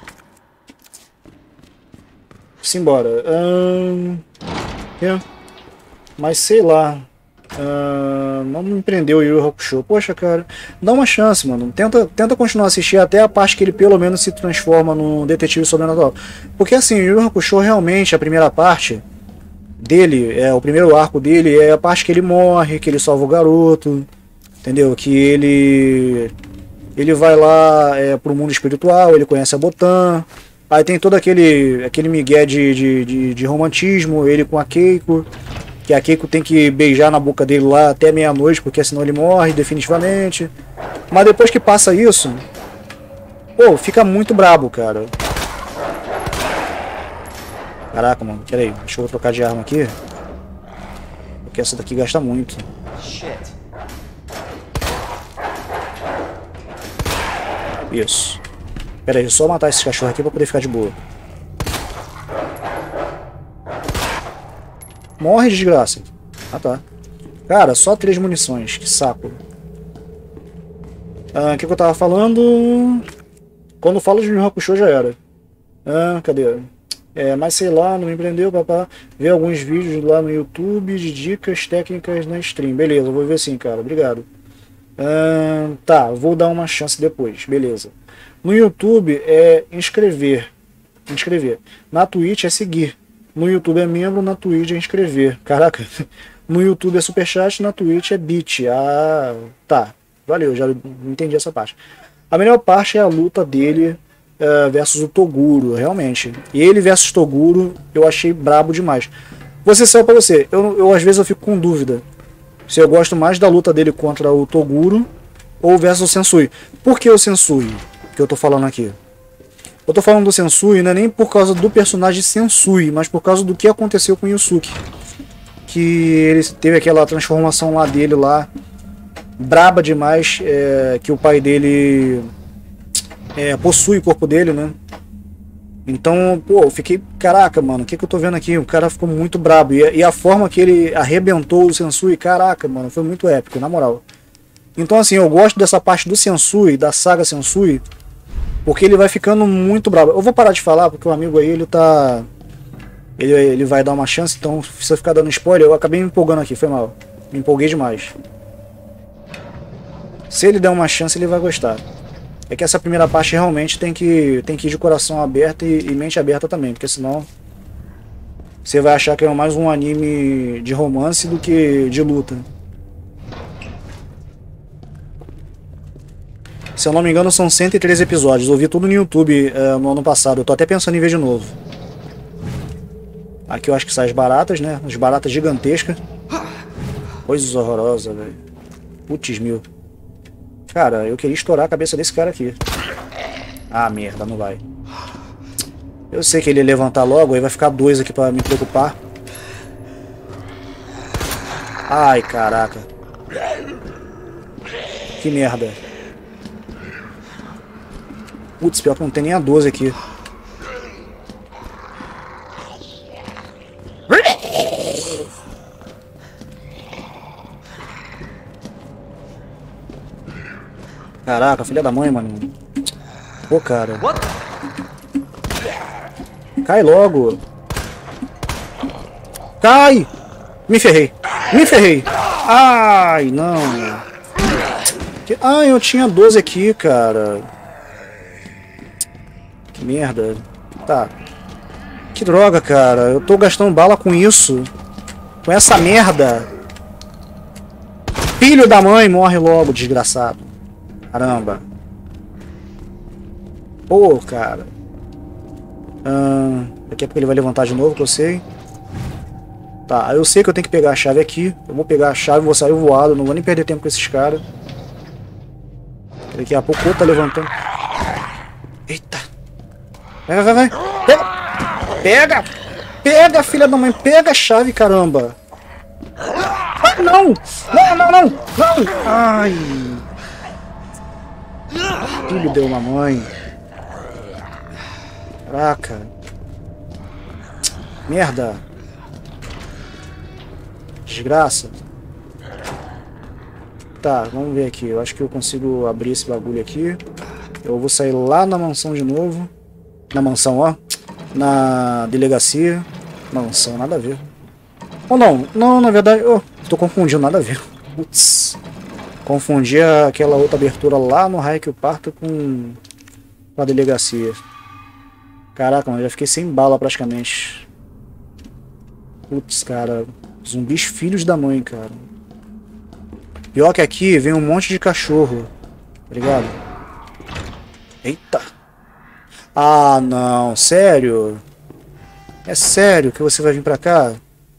Simbora. Hum... É. Mas sei lá. Uh, não me prendeu o Yu Yu Hakusho. Poxa, cara, dá uma chance, mano. Tenta, tenta continuar a assistir até a parte que ele pelo menos se transforma num detetive sobrenatural. Porque assim, o Yu Yu Hakusho realmente, a primeira parte dele, é o primeiro arco dele, é a parte que ele morre, que ele salva o garoto, entendeu? Que ele ele vai lá é, pro mundo espiritual, ele conhece a Botan. Aí tem todo aquele, aquele migué de, de, de, de romantismo, ele com a Keiko. Que a Keiko tem que beijar na boca dele lá até meia-noite, porque senão ele morre definitivamente. Mas depois que passa isso, pô, fica muito brabo, cara. Caraca, mano, peraí, deixa eu trocar de arma aqui. Porque essa daqui gasta muito. Isso. Pera aí, só matar esse cachorro aqui pra poder ficar de boa. Morre, desgraça. Ah, tá. Cara, só três munições. Que saco. Ah, o que, que eu tava falando? Quando falo de Yu Yu Hakusho já era. Ah, cadê? É, mas sei lá, não me prendeu, papá. Ver alguns vídeos lá no YouTube de dicas técnicas na stream. Beleza, vou ver sim, cara. Obrigado. Ah, tá, vou dar uma chance depois. Beleza. No YouTube é inscrever. Inscrever. Na Twitch é seguir. No YouTube é membro, na Twitch é inscrever. Caraca. No YouTube é superchat, na Twitch é bit. Ah, tá. Valeu, já entendi essa parte. A melhor parte é a luta dele uh, versus o Toguro, realmente. E ele versus Toguro eu achei brabo demais. Vou ser sério pra você, eu, eu às vezes eu fico com dúvida se eu gosto mais da luta dele contra o Toguro ou versus o Sensui. Por que o Sensui que eu tô falando aqui? Eu tô falando do Sensui, não é nem por causa do personagem Sensui, mas por causa do que aconteceu com o Yusuke. Que ele teve aquela transformação lá dele lá, braba demais, é, que o pai dele é, possui o corpo dele, né? Então, pô, eu fiquei, caraca, mano, o que que eu tô vendo aqui? O cara ficou muito brabo. E, e a forma que ele arrebentou o Sensui, caraca, mano, foi muito épico, na moral. Então, assim, eu gosto dessa parte do Sensui, da saga Sensui, porque ele vai ficando muito brabo. Eu vou parar de falar, porque o amigo aí, ele tá... Ele, ele vai dar uma chance, então se eu ficar dando spoiler, eu acabei me empolgando aqui, foi mal. Me empolguei demais. Se ele der uma chance, ele vai gostar. É que essa primeira parte realmente tem que, tem que ir de coração aberto e, e mente aberta também, porque senão você vai achar que é mais um anime de romance do que de luta. Se eu não me engano, são cento e treze episódios. Eu vi tudo no YouTube uh, no ano passado. Eu tô até pensando em ver de novo. Aqui eu acho que sai as baratas, né? As baratas gigantescas. Coisas horrorosas, velho. Putz, mil. Cara, eu queria estourar a cabeça desse cara aqui. Ah, merda, não vai. Eu sei que ele ia levantar logo, aí vai ficar dois aqui pra me preocupar. Ai, caraca. Que merda. Putz, pior que não tem nem a doze aqui. Caraca, filha da mãe, mano. Pô, cara. Cai logo. Cai! Me ferrei. Me ferrei. Ai, não. Que... Ai, eu tinha doze aqui, cara. Que merda. Tá. Que droga, cara. Eu tô gastando bala com isso. Com essa merda. Filho da mãe, morre logo, desgraçado. Caramba. Pô, cara. Ah, daqui a pouco ele vai levantar de novo, que eu sei. Tá, eu sei que eu tenho que pegar a chave aqui. Eu vou pegar a chave e vou sair voado. Não vou nem perder tempo com esses caras. Daqui a pouco o outro tá levantando. Eita. Vai, vai, vai. Pega. Pega. Pega, filha da mãe. Pega a chave, caramba. Ah, não. Não, não, não. Não. Ai. Filho deu uma mãe. Caraca. Merda. Desgraça. Tá, vamos ver aqui. Eu acho que eu consigo abrir esse bagulho aqui. Eu vou sair lá na mansão de novo. Na mansão, ó. Na delegacia. Mansão, nada a ver. Ou não, não, na verdade... Oh, tô confundindo, nada a ver. Putz. Confundi aquela outra abertura lá no Haikyuu Parto com a delegacia. Caraca, mano, já fiquei sem bala praticamente. Putz, cara. Zumbis filhos da mãe, cara. Pior que aqui vem um monte de cachorro. Tá ligado? Eita. Ah, não. Sério? É sério que você vai vir pra cá?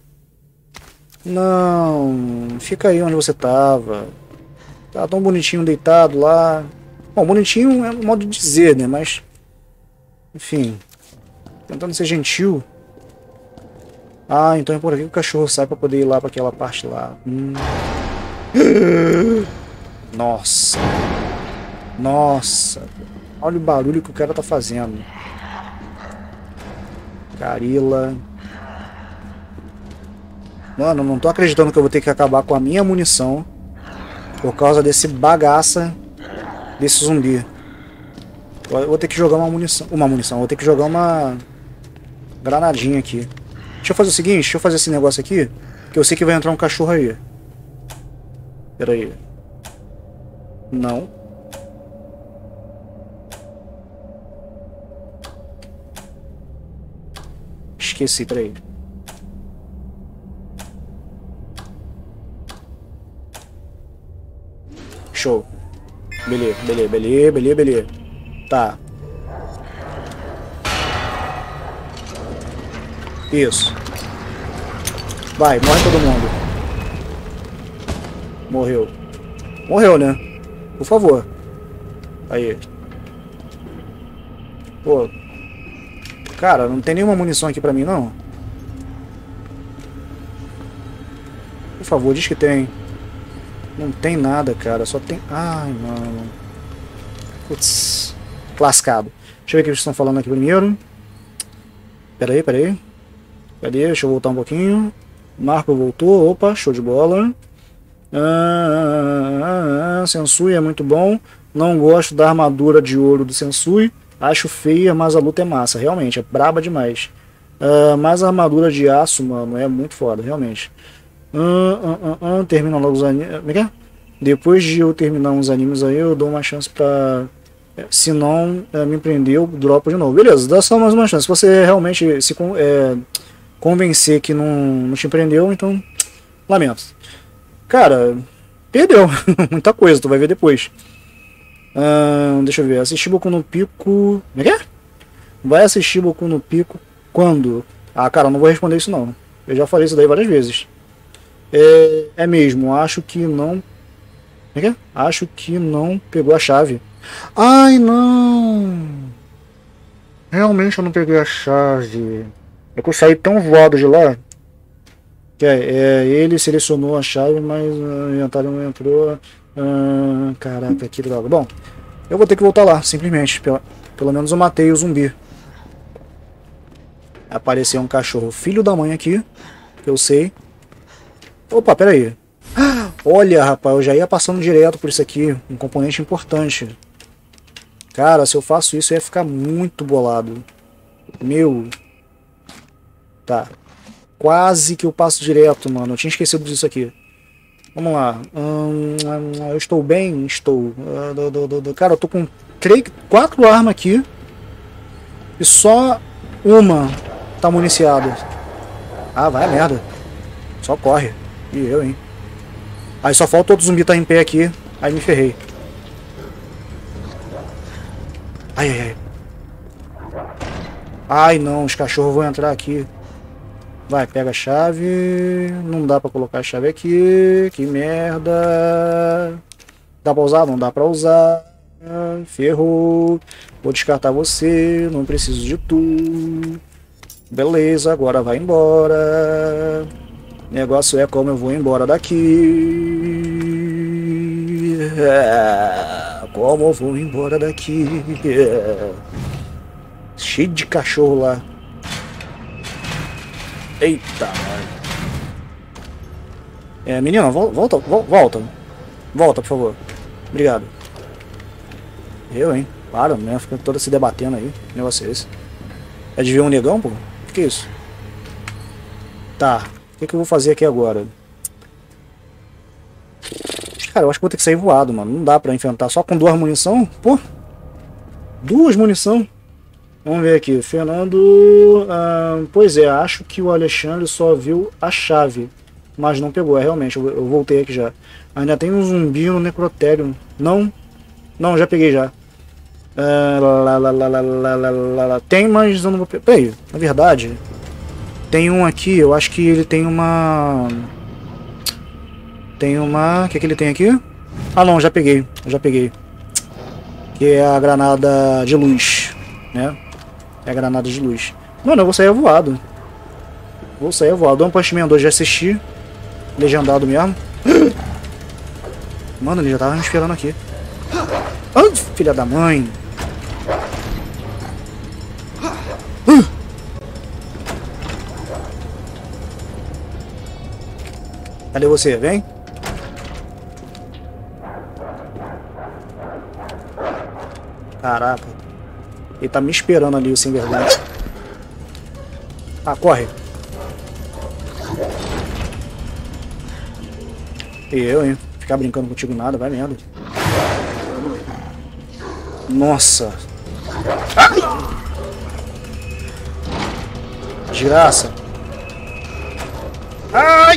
Não. Fica aí onde você tava. Tá tão bonitinho deitado lá. Bom, bonitinho é um modo de dizer, né? Mas... Enfim. Tentando ser gentil. Ah, então é por aqui que o cachorro sai pra poder ir lá pra aquela parte lá. Hum. Nossa. Nossa. Olha o barulho que o cara tá fazendo. Carila. Mano, eu não tô acreditando que eu vou ter que acabar com a minha munição por causa desse bagaça desse zumbi. Eu vou ter que jogar uma munição. Uma munição, vou ter que jogar uma granadinha aqui. Deixa eu fazer o seguinte, deixa eu fazer esse negócio aqui, que eu sei que vai entrar um cachorro aí. Pera aí. Não. Esqueci, peraí. Show. Beleza, beleza, beleza, beleza, beleza. Tá. Isso. Vai, morre todo mundo. Morreu. Morreu, né? Por favor. Aí. Pô. Cara, não tem nenhuma munição aqui pra mim, não? Por favor, diz que tem. Não tem nada, cara. Só tem... Ai, mano. Putz. Lascado. Deixa eu ver o que eles estão falando aqui primeiro. Pera aí, pera aí. Cadê? Deixa eu voltar um pouquinho. Marco voltou. Opa, show de bola. Ah, ah, ah, Sensui é muito bom. Não gosto da armadura de ouro do Sensui. Acho feia, mas a luta é massa. Realmente, é braba demais. Ah, mas a armadura de aço, mano, é muito foda, realmente. Ah, ah, ah, ah, termina logo os animes. Como é que é? Depois de eu terminar uns animes aí, eu dou uma chance pra... Se não é, me prendeu, dropo de novo. Beleza, dá só mais uma chance. Se você realmente se é, convencer que não, não te prendeu, então... Lamento. Cara, perdeu muita coisa, tu vai ver depois. Ah, deixa eu ver, assistir Boku no Pico... Como é que é? Vai assistir Boku no Pico quando? Ah, cara, eu não vou responder isso não. Eu já falei isso daí várias vezes. É, é mesmo, acho que não... Como é que é? Acho que não pegou a chave. Ai, não! Realmente eu não peguei a chave. É que eu saí tão voado de lá. Que é, é, ele selecionou a chave, mas o inventário não entrou. Ah, caraca, que droga. Bom, eu vou ter que voltar lá, simplesmente. Pelo, pelo menos eu matei o zumbi. Apareceu um cachorro filho da mãe aqui, que eu sei. Opa, pera aí. Olha, rapaz, eu já ia passando direto por isso aqui. Um componente importante. Cara, se eu faço isso, eu ia ficar muito bolado. Meu. Tá. Quase que eu passo direto, mano. Eu tinha esquecido disso aqui. Vamos lá. Hum, eu estou bem? Estou. Cara, eu tô com três, quatro armas aqui. E só uma tá municiada. Ah, vai a merda. Só corre. E eu, hein. Aí só falta outro zumbi tá em pé aqui. Aí me ferrei. Ai, ai, ai. Ai, não. Os cachorros vão entrar aqui. Vai, pega a chave. Não dá pra colocar a chave aqui. Que merda. Dá pra usar? Não dá pra usar. Ferrou. Vou descartar você. Não preciso de tu. Beleza, agora vai embora. O negócio é como eu vou embora daqui. É, como eu vou embora daqui. É. Cheio de cachorro lá. Eita. É, menina, volta, volta. Volta, por favor. Obrigado. Eu, hein? Para, né? Fica toda se debatendo aí. Que negócio é esse? É de ver um negão, pô? O que é isso? Tá. O que, que eu vou fazer aqui agora? Cara, eu acho que vou ter que sair voado, mano. Não dá pra enfrentar só com duas munição. Pô. Duas munição. Vamos ver aqui. Fernando... Ah, pois é, acho que o Alexandre só viu a chave. Mas não pegou, é realmente. Eu, eu voltei aqui já. Ainda tem um zumbi no necrotério. Não? Não, já peguei já. Ah, lá, lá, lá, lá, lá, lá, lá, lá. Tem, mas eu não vou pegar. Peraí, na verdade... Tem um aqui, eu acho que ele tem uma... Tem uma... O que, que ele tem aqui? Ah não, já peguei, já peguei. Que é a granada de luz, né? É a granada de luz. Mano, eu vou sair voado. Vou sair voado. One Punch Man dois, já assisti. Legendado mesmo. Mano, ele já tava me esperando aqui. Ah, filha da mãe. Cadê você? Vem. Caraca. Ele tá me esperando ali, o sem vergonha. Ah, corre. E eu, hein? Ficar brincando contigo nada, vai merda. Nossa. Ah! Desgraça. Ai!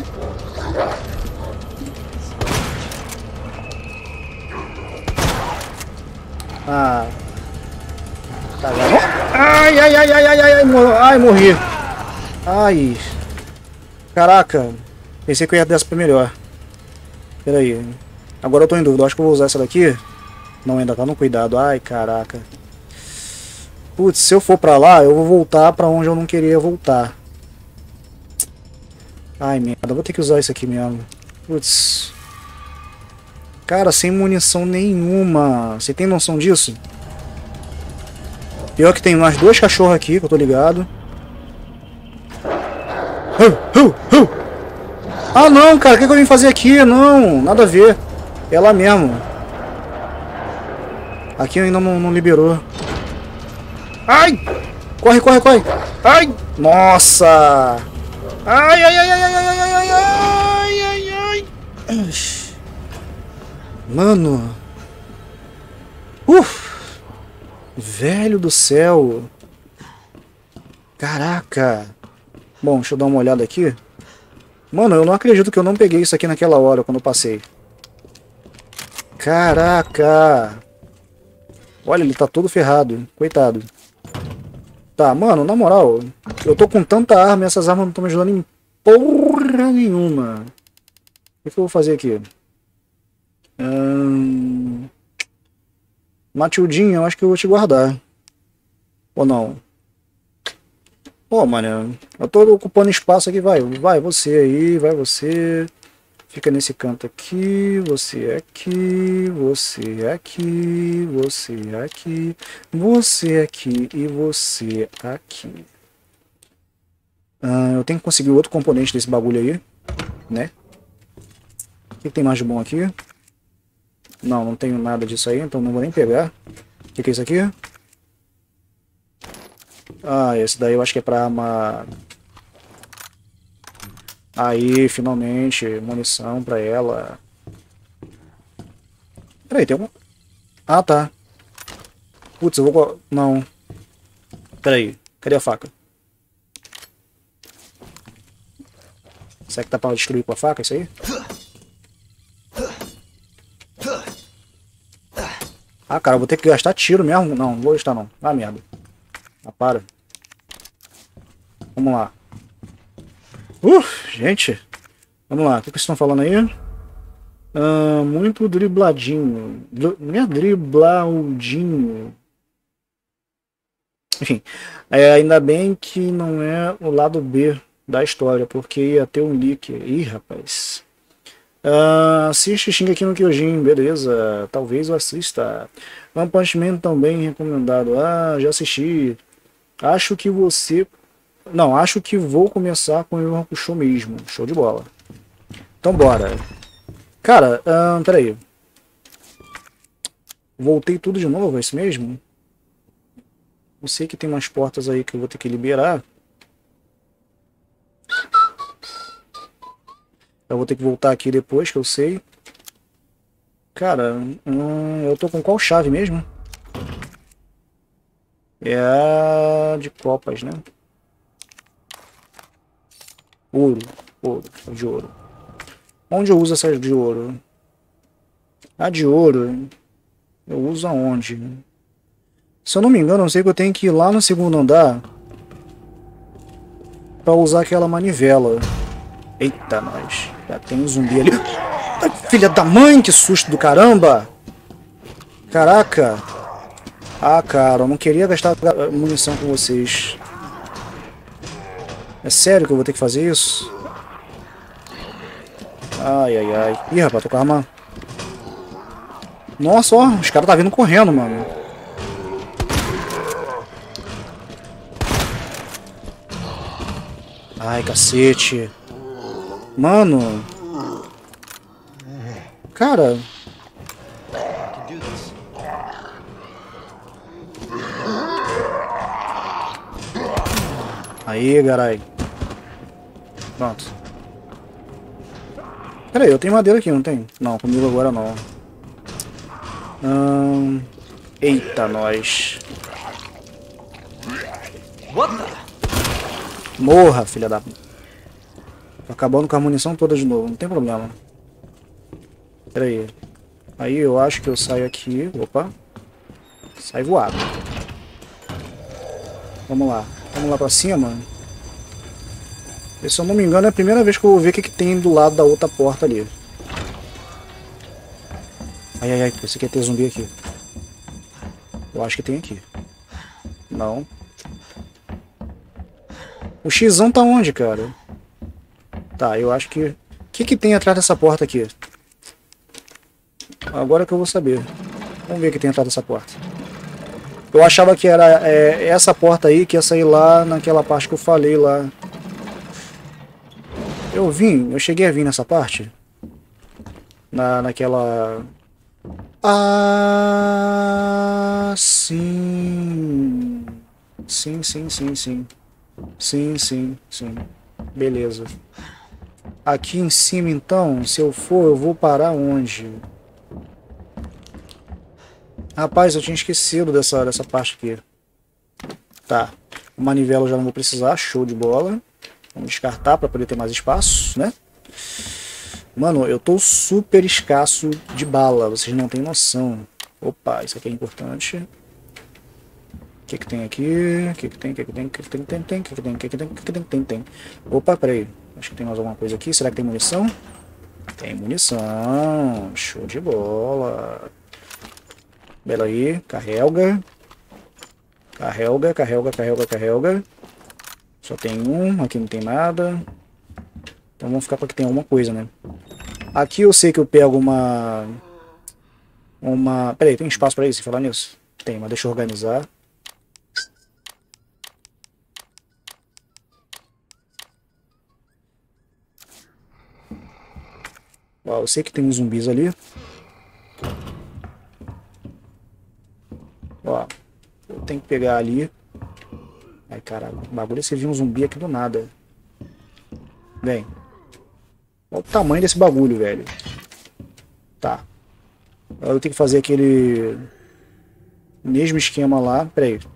Ah. Tá vendo? Ai, ai, ai, ai, ai, ai, ai, mor ai, morri. Ai. Caraca. Pensei que eu ia dessa pra melhor. Pera aí. Agora eu tô em dúvida. Eu acho que eu vou usar essa daqui. Não, ainda tá no cuidado. Ai, caraca. Putz, se eu for pra lá, eu vou voltar pra onde eu não queria voltar. Ai, merda. Eu vou ter que usar isso aqui mesmo. Putz. Cara, sem munição nenhuma. Você tem noção disso? Pior que tem mais dois cachorros aqui, que eu tô ligado. Uh, uh, uh. Ah, não, cara. O que, que eu vim fazer aqui? Não, nada a ver. É lá mesmo. Aqui ainda não, não liberou. Ai! Corre, corre, corre. Ai! Nossa! Ai, ai, ai, ai, ai, ai, ai, ai, ai, ai, ai. Mano. Uf! Velho do céu. Caraca. Bom, deixa eu dar uma olhada aqui. Mano, eu não acredito que eu não peguei isso aqui naquela hora, quando eu passei. Caraca. Olha, ele tá todo ferrado. Coitado. Tá, mano, na moral. Eu tô com tanta arma e essas armas não estão me ajudando em porra nenhuma. O que, que eu vou fazer aqui? Hum... Matildinha, eu acho que eu vou te guardar. Ou não? Pô, mano, eu tô ocupando espaço aqui, vai, vai você aí, vai você, fica nesse canto aqui, você aqui, você aqui, você aqui, você aqui e você aqui. Ah, eu tenho que conseguir outro componente desse bagulho aí, né? O que, que tem mais de bom aqui? Não, não tenho nada disso aí, então não vou nem pegar. O que, que é isso aqui? Ah, esse daí eu acho que é pra arma. Aí, finalmente, munição pra ela. Peraí, tem algum... Ah, tá. Putz, eu vou... Não. Peraí, cadê a faca? Será que tá pra destruir com a faca isso aí? Ah, cara, eu vou ter que gastar tiro mesmo? Não, não vou gastar não. Ah, merda. Ah, para. Vamos lá. Uh, gente. Vamos lá. O que vocês estão falando aí? Ah, muito dribladinho. Não é dribladinho. Enfim. É, ainda bem que não é o lado B da história, porque ia ter um leak. Ih, rapaz. Uh, assiste Shingeki no Kyojin, beleza. Talvez eu assista. One Punch Man também recomendado. Ah, já assisti. Acho que você... Não, acho que vou começar com o Yu Yu Hakusho mesmo. Show de bola. Então bora. Cara, uh, peraí. Voltei tudo de novo, é isso mesmo? Eu sei que tem umas portas aí que eu vou ter que liberar. Eu vou ter que voltar aqui depois, que eu sei. Cara, hum, eu tô com qual chave mesmo? É a de copas, né? Ouro, ouro, de ouro. Onde eu uso essa de ouro? A de ouro, eu uso aonde? Se eu não me engano, eu sei que eu tenho que ir lá no segundo andar pra usar aquela manivela. Eita, nós. Já tem um zumbi ali. Ai, filha da mãe, que susto do caramba! Caraca! Ah, cara, eu não queria gastar munição com vocês. É sério que eu vou ter que fazer isso? Ai, ai, ai. Ih, rapaz, tô com a arma. Nossa, ó, os caras tá vindo correndo, mano. Ai, cacete. Mano. Cara. Aí, carai. Pronto. Pera aí, eu tenho madeira aqui, não tem? Não, comigo agora não. Hum... Eita, nós. Morra, filha da... Tô acabando com a munição toda de novo, não tem problema. Pera aí. Aí eu acho que eu saio aqui. Opa. Sai voado. Vamos lá. Vamos lá pra cima. E, se eu não me engano é a primeira vez que eu vou ver o que, que tem do lado da outra porta ali. Ai, ai, ai. Pensei que ia ter zumbi aqui. Eu acho que tem aqui. Não. O Xão tá onde, cara? Tá, eu acho que... O que que tem atrás dessa porta aqui? Agora que eu vou saber. Vamos ver o que tem atrás dessa porta. Eu achava que era é, essa porta aí que ia sair lá naquela parte que eu falei lá. Eu vim, eu cheguei a vir nessa parte. Na, naquela... Ah, sim. Sim, sim, sim, sim. Sim, sim, sim. Beleza. Aqui em cima, então, se eu for, eu vou parar onde? Rapaz, eu tinha esquecido dessa, dessa parte aqui. Tá. O manivela eu já não vou precisar. Show de bola. Vamos descartar para poder ter mais espaço, né? Mano, eu tô super escasso de bala. Vocês não têm noção. Opa, isso aqui é importante. O que que tem aqui? O que que tem? O que que tem? O que que tem? Tem, tem. O que que tem? O que que tem? O que que tem? Tem, tem. Opa, peraí. Acho que tem mais alguma coisa aqui. Será que tem munição? Tem munição. Show de bola. Bela aí. Carrega. Carrega, carrega, carrega, carrega. Só tem um. Aqui não tem nada. Então vamos ficar com aqui tem alguma coisa, né? Aqui eu sei que eu pego uma... Uma... Peraí, tem espaço pra isso? Falar nisso? Tem, mas deixa eu organizar. Ó, eu sei que tem uns zumbis ali. Ó, eu tenho que pegar ali. Ai, caralho, o bagulho é você viu um zumbi aqui do nada. Vem. Olha o tamanho desse bagulho, velho. Tá. Eu tenho que fazer aquele... mesmo esquema lá. Pera aí.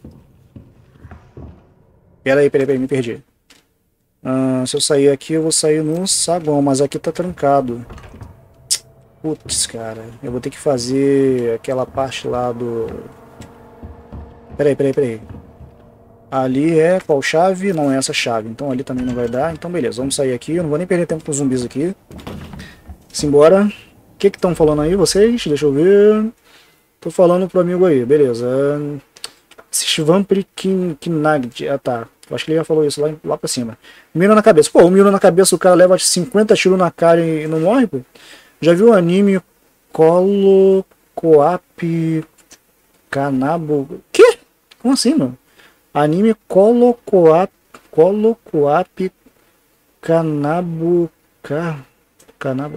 Pera aí, pera aí, pera aí, me perdi. Ah, se eu sair aqui, eu vou sair no saguão, mas aqui tá trancado. Putz, cara. Eu vou ter que fazer aquela parte lá do... Peraí, peraí, peraí. Ali é qual chave? Não é essa chave. Então ali também não vai dar. Então beleza, vamos sair aqui. Eu não vou nem perder tempo com os zumbis aqui. Simbora. O que que estão falando aí vocês? Deixa eu ver. Tô falando pro amigo aí, beleza. Vampire Knagd. Ah tá. Eu acho que ele já falou isso lá, lá pra cima. Mira na cabeça. Pô, o mira na cabeça, o cara leva cinquenta tiros na cara e não morre, pô. Já viu o anime Colo Coap Kanabo? Que? Como assim, mano? Anime Colo Coap Colo Coap Kanabo Kanabo.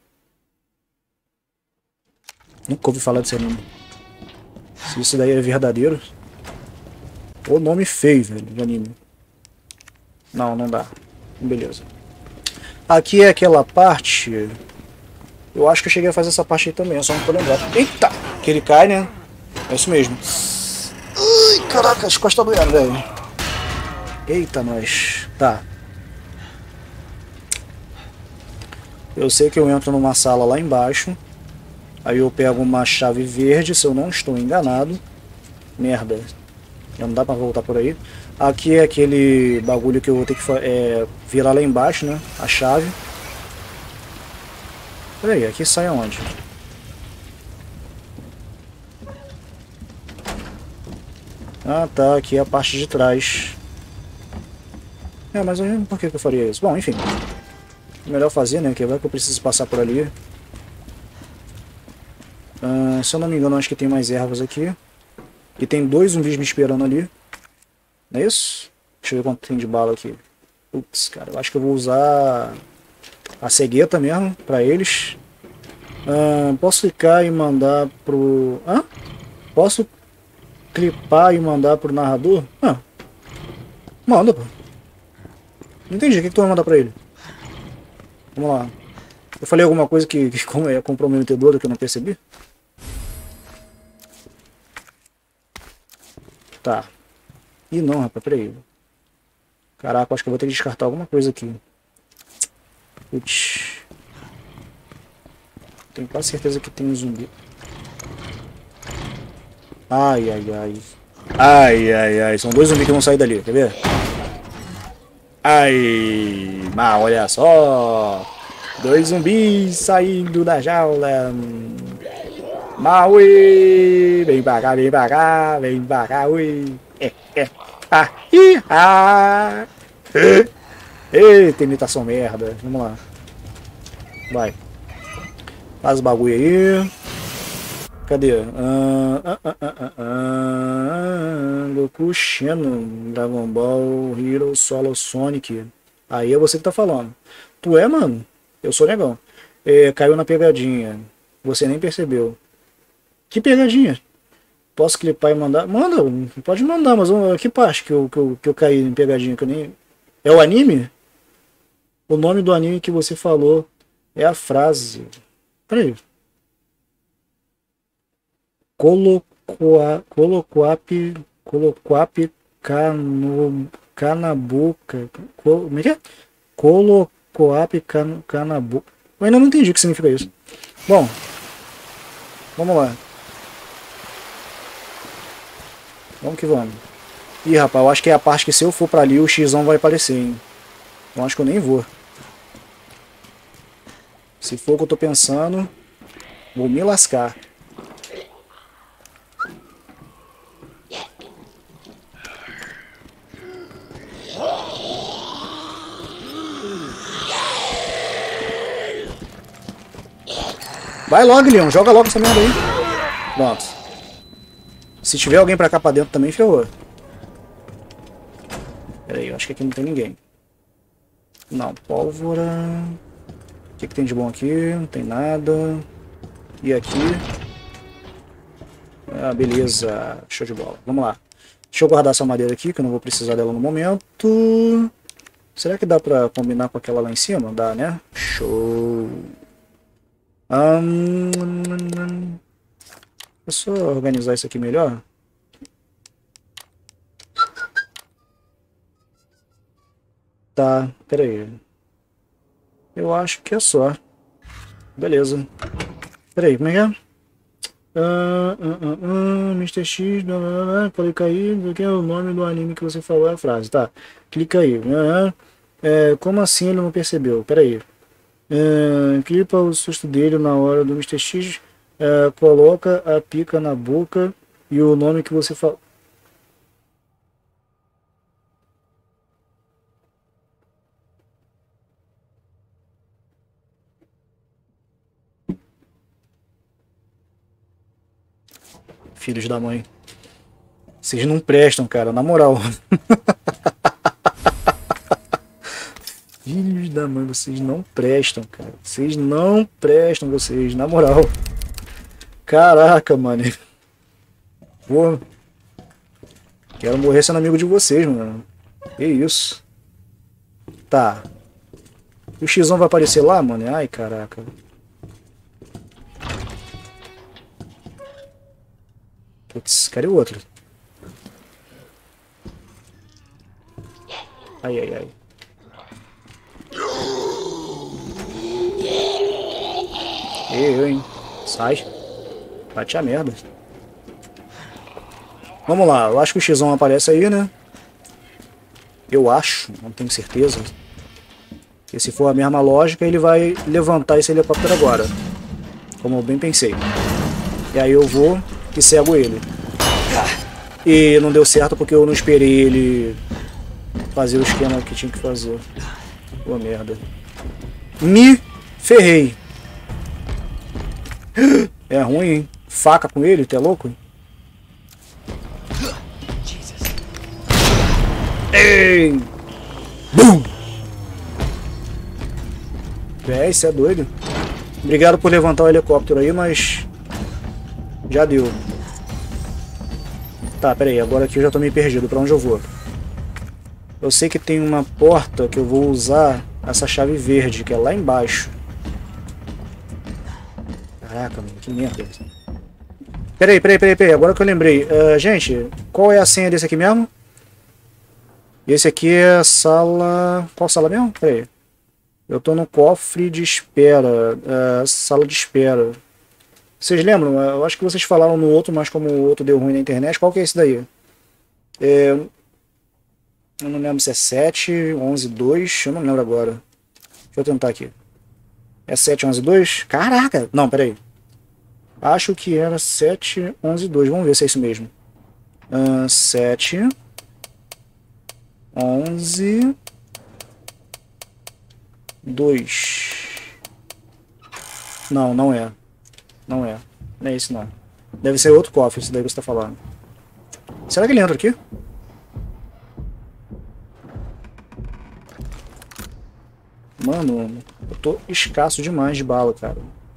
Nunca ouvi falar desse anime. Se isso daí é verdadeiro. O nome feio, velho, de anime. Não, não dá. Beleza. Aqui é aquela parte... Eu acho que eu cheguei a fazer essa parte aí também, eu só não tô lembrado. Eita! Que ele cai, né? É isso mesmo. Ai, caraca, as costas doendo, velho. Eita, nós. Tá. Eu sei que eu entro numa sala lá embaixo. Aí eu pego uma chave verde, se eu não estou enganado. Merda. Não dá pra voltar por aí. Aqui é aquele bagulho que eu vou ter que é, virar lá embaixo, né? A chave. Peraí, aqui sai aonde? Ah tá, aqui é a parte de trás. É, mas eu, por que que eu faria isso? Bom, enfim. Melhor fazer, né? Que vai que eu preciso passar por ali. Ah, se eu não me engano, acho que tem mais ervas aqui. E tem dois zumbis me esperando ali. Não é isso? Deixa eu ver quanto tem de bala aqui. Putz, cara, eu acho que eu vou usar a cegueta mesmo, pra eles. Ah, posso clicar e mandar pro... Hã? Posso clipar e mandar pro narrador? Ah, manda, pô. Não entendi, o que, que tu vai mandar pra ele? Vamos lá. Eu falei alguma coisa que, que é comprometedora que eu não percebi? Tá. Ih, não, rapaz, peraí. Caraca, acho que eu vou ter que descartar alguma coisa aqui. Putz. Tenho quase certeza que tem um zumbi. Ai, ai, ai. Ai, ai, ai. São dois zumbis que vão sair dali, quer ver? Ai, mas olha só. Dois zumbis saindo da jaula. Maui. Vem pra cá, vem pra cá, vem pra cá, ui. É, é. Ah, ih, ah. Eita, imitação merda. Vamos lá. Vai. Faz o bagulho aí. Cadê? Ah, ah, ah, ah, ah, ah, Goku Xeno, Dragon Ball, Hero, Solo, Sonic. Aí é você que tá falando. Tu é, mano? Eu sou negão. É, caiu na pegadinha. Você nem percebeu. Que pegadinha? Posso clipar e mandar? Manda, pode mandar, mas uh, que parte que eu, que, eu, que eu caí em pegadinha? Que eu nem... É o anime? O nome do anime que você falou é a frase. Peraí. Colocoa, colocoape, colocoape cano, canabuca. Colo, como é que é? Colocoape can, canabuca. Eu ainda não entendi o que significa isso. Bom, vamos lá. Vamos que vamos. Ih, rapaz, eu acho que é a parte que se eu for pra ali o Xão vai aparecer, hein? Então acho que eu nem vou. Se for o que eu tô pensando, vou me lascar. Vai logo, Leon. Joga logo essa merda aí. Pronto. Se tiver alguém pra cá pra dentro também, ferrou. Pera aí, eu acho que aqui não tem ninguém. Não, pólvora... O que, que tem de bom aqui? Não tem nada. E aqui? Ah, beleza. Show de bola. Vamos lá. Deixa eu guardar essa madeira aqui, que eu não vou precisar dela no momento. Será que dá pra combinar com aquela lá em cima? Dá, né? Show. Hum... É só organizar isso aqui melhor. Tá, pera aí. Eu acho que é só. Beleza. Pera aí, como é que é? Ah, ah, ah, ah, mister X, blá, blá, blá, clica aí, o que é o nome do anime que você falou, é a frase, tá? Clica aí. Ah, é, como assim ele não percebeu? Pera aí. É, clipa o susto dele na hora do mister X, é, coloca a pica na boca e o nome que você falou. Filhos da mãe. Vocês não prestam, cara, na moral. Filhos da mãe, vocês não prestam, cara. Vocês não prestam, vocês, na moral. Caraca, mano. Pô. Quero morrer sendo amigo de vocês, mano. Que isso. Tá. O Xão vai aparecer lá, mano? Ai, caraca. Putz, cadê o outro? Ai, ai, ai. Eu, hein? Sai. Bate a merda. Vamos lá. Eu acho que o Xão aparece aí, né? Eu acho. Não tenho certeza. E se for a mesma lógica, ele vai levantar esse helicóptero agora. Como eu bem pensei. E aí eu vou e cego ele. E não deu certo porque eu não esperei ele fazer o esquema que tinha que fazer. Pô, merda. Me ferrei. É ruim, hein? Faca com ele, tu é louco? Ei! Bum! É, isso é doido. Obrigado por levantar o helicóptero aí, mas... já deu. Tá, pera aí. Agora aqui eu já tô meio perdido. Pra onde eu vou? Eu sei que tem uma porta que eu vou usar essa chave verde, que é lá embaixo. Caraca, mano, que merda. Peraí, peraí, peraí, peraí. Agora que eu lembrei. Uh, gente, qual é a senha desse aqui mesmo? Esse aqui é a sala... Qual sala mesmo? Peraí. Eu tô no cofre de espera. Uh, sala de espera. Vocês lembram? Eu acho que vocês falaram no outro, mas como o outro deu ruim na internet. Qual que é esse daí? É... Eu não lembro se é sete, onze, dois. Eu não lembro agora. Deixa eu tentar aqui. É sete, onze, dois? Caraca! Não, peraí. Acho que era sete, onze, dois. Vamos ver se é isso mesmo. Uh, sete, onze, dois. Não, não é. Não é. Não é esse não. Deve ser outro cofre, esse daí que você tá falando. Será que ele entra aqui? Mano, eu tô escasso demais de bala, cara.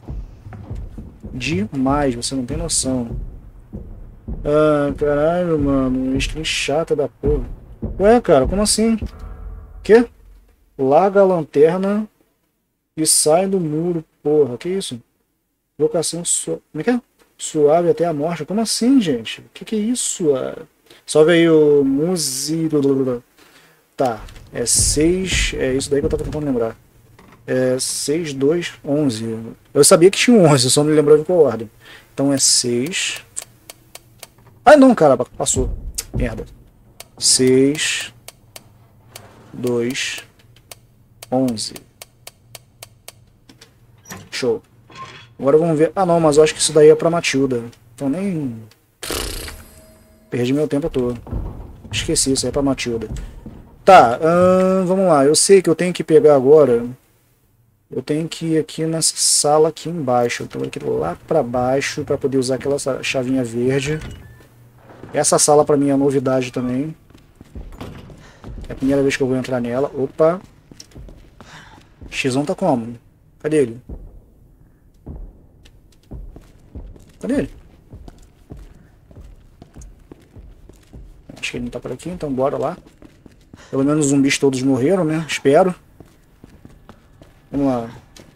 Demais, você não tem noção. Ah, caralho, mano. Skin chata da porra. Ué, cara, como assim? Quê? Larga a lanterna e sai do muro, porra. Que isso? Locação su... Como é que é? Suave até a morte. Como assim, gente? Que que é isso? Ah, salve aí o Muzi... Tá. É seis... É isso daí que eu tava tentando lembrar. É seis, dois, onze. Eu sabia que tinha onze, eu só não me lembrava de qual ordem. Então é seis... Ai não, cara, passou. Merda. seis, dois, onze. Show. Agora vamos ver. Ah não, mas eu acho que isso daí é pra Matilda. Então nem... Perdi meu tempo todo. Esqueci, isso aí é pra Matilda. Tá, hum, vamos lá. Eu sei que eu tenho que pegar agora... Eu tenho que ir aqui nessa sala aqui embaixo. Eu tenho que ir lá pra baixo pra poder usar aquela chavinha verde. Essa sala pra mim é novidade também. É a primeira vez que eu vou entrar nela. Opa. X um tá como? Cadê ele? Cadê ele? Acho que ele não tá por aqui, então bora lá. Pelo menos os zumbis todos morreram, né? Espero. Vamos lá.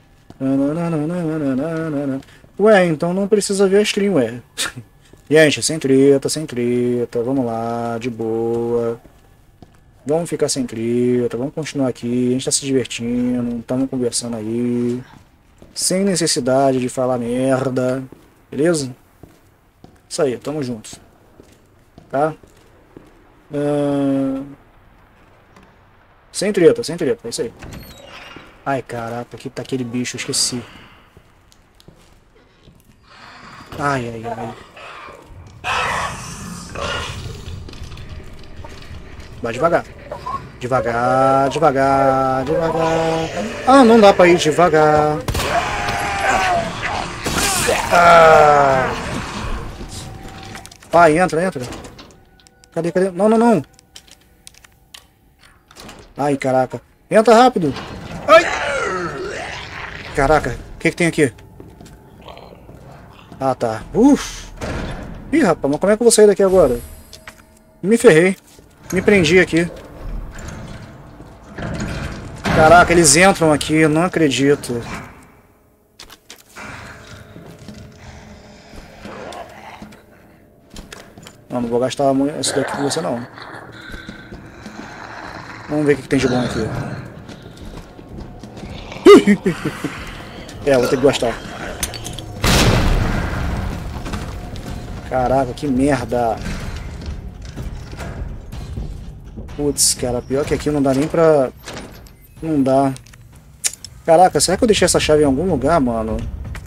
Ué, então não precisa ver a stream, ué. Gente, sem treta, sem treta. Vamos lá, de boa. Vamos ficar sem treta, vamos continuar aqui. A gente tá se divertindo, estamos conversando aí. Sem necessidade de falar merda. Beleza? Isso aí, tamo juntos. Tá? Uh... Sem treta, sem treta, é isso aí. Ai, caraca, aqui tá aquele bicho, eu esqueci. Ai, ai, ai. Vai devagar. Devagar, devagar, devagar. Ah, não dá pra ir devagar. Ah, ah entra, entra. Cadê, cadê? Não, não, não. Ai, caraca. Entra rápido. Ai. Caraca, o que que tem aqui? Ah, tá. Uf. Ih, rapaz, mas como é que eu vou sair daqui agora? Me ferrei. Me prendi aqui. Caraca, eles entram aqui, eu não acredito. Não, não vou gastar isso daqui com você não. Vamos ver o que, que tem de bom aqui. É, vou ter que gastar. Caraca, que merda. Putz, cara, pior que aqui não dá nem pra... Não dá. Caraca, será que eu deixei essa chave em algum lugar, mano?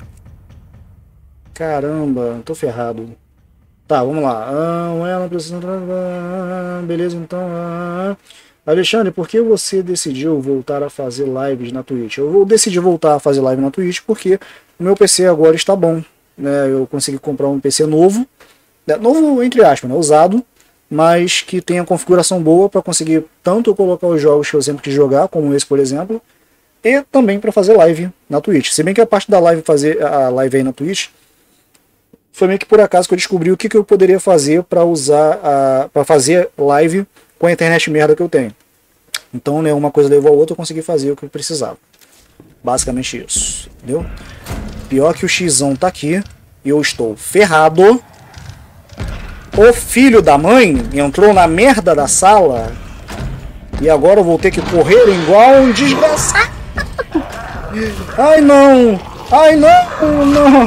Caramba, tô ferrado. Tá, vamos lá. Ah, ela precisa... Beleza, então... Ah. Alexandre, por que você decidiu voltar a fazer lives na Twitch? Eu decidi voltar a fazer live na Twitch porque o meu P C agora está bom. Né? Eu consegui comprar um P C novo. Né? Novo, entre aspas, né? Usado. Mas que tenha configuração boa para conseguir tanto colocar os jogos que eu sempre quis jogar, como esse, por exemplo, e também para fazer live na Twitch. Se bem que a parte da live, fazer a live aí na Twitch, foi meio que por acaso que eu descobri o que, que eu poderia fazer para usar, para fazer live com a internet merda que eu tenho. Então, né, uma coisa levou a outra, eu consegui fazer o que eu precisava. Basicamente isso, entendeu? Pior que o Xão tá aqui, e eu estou ferrado. O filho da mãe entrou na merda da sala e agora eu vou ter que correr igual um desgraçado. Ai não! Ai não! Não!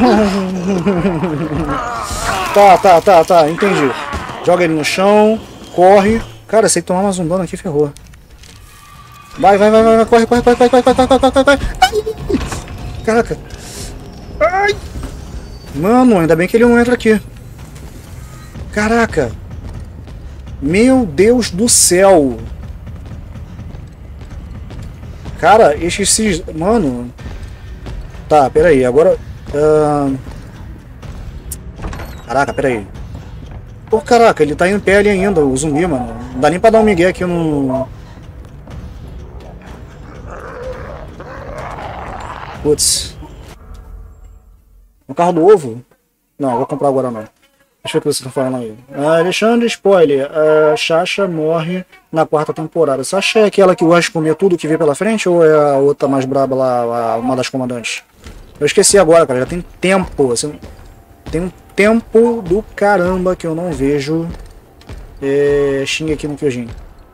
Tá, tá, tá, tá, entendi. Joga ele no chão, corre. Cara, se ele tomar mais um dano aqui, ferrou. Vai, vai, vai, vai, vai, corre, corre, corre, corre, corre, corre, corre, corre, corre. Ai! Caraca! Ai! Mano, ainda bem que ele não entra aqui. Caraca! Meu Deus do céu! Cara, esses... Mano... Tá, peraí, agora... Uh... Caraca, peraí. Pô, caraca, ele tá em pé ali ainda, o zumbi, mano. Não dá nem pra dar um migué aqui no... Putz. Um carro do ovo? Não, vou comprar agora não. Deixa eu ver o que você tá falando aí. Ah, Alexandre, spoiler. A Sasha morre na quarta temporada. Sasha é aquela que gosta de comer tudo que vê pela frente ou é a outra mais braba lá, a, uma das comandantes? Eu esqueci agora, cara. Já tem tempo. Assim, tem um tempo do caramba que eu não vejo é, Shingeki no Kyojin.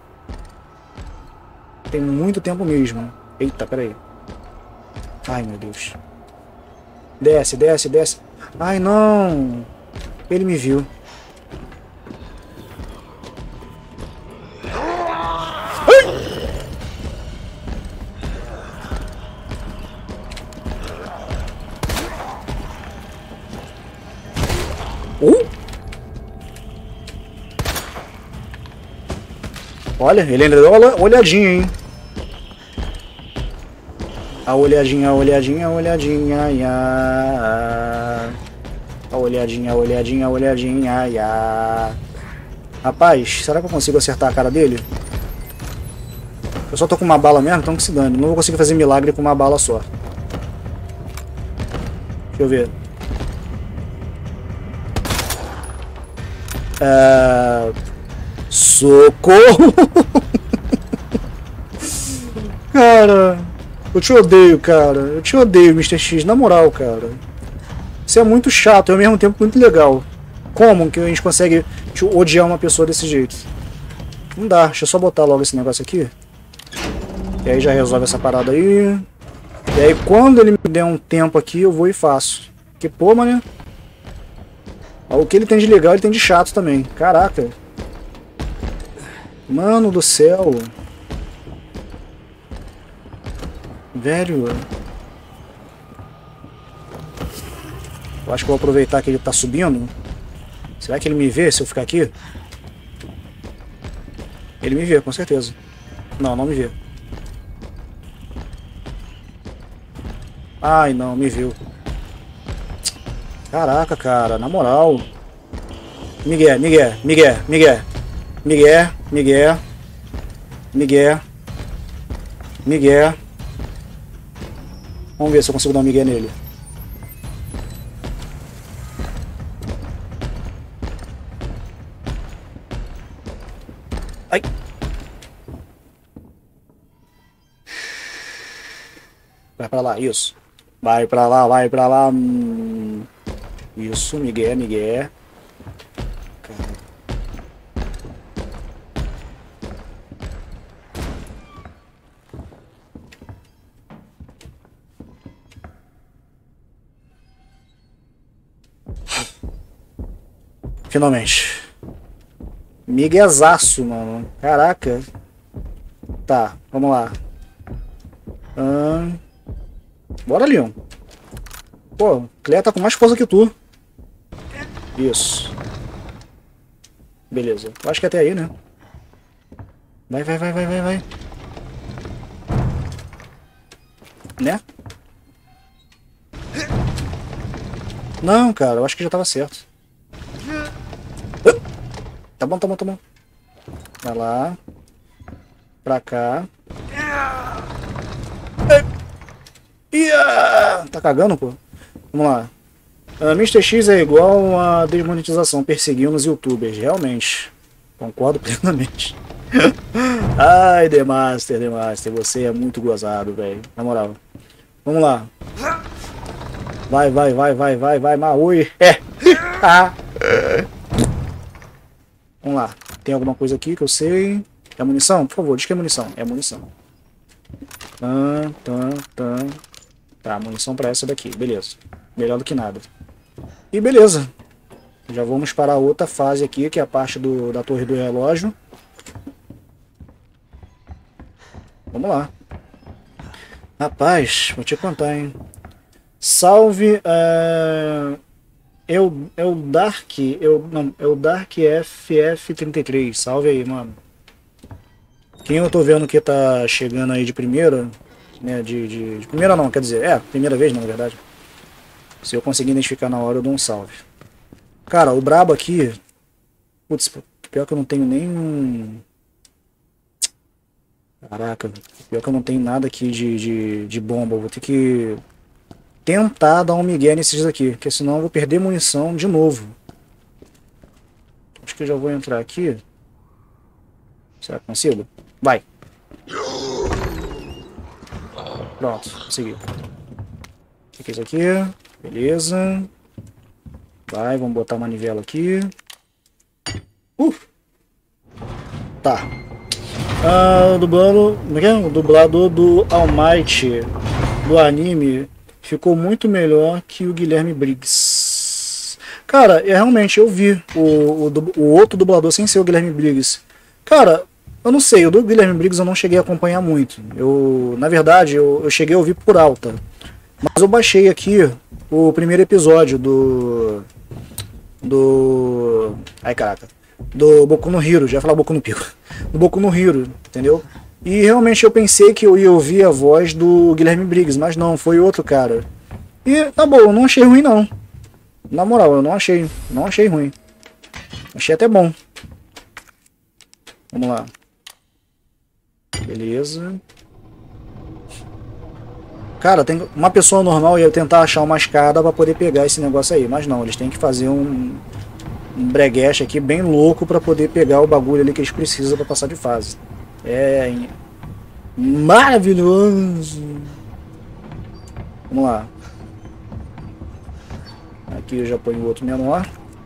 Tem muito tempo mesmo. Eita, peraí. Ai, meu Deus. Desce, desce, desce. Ai, não. Ele me viu. Uh! Olha, ele ainda deu uma olhadinha, hein? A olhadinha, a olhadinha, a olhadinha, ia. A olhadinha, a olhadinha, a olhadinha, ia. Rapaz, será que eu consigo acertar a cara dele? Eu só tô com uma bala mesmo, então que se dane. Não vou conseguir fazer milagre com uma bala só. Deixa eu ver. É... Socorro! Cara, eu te odeio, cara. Eu te odeio, mister X, na moral, cara. Isso é muito chato e ao mesmo tempo muito legal. Como que a gente consegue odiar uma pessoa desse jeito? Não dá, deixa eu só botar logo esse negócio aqui. E aí já resolve essa parada aí. E aí quando ele me der um tempo aqui, eu vou e faço. Que pô, mano. O que ele tem de legal, ele tem de chato também. Caraca. Mano do céu. Velho. Eu acho que eu vou aproveitar que ele tá subindo. Será que ele me vê se eu ficar aqui? Ele me vê, com certeza. Não, não me vê. Ai, não, me viu. Caraca, cara, na moral. Miguel, Miguel, Miguel, Miguel. Miguel, Miguel. Miguel. Miguel. Vamos ver se eu consigo dar um Miguel nele. Ai. Vai pra lá, isso. Vai pra lá, vai pra lá. Hum. Isso, Miguel, Miguel. Cara. Finalmente. Miguezaço, mano. Caraca. Tá, vamos lá. Hum... Bora, Leon. Pô, Cleia tá com mais coisa que tu. Isso. Beleza. Eu acho que é até aí, né? Vai, vai, vai, vai, vai, vai. Né? Não, cara, eu acho que já tava certo. Tá bom, tá bom, tá bom. Vai lá. Pra cá. Ia! Tá cagando, pô? Vamos lá. Uh, mister X é igual a desmonetização, perseguindo os youtubers. Realmente. Concordo plenamente. Ai, Demaster, Demaster. Você é muito gozado, velho. Na moral. Vamos lá. Vai, vai, vai, vai, vai, vai, Maui. É. Vamos lá. Tem alguma coisa aqui que eu sei. É munição? Por favor, diz que é munição. É munição. Tá, tá, tá. Tá, munição pra essa daqui. Beleza. Melhor do que nada. E beleza. Já vamos para a outra fase aqui, que é a parte do, da torre do relógio. Vamos lá. Rapaz, vou te contar, hein. Salve, é... Eu, eu Dark, eu, não, eu Dark F F trinta e três. Salve aí, mano. Quem eu tô vendo que tá chegando aí de primeira, né, de, de, de primeira não, quer dizer, é, primeira vez, na verdade. Se eu conseguir identificar na hora, eu dou um salve. Cara, o brabo aqui, putz, pior que eu não tenho nem... Caraca, pior que eu não tenho nada aqui de, de, de bomba, eu vou ter que tentar dar um migué nesses daqui, porque senão eu vou perder munição de novo. Acho que eu já vou entrar aqui. Será que consigo? Vai. Pronto, consegui. O que é isso aqui? Beleza. Vai, vamos botar a manivela aqui. Uh! Tá. Ah, o dublado, o dublador do All Might do anime ficou muito melhor que o Guilherme Briggs. Cara, é, realmente eu vi o, o, o outro dublador sem ser o Guilherme Briggs. Cara, eu não sei, o do Guilherme Briggs eu não cheguei a acompanhar muito. Eu, na verdade, eu, eu cheguei a ouvir por alta. Mas eu baixei aqui o primeiro episódio do... Do... Ai, caraca. Do Boku no Hero, já ia falar Boku no Pico. Do Boku no Hero, entendeu? E realmente eu pensei que eu ia ouvir a voz do Guilherme Briggs, mas não, foi outro cara. E tá bom, eu não achei ruim não. Na moral, eu não achei, não achei ruim. Achei até bom. Vamos lá. Beleza. Cara, tem uma pessoa normal ia tentar achar uma escada pra poder pegar esse negócio aí, mas não, eles têm que fazer um, um breguete aqui bem louco pra poder pegar o bagulho ali que eles precisam pra passar de fase. É maravilhoso. Vamos lá. Aqui eu já ponho o outro menor.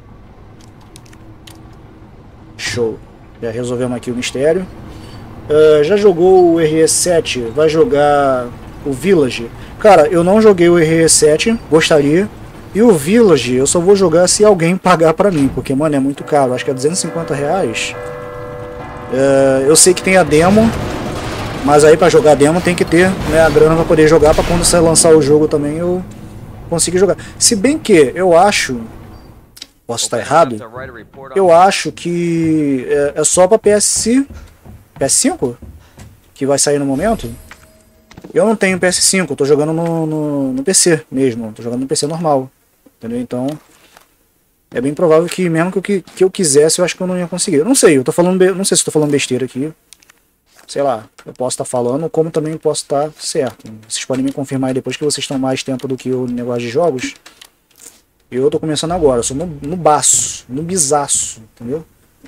Show. Já resolvemos aqui o mistério. Uh, já jogou o R E sete? Vai jogar o Village? Cara, eu não joguei o R E sete, gostaria. E o Village eu só vou jogar se alguém pagar pra mim, porque, mano, é muito caro. Acho que é duzentos e cinquenta reais. Uh, eu sei que tem a demo, mas aí pra jogar a demo tem que ter, né, a grana pra poder jogar, pra quando você lançar o jogo também eu conseguir jogar. Se bem que eu acho, posso estar errado, eu acho que é, é só pra P S, P S cinco que vai sair no momento. Eu não tenho P S cinco, eu tô jogando no, no, no P C mesmo, tô jogando no P C normal, entendeu? Então é bem provável que mesmo que eu, que eu quisesse, eu acho que eu não ia conseguir. Eu não sei, eu tô falando, não sei se eu tô falando besteira aqui. Sei lá, eu posso estar falando, como também posso estar certo. Vocês podem me confirmar aí depois que vocês estão mais tempo do que eu no negócio de jogos. Eu tô começando agora, eu sou no, no baço, no bisaço, entendeu?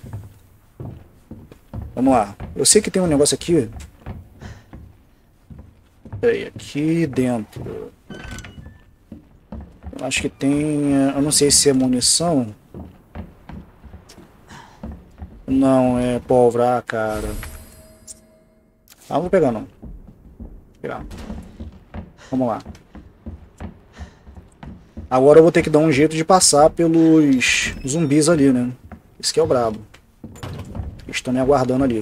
Vamos lá. Eu sei que tem um negócio aqui. Peraí, aqui dentro. Eu acho que tem... Eu não sei se é munição. Não, é pólvora, ah, cara. Ah, não vou pegar não. Vou pegar. Vamos lá. Agora eu vou ter que dar um jeito de passar pelos zumbis ali, né? Esse que é o brabo. Eles estão me aguardando ali.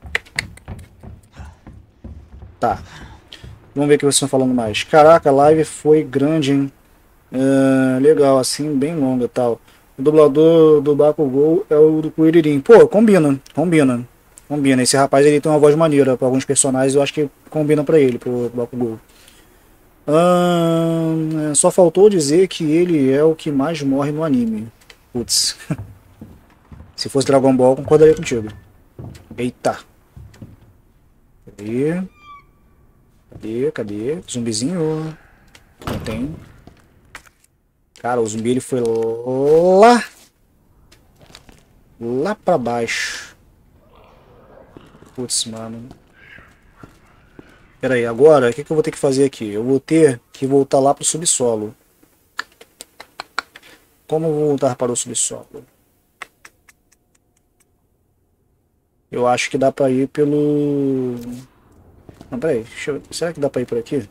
Tá. Vamos ver o que vocês estão falando mais. Caraca, a live foi grande, hein? Uh, legal, assim, bem longa e tal. O dublador do Bakugou é o do Kuririn. Pô, combina, combina. Combina. Esse rapaz ele tem uma voz maneira para alguns personagens, eu acho que combina para ele, pro Bakugou. Uh, só faltou dizer que ele é o que mais morre no anime. Putz. Se fosse Dragon Ball, concordaria contigo. Eita. Cadê? Cadê? Cadê? Zumbizinho. Não tem. Cara, o zumbi ele foi lá. Lá pra baixo. Putz, mano. Pera aí, agora o que, que eu vou ter que fazer aqui? Eu vou ter que voltar lá pro subsolo. Como eu vou voltar para o subsolo? Eu acho que dá pra ir pelo... Não, peraí. Deixa eu... Será que dá pra ir por aqui?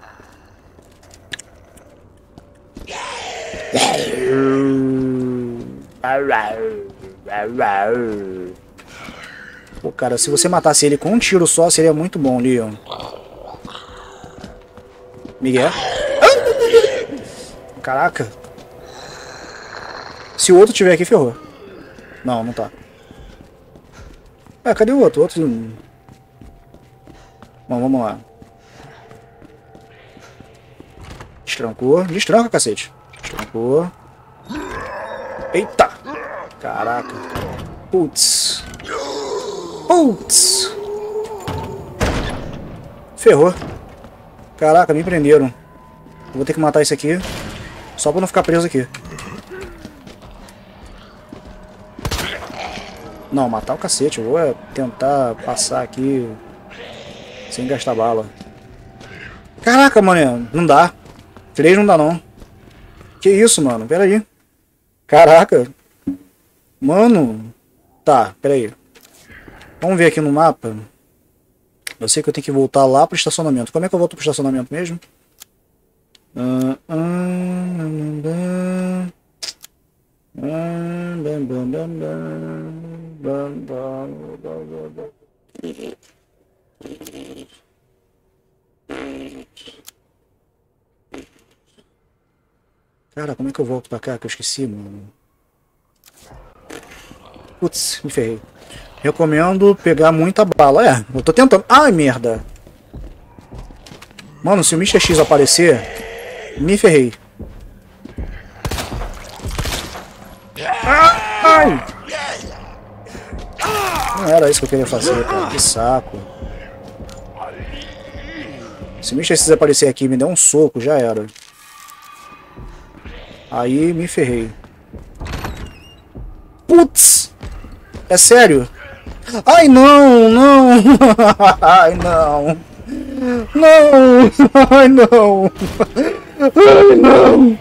Pô, cara, se você matasse ele com um tiro só, seria muito bom, Leon. Miguel? Caraca. Se o outro tiver aqui, ferrou. Não, não tá. Ah, cadê o outro? O outro... Bom, vamos lá. Destrancou. Destranca, cacete. Destrancou. Eita! Caraca. Putz. Putz. Ferrou. Caraca, me prenderam. vou ter que matar esse aqui. Só pra não ficar preso aqui. Não, matar o cacete. Eu vou é tentar passar aqui sem gastar bala. Caraca, mano. Não dá. Três não dá, não. Que isso, mano? Pera aí. Caraca. Mano. Tá, pera aí. Vamos ver aqui no mapa. Eu sei que eu tenho que voltar lá pro estacionamento. Como é que eu volto pro estacionamento mesmo? Ah, ah, ah, cara, como é que eu volto pra cá que eu esqueci, mano? Putz, me ferrei. Recomendo pegar muita bala. É, eu tô tentando. Ai, merda. Mano, se o mister X aparecer, me ferrei. Ai! Não era isso que eu queria fazer, cara. Que saco. Se o mister X aparecer aqui e me der um soco, já era. Aí me ferrei. Putz! É sério? Ai, não, não! Ai, não! Não! Ai, não! Ai, não!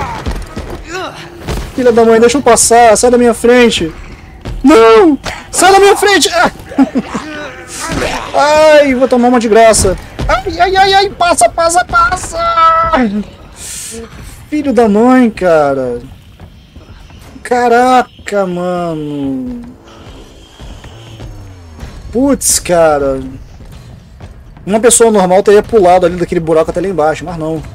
Filha da mãe, deixa eu passar! Sai da minha frente! Não! Sai da minha frente! Ai, vou tomar uma de graça! Ai, ai, ai, ai! Passa, passa, passa! Filho da mãe, cara! Caraca, mano! Putz, cara! Uma pessoa normal teria pulado ali daquele buraco até lá embaixo, mas não.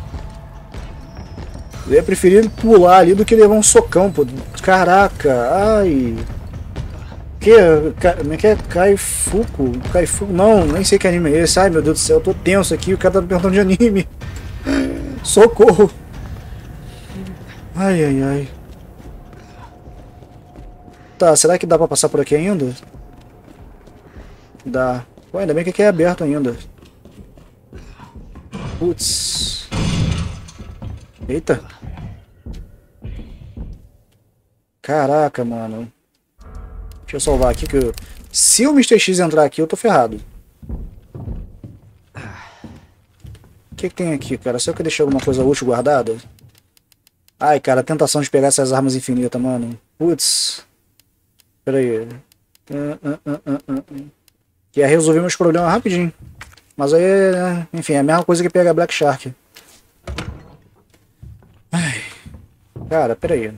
Eu ia preferir pular ali do que levar um socão, pô. Caraca, ai. Que? Como é que é? Kaifuku? Kaifuku? Não, nem sei que anime é esse. Ai, meu Deus do céu, eu tô tenso aqui. O cara tá me perguntando de anime. Socorro. Ai, ai, ai. Tá, será que dá pra passar por aqui ainda? Dá. Pô, ainda bem que aqui é aberto ainda. Putz. Eita. Caraca, mano. Deixa eu salvar aqui que eu... Se o mister X entrar aqui, eu tô ferrado. O que, que tem aqui, cara? Será que eu deixei alguma coisa útil guardada? Ai, cara, a tentação de pegar essas armas infinitas, mano. Putz. Pera aí. Uh, uh, uh, uh, uh. Que ia resolver meus problemas rapidinho. Mas aí, enfim, é a mesma coisa que pegar Black Shark. Ai. Cara, pera aí.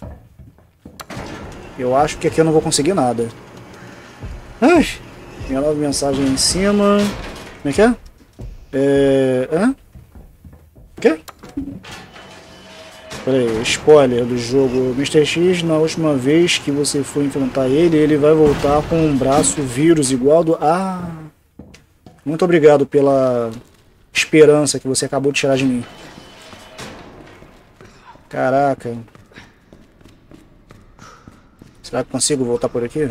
Eu acho que aqui eu não vou conseguir nada. Ai. Minha nova mensagem em cima. Como é que é? É... Hã? O quê? Pera aí, spoiler do jogo. mister X, na última vez que você for enfrentar ele, ele vai voltar com um braço vírus igual do... Ah! Muito obrigado pela esperança que você acabou de tirar de mim. Caraca. Será que consigo voltar por aqui?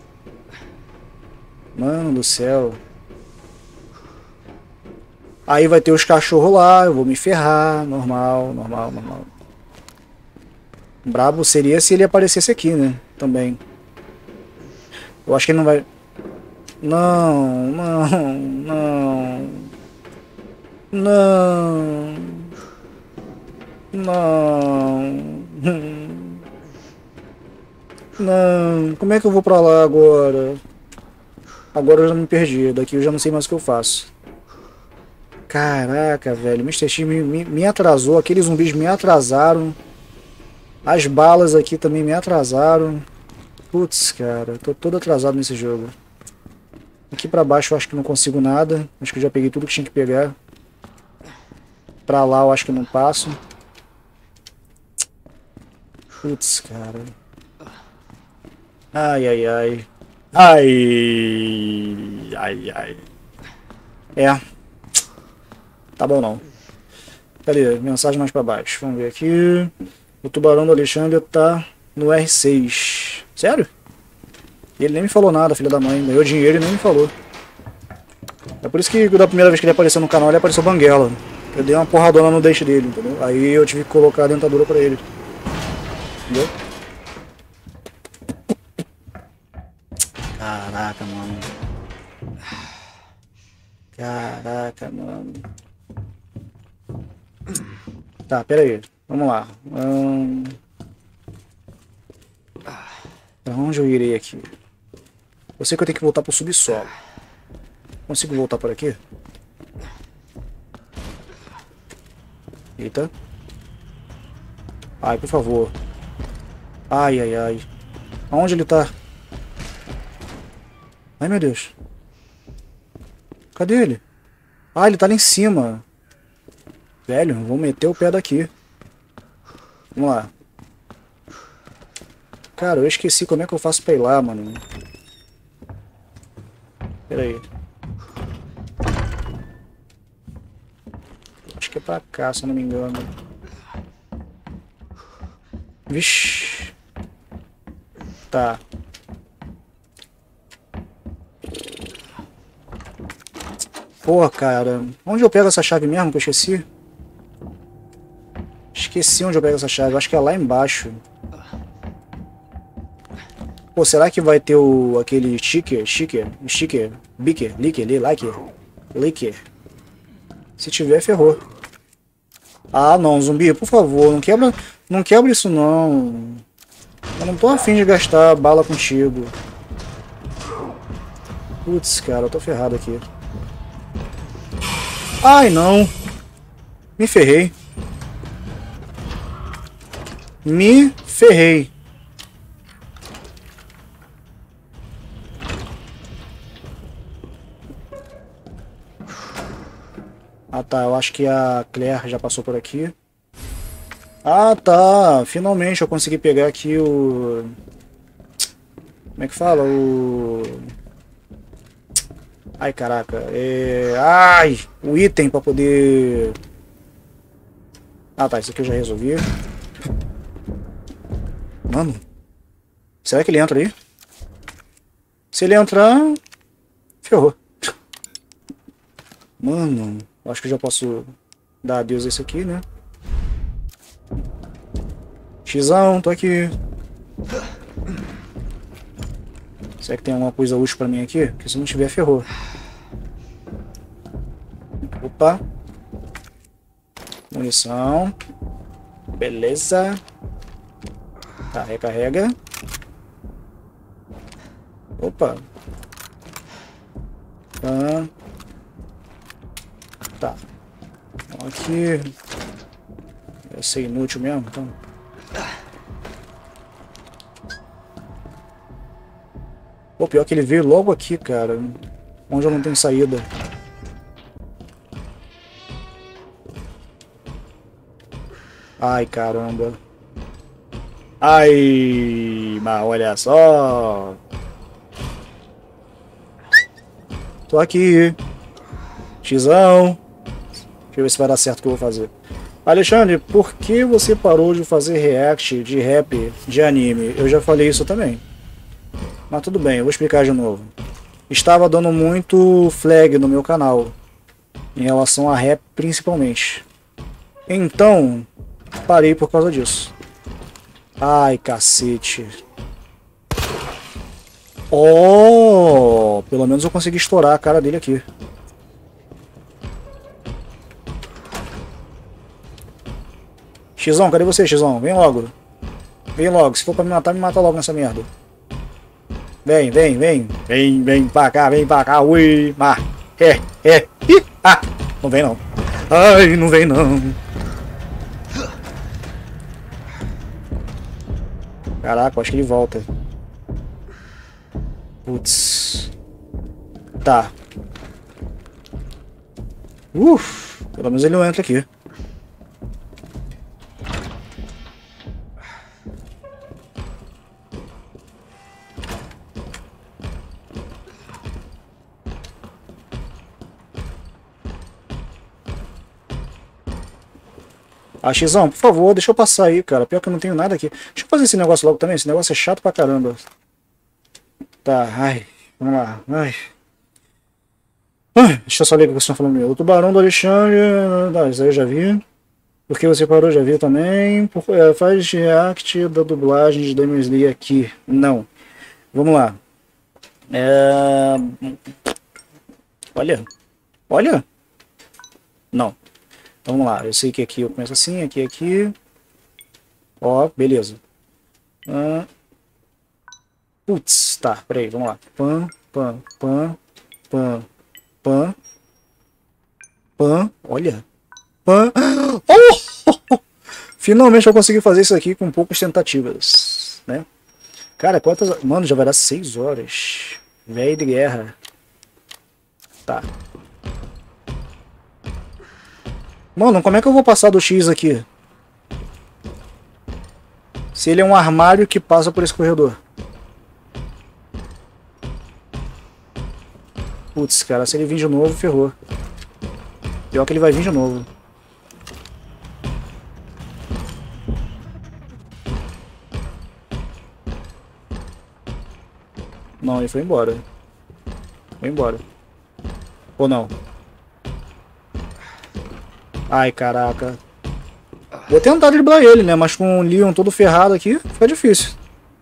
Mano do céu. Aí vai ter os cachorros lá, eu vou me ferrar. Normal, normal, normal. Brabo seria se ele aparecesse aqui, né? Também. Eu acho que ele não vai... Não, não, não. Não. Não. Não. Como é que eu vou pra lá agora? Agora eu já me perdi. Daqui eu já não sei mais o que eu faço. Caraca, velho. mister X me, me, me atrasou. Aqueles zumbis me atrasaram. As balas aqui também me atrasaram. Putz, cara. Tô todo atrasado nesse jogo. Aqui pra baixo eu acho que não consigo nada. Acho que eu já peguei tudo que tinha que pegar. Pra lá eu acho que não passo. Putz, cara. Ai, ai, ai. Ai. Ai, ai. É. Tá bom não. Cadê? Mensagem mais pra baixo. Vamos ver aqui. O tubarão do Alexandre tá no R seis. Sério? Ele nem me falou nada, filha da mãe. Ganhou dinheiro e nem me falou. É por isso que da primeira vez que ele apareceu no canal, ele apareceu banguela. Eu dei uma porradona no dente dele, entendeu? Aí eu tive que colocar a dentadura pra ele. Entendeu? Caraca, mano. Caraca, mano. Tá, pera aí. Vamos lá. Hum... Pra onde eu irei aqui? Eu sei que eu tenho que voltar pro subsolo. Consigo voltar por aqui? Eita. Ai, por favor. Ai, ai, ai. Aonde ele tá? Ai, meu Deus. Cadê ele? Ah, ele tá lá em cima. Velho, vou meter o pé daqui. Vamos lá. Cara, eu esqueci como é que eu faço pra ir lá, mano. Pera aí. Acho que é pra cá, se eu não me engano. Vixe. Tá. Porra, cara. Onde eu pego essa chave mesmo que eu esqueci? Esqueci onde eu pego essa chave. Eu acho que é lá embaixo. Pô, será que vai ter o aquele sticker? Sticker? Sticker? Bicker? Licker? Licker? Licker? Se tiver, ferrou. Ah, não, zumbi, por favor, não quebra, não quebra isso não. Eu não tô afim de gastar bala contigo. Putz, cara, eu tô ferrado aqui. Ai, não. Me ferrei. Me ferrei. Ah, tá, eu acho que a Claire já passou por aqui. Ah, tá, finalmente eu consegui pegar aqui o... Como é que fala? O... Ai, caraca. É... Ai, o item pra poder... Ah, tá, isso aqui eu já resolvi. Mano, será que ele entra aí? Se ele entrar, ferrou. Mano, acho que eu já posso dar adeus a isso aqui, né? Xão, tô aqui. Será que tem alguma coisa útil pra mim aqui? Porque se não tiver, ferrou. Opa. Munição. Beleza. Tá, recarrega. Opa. Tá. Tá. Então aqui. Vai ser inútil mesmo, então. Pô, pior que ele veio logo aqui, cara. Onde eu não tenho saída. Ai, caramba. Ai, mas olha só. Tô aqui. Xão. Deixa eu ver se vai dar certo o que eu vou fazer. Alexandre, por que você parou de fazer react de rap de anime? Eu já falei isso também. Mas tudo bem, eu vou explicar de novo. Estava dando muito flag no meu canal. Em relação a rap principalmente. Então, parei por causa disso. Ai, cacete. Oh, pelo menos eu consegui estourar a cara dele aqui. Xão, cadê você, Xão? Vem logo. Vem logo. Se for pra me matar, me mata logo nessa merda. Vem, vem, vem. Vem, vem pra cá, vem pra cá. Ui, ma. É, é. Ih, ah. Não vem não. Ai, não vem não. Caraca, eu acho que ele volta. Putz. Tá. Uf, pelo menos ele não entra aqui. Ah, Xão, por favor, deixa eu passar aí, cara. Pior que eu não tenho nada aqui. Deixa eu fazer esse negócio logo também. Esse negócio é chato pra caramba. Tá, ai. Vamos lá. Ai. Ah, deixa eu só ler o que vocês estão falando. O Tubarão do Alexandre. Ah, isso aí eu já vi. Porque você parou, já viu também. Por, é, faz react da dublagem de Demon Slayer aqui. Não. Vamos lá. É... Olha. Olha. Não. Então vamos lá. Eu sei que aqui eu começo assim, aqui, aqui. Ó, beleza. Ah. Putz, tá, peraí, vamos lá. Pam, pam, pam, pam, pam, pam, olha. Pam. Oh! Finalmente eu consegui fazer isso aqui com poucas tentativas, né? Cara, quantas... Mano, já vai dar seis horas. Velho de guerra. Tá. Mano, como é que eu vou passar do X aqui? Se ele é um armário que passa por esse corredor. Putz, cara, se ele vir de novo, ferrou. Pior que ele vai vir de novo. Não, ele foi embora. Foi embora. Ou não? Ai, caraca. Vou tentar driblar ele, né? Mas com o Leon todo ferrado aqui, fica difícil.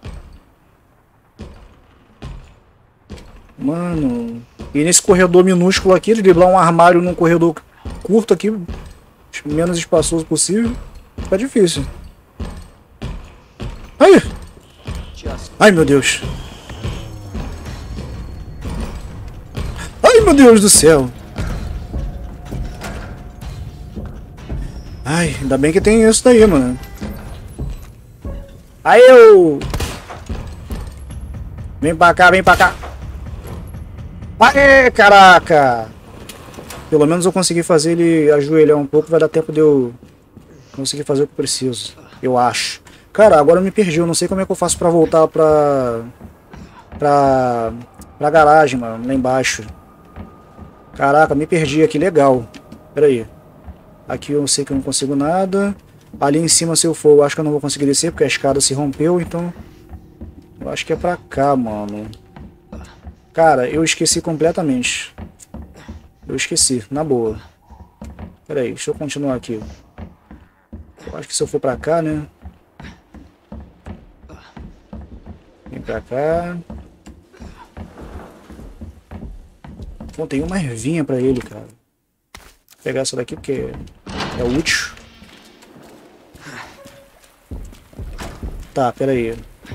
Mano... E nesse corredor minúsculo aqui, driblar um armário num corredor curto aqui, menos espaçoso possível, fica difícil. Ai! Ai, meu Deus! Ai, meu Deus do céu! Ai, ainda bem que tem isso daí, mano. Aí eu... Vem pra cá, vem pra cá. Aê, caraca! Pelo menos eu consegui fazer ele ajoelhar um pouco, vai dar tempo de eu conseguir fazer o que preciso. Eu acho. Cara, agora eu me perdi, eu não sei como é que eu faço pra voltar pra... Pra... Pra garagem, mano, lá embaixo. Caraca, me perdi aqui, legal. Pera aí. Aqui eu sei que eu não consigo nada. Ali em cima, se eu for, eu acho que eu não vou conseguir descer, porque a escada se rompeu, então... Eu acho que é pra cá, mano. Cara, eu esqueci completamente. Eu esqueci, na boa. Pera aí, deixa eu continuar aqui. Eu acho que se eu for pra cá, né? Vem pra cá. Bom, tem uma ervinha pra ele, cara. Vou pegar essa daqui porque é útil. Tá, pera aí.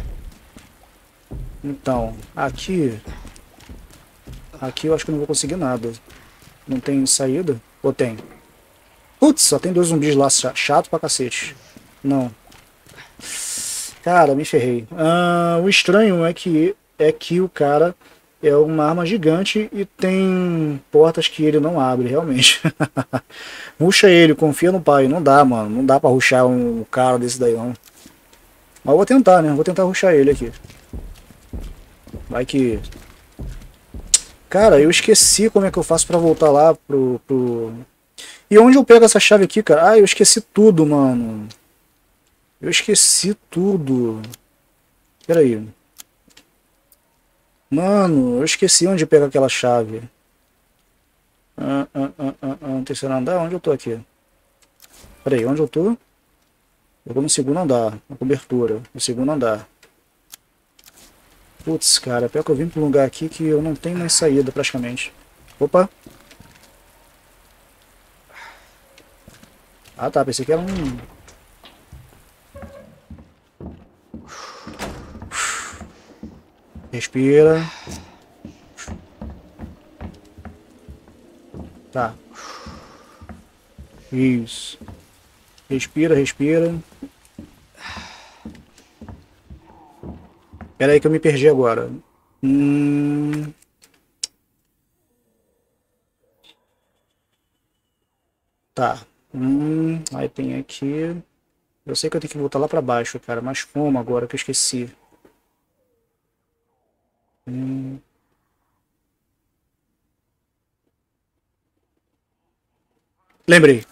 Então, aqui... Aqui eu acho que eu não vou conseguir nada. Não tem saída? Ou tem? Putz, só tem dois zumbis lá, chato pra cacete. Não. Cara, me ferrei. Ah, o estranho é que, é que o cara é uma arma gigante e tem portas que ele não abre, realmente. Ruxa ele, confia no pai. Não dá, mano. Não dá pra ruxar um cara desse daí, não. Mas eu vou tentar, né? Vou tentar ruxar ele aqui. Vai que... Cara, eu esqueci como é que eu faço pra voltar lá pro, pro... E onde eu pego essa chave aqui, cara? Ah, eu esqueci tudo, mano. Eu esqueci tudo. Pera aí. Mano, eu esqueci onde pega aquela chave. Ah, ah, ah, ah, ah, no terceiro andar? Onde eu tô aqui? Pera aí, onde eu tô? Eu tô no segundo andar, na cobertura. No segundo andar. Putz, cara, pior que eu vim pra um lugar aqui que eu não tenho mais saída, praticamente. Opa! Ah tá, pensei que era um... Respira. Tá. Isso. Respira, respira. Pera aí que eu me perdi agora. Hum... Tá. Hum... Aí tem aqui... Eu sei que eu tenho que voltar lá pra baixo, cara. Mas como agora que eu esqueci? Hum... Lembrei.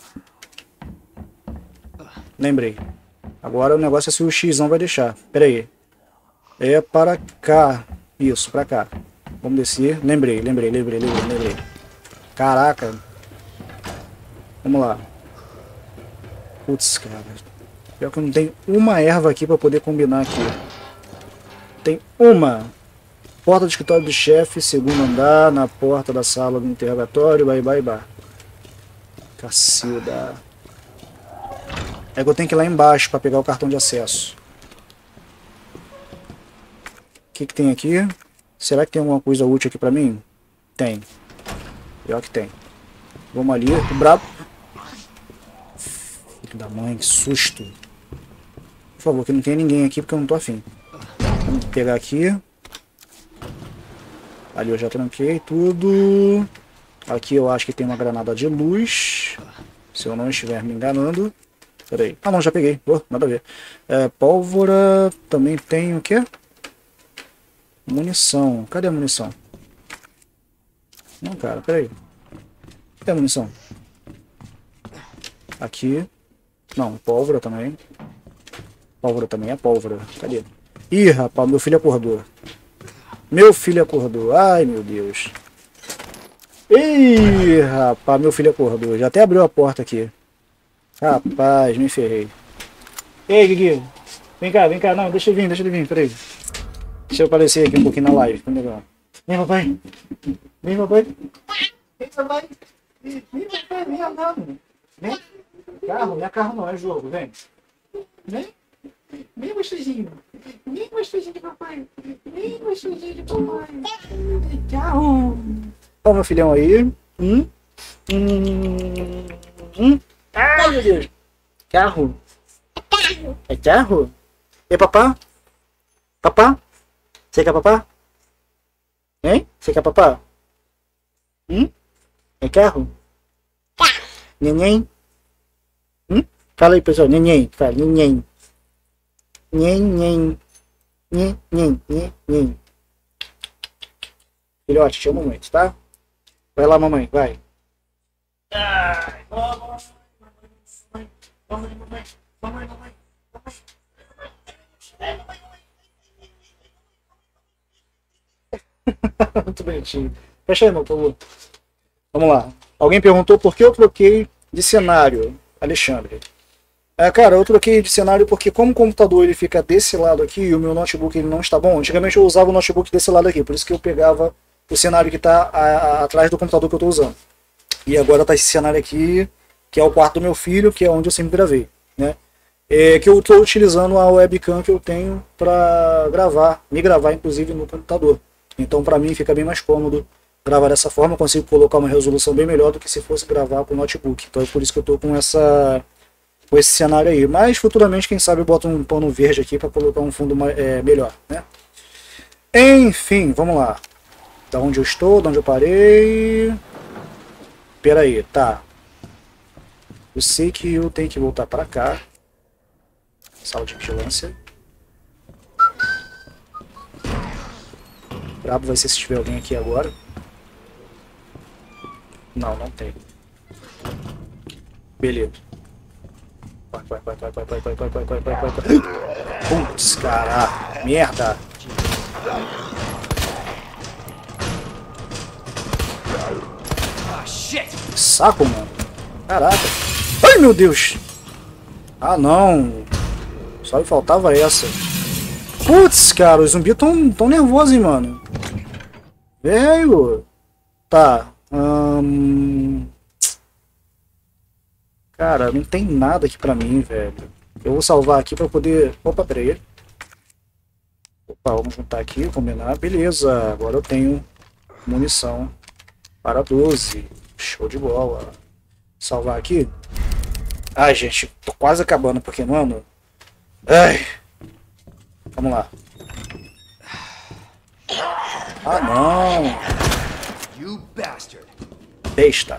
Lembrei. Agora o negócio é se o X vai deixar. Pera aí. É para cá. Isso, para cá. Vamos descer. Lembrei, lembrei, lembrei, lembrei, lembrei. Caraca. Vamos lá. Putz, cara. Pior que eu não tenho uma erva aqui pra poder combinar aqui. Tem uma. Porta do escritório do chefe, segundo andar, na porta da sala do interrogatório, bye bye bye. Cacilda. É que eu tenho que ir lá embaixo pra pegar o cartão de acesso. O que que tem aqui? Será que tem alguma coisa útil aqui pra mim? Tem. Pior que tem. Vamos ali. O brabo. Filho da mãe, que susto. Por favor, que não tenha ninguém aqui porque eu não tô afim. Vamos pegar aqui. Ali eu já tranquei tudo. Aqui eu acho que tem uma granada de luz. Se eu não estiver me enganando. Pera aí. Ah não, já peguei. Oh, nada a ver. É, pólvora. Também tem o quê? Munição. Cadê a munição? Não, cara, pera aí. Cadê a munição? Aqui. Não, pólvora também. Pólvora também é pólvora. Cadê? Ih, rapaz, meu filho acordou. Meu filho acordou. Ai, meu Deus. Ih, rapaz, meu filho acordou. Já até abriu a porta aqui. Rapaz, me ferrei. Ei, Guigui. Vem cá, vem cá. Não, deixa ele vir, deixa ele vir. Peraí. Deixa eu aparecer aqui um pouquinho na live. Vem, papai. Vem, papai. Vem, papai. Vem, papai. Vem andando. Vem. Carro, não é carro não, é jogo. Vem. Vem. Vem, gostosinho. Vem, gostosinho de papai. Vem, gostosinho de papai. Carro. Olha o meu filhão aí. Hum? Hum? Hum? Ai, meu Deus. Carro. É carro? É papá? Papá? Você quer papá? Hein? Você quer papá? Hum? É carro? Neném? Hum? Fala aí, pessoal. Neném. Fala, neném. Neném. Neném. Neném. Filhote, chama a mamãe, tá? Vai lá, mamãe, vai. Ai, mamãe, mamãe, mamãe, mamãe, mamãe, mamãe, mamãe. Muito bonitinho. Fecha aí, meu, por favor. Vamos lá. Alguém perguntou por que eu troquei de cenário, Alexandre. É, cara, eu troquei de cenário porque como o computador ele fica desse lado aqui e o meu notebook ele não está bom, antigamente eu usava o notebook desse lado aqui, por isso que eu pegava o cenário que está atrás do computador que eu estou usando. E agora está esse cenário aqui, que é o quarto do meu filho, que é onde eu sempre gravei, né? É que eu estou utilizando a webcam que eu tenho para gravar, me gravar inclusive no computador. Então para mim fica bem mais cômodo gravar dessa forma, eu consigo colocar uma resolução bem melhor do que se fosse gravar com o notebook. Então é por isso que eu estou com essa com esse cenário aí. Mas futuramente, quem sabe, eu boto um pano verde aqui para colocar um fundo é, melhor, né? Enfim, vamos lá. Da onde eu estou, da onde eu parei. Pera aí, tá. Eu sei que eu tenho que voltar para cá. Sala de vigilância. Brabo vai ser se tiver alguém aqui agora. Não, não tem. Beleza. Vai, vai, vai, vai, vai, vai, vai, vai, vai, vai, vai, vai, vai. Putz, caraca. Merda. Que saco, mano. Caraca. Ai, meu Deus. Ah, não. Só me faltava essa. Putz, cara. Os zumbis tão, tão nervosos, hein, mano. Velho. Tá. Hum... Cara, não tem nada aqui pra mim, velho. Eu vou salvar aqui pra poder... Opa, peraí. Opa, vamos juntar aqui, combinar. Beleza, agora eu tenho munição para doze. Show de bola. Salvar aqui. Ai, gente, tô quase acabando, porque, mano... Ai. Vamos lá. Ah, não. Besta.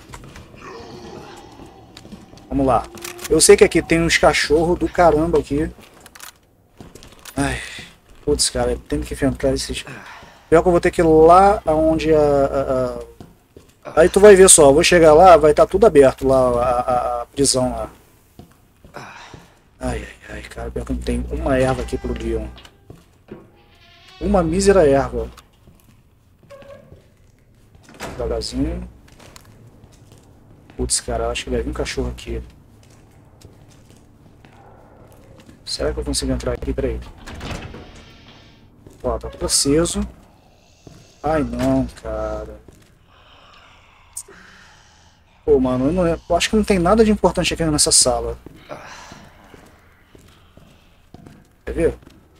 Vamos lá. Eu sei que aqui tem uns cachorros do caramba aqui. Ai. Putz, cara, tem que enfrentar esses... Pior que eu vou ter que ir lá onde a, a, a... Aí tu vai ver só, eu vou chegar lá, vai estar tudo aberto lá, a, a, a prisão lá. Ai, ai, ai, cara, pior que não tem uma erva aqui pro Leon. Uma mísera erva. Devagarzinho. Putz, cara, eu acho que vai vir um cachorro aqui. Será que eu consigo entrar aqui? Peraí. Ó, tá tudo aceso. Ai, não, cara. Pô, mano, eu, não, eu acho que não tem nada de importante aqui nessa sala. Quer ver?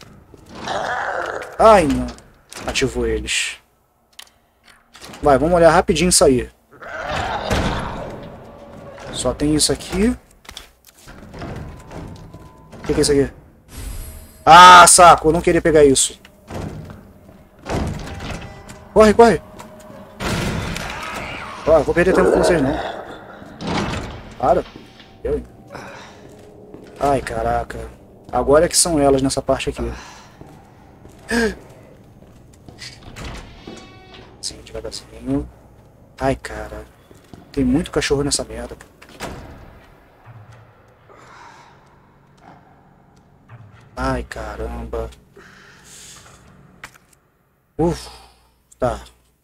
Ai, não. Ativou eles. Vai, vamos olhar rapidinho isso aí. Só tem isso aqui. O que, que é isso aqui? Ah, saco, eu não queria pegar isso. Corre, corre. Ó, vou perder tempo com vocês não. Para. Eu, hein? Ai, caraca. Agora é que são elas nessa parte aqui. Sim, devagarzinho. Ai, cara. Tem muito cachorro nessa merda. Ai, caramba. Uf. Tá.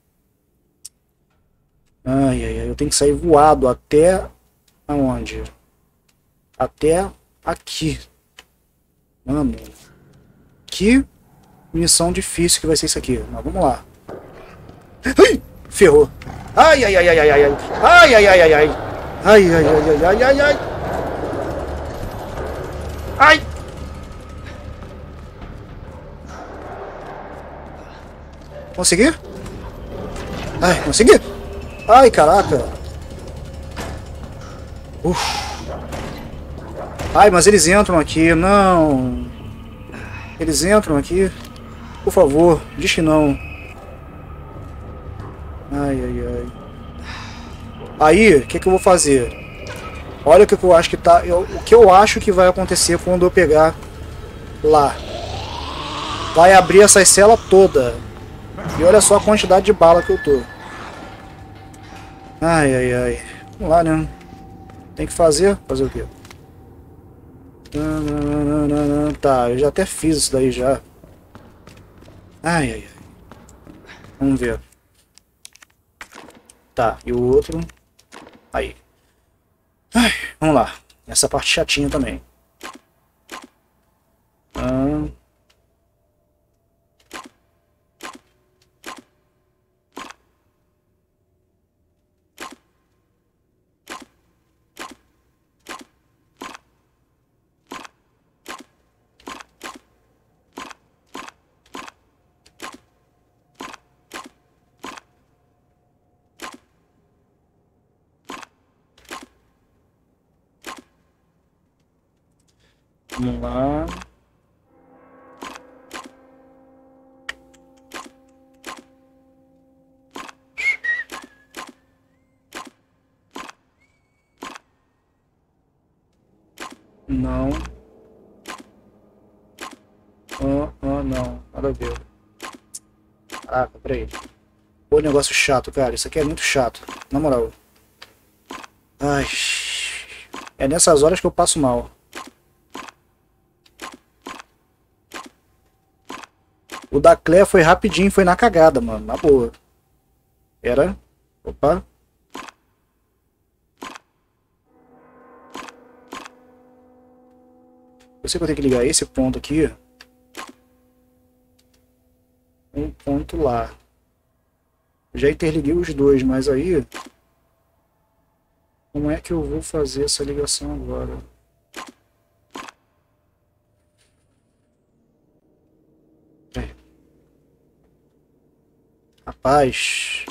Ai, ai, ai. Eu tenho que sair voado até... Aonde? Até aqui. Mano. Que missão difícil que vai ser isso aqui. Mas vamos lá. Ai, ferrou. Ai, ai, ai, ai, ai, ai. Ai, ai, ai, ai, ai. Ai, ai, ai, ai, ai, ai, ai. Ai. Consegui? Ai, consegui? Ai, caraca. Uf. Ai, mas eles entram aqui. Não. Eles entram aqui. Por favor, diz que não. Ai, ai, ai. Aí, o que, que eu vou fazer? Olha o que eu acho que tá. Eu, o que eu acho que vai acontecer quando eu pegar lá. Vai abrir essa cela toda. E olha só a quantidade de bala que eu tô. Ai, ai, ai. Vamos lá, né? Tem que fazer. Fazer o quê? Tá, eu já até fiz isso daí já. Ai, ai, ai. Vamos ver. Tá, e o outro. Aí. Ai, vamos lá. Essa parte chatinha também. Ah. Vamos lá. Não. Ah, ah, não. Nada a ver. Caraca, peraí. Pô, negócio chato, cara. Isso aqui é muito chato. Na moral. Ai. É nessas horas que eu passo mal. O da Claire foi rapidinho, foi na cagada, mano. Na boa. Era. Opa. Eu sei que eu tenho que ligar esse ponto aqui. Um ponto lá. Já interliguei os dois, mas aí... Como é que eu vou fazer essa ligação agora? É. Rapaz...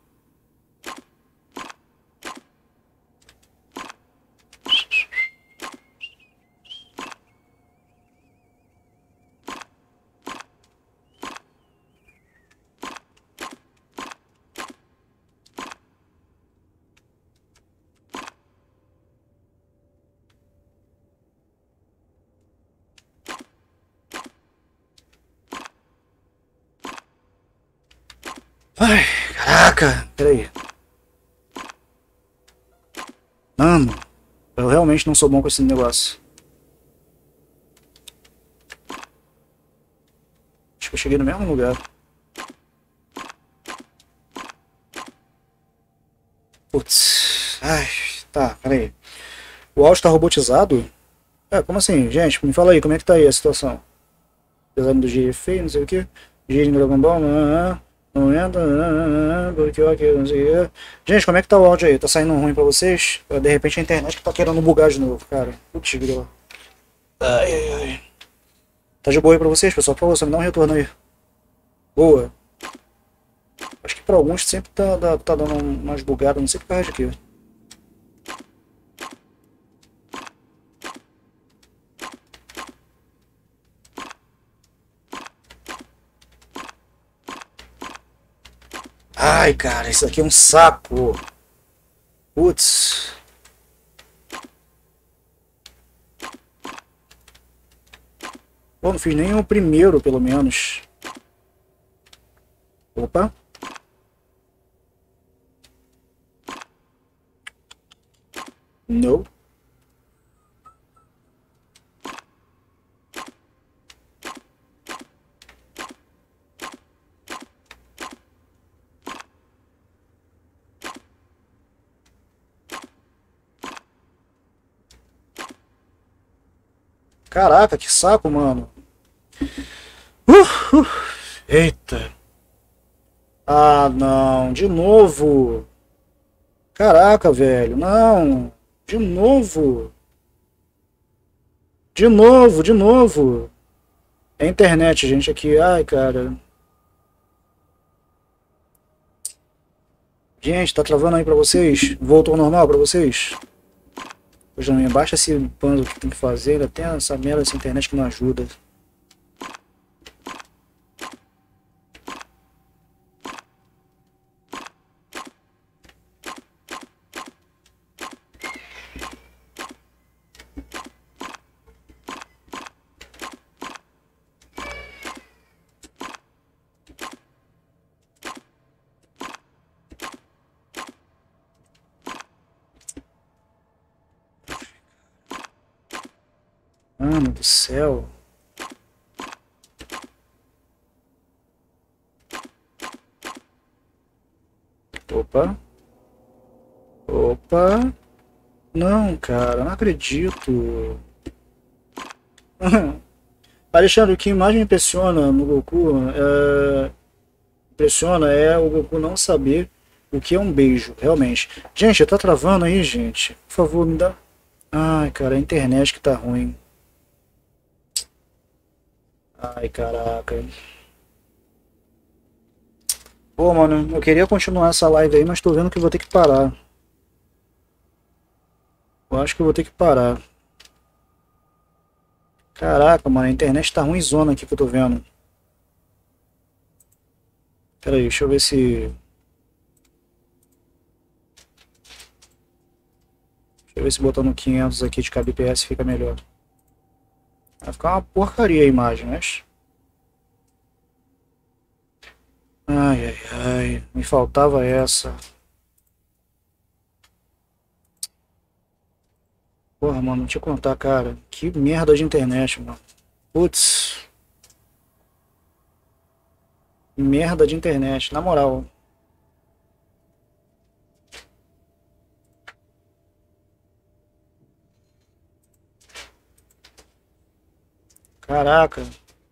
Ai, caraca, peraí. Mano, eu realmente não sou bom com esse negócio. Acho que eu cheguei no mesmo lugar. Putz, ai, Tá, peraí. O áudio tá robotizado? É, como assim? Gente, me fala aí, como é que tá aí a situação? Apesar do G F, não sei o que. G em Dragon Ball, não, não entra, porque ok, não sei o que. Gente, como é que tá o áudio aí? Tá saindo ruim pra vocês? De repente a internet que tá querendo bugar de novo, cara. Putz, grila. Ai, ai, ai. Tá de boa aí pra vocês, pessoal? Por favor, só me dá um retorno aí. Boa. Acho que pra alguns sempre tá, tá, tá dando umas bugadas, não sei o que faz aqui. Ai, cara, isso aqui é um saco. Putz. Pô, não fiz nem o primeiro, pelo menos. Opa. Não. Caraca, que saco, mano. Uh, uh. Eita. Ah, não. De novo. Caraca, velho. Não. De novo. De novo, de novo. É internet, gente, aqui. Ai, cara. Gente, tá travando aí pra vocês? Voltou ao normal pra vocês? Pois não, baixa esse pano que tem que fazer. Ainda tem essa merda dessa internet que não ajuda. Mano do céu. Opa. Opa. Não, cara, não acredito. Alexandre, o que mais me impressiona no Goku é... impressiona é o Goku não saber o que é um beijo, realmente. Gente, tá travando aí, gente. Por favor, me dá... Ai, cara, a internet que tá ruim. Ai, caraca. Pô, mano, eu queria continuar essa live aí, mas tô vendo que eu vou ter que parar. Eu acho que eu vou ter que parar. Caraca, mano, a internet tá ruimzona aqui que eu tô vendo. Pera aí, deixa eu ver se... Deixa eu ver se botando quinhentos aqui de kbps fica melhor. Vai ficar uma porcaria a imagem, mas... Ai, ai, ai, me faltava essa. Porra, mano, não te contar, cara. Que merda de internet, mano. Putz. Merda de internet, na moral. Caraca.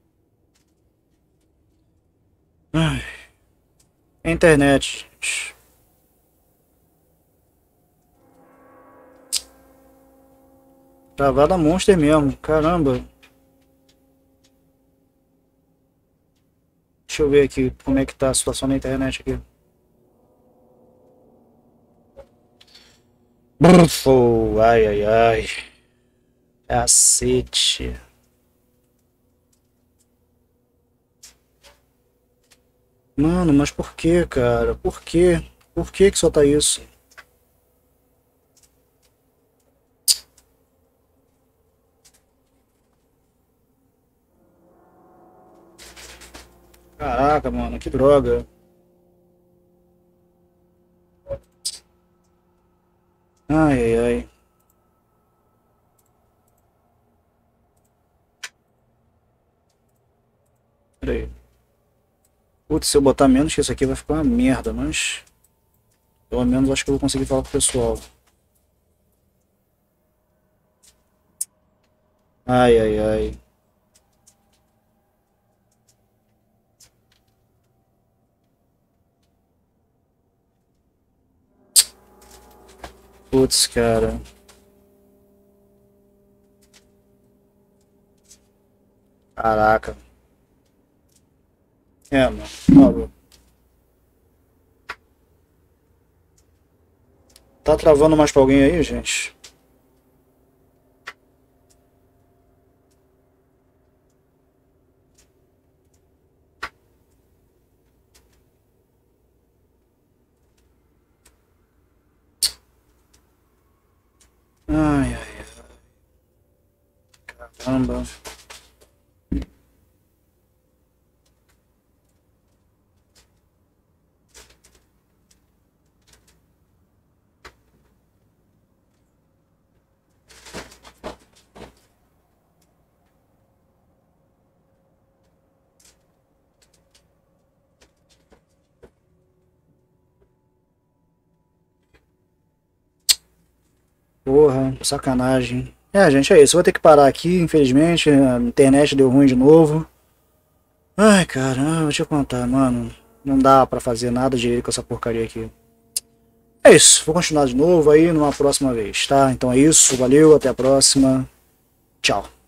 Ai. Internet. Travada monster mesmo, caramba. Deixa eu ver aqui como é que tá a situação na internet aqui. Brufo, ai ai ai. Cacete. Mano, mas por que, cara? Por que? Por que que só tá isso? Caraca, mano, que droga. Ai, ai, ai. Pera aí. Putz, se eu botar menos que isso aqui vai ficar uma merda, mas... Pelo menos acho que eu vou conseguir falar pro pessoal. Ai, ai, ai. Putz, cara. Caraca. É, mano. Por favor. Tá travando mais pra alguém aí, gente? Ai, ai, caramba. Porra, sacanagem. É, gente, é isso. Eu vou ter que parar aqui, infelizmente. A internet deu ruim de novo. Ai, cara, vou te contar, mano. Não dá pra fazer nada direito com essa porcaria aqui. É isso. Vou continuar de novo aí numa próxima vez, tá? Então é isso. Valeu, até a próxima. Tchau.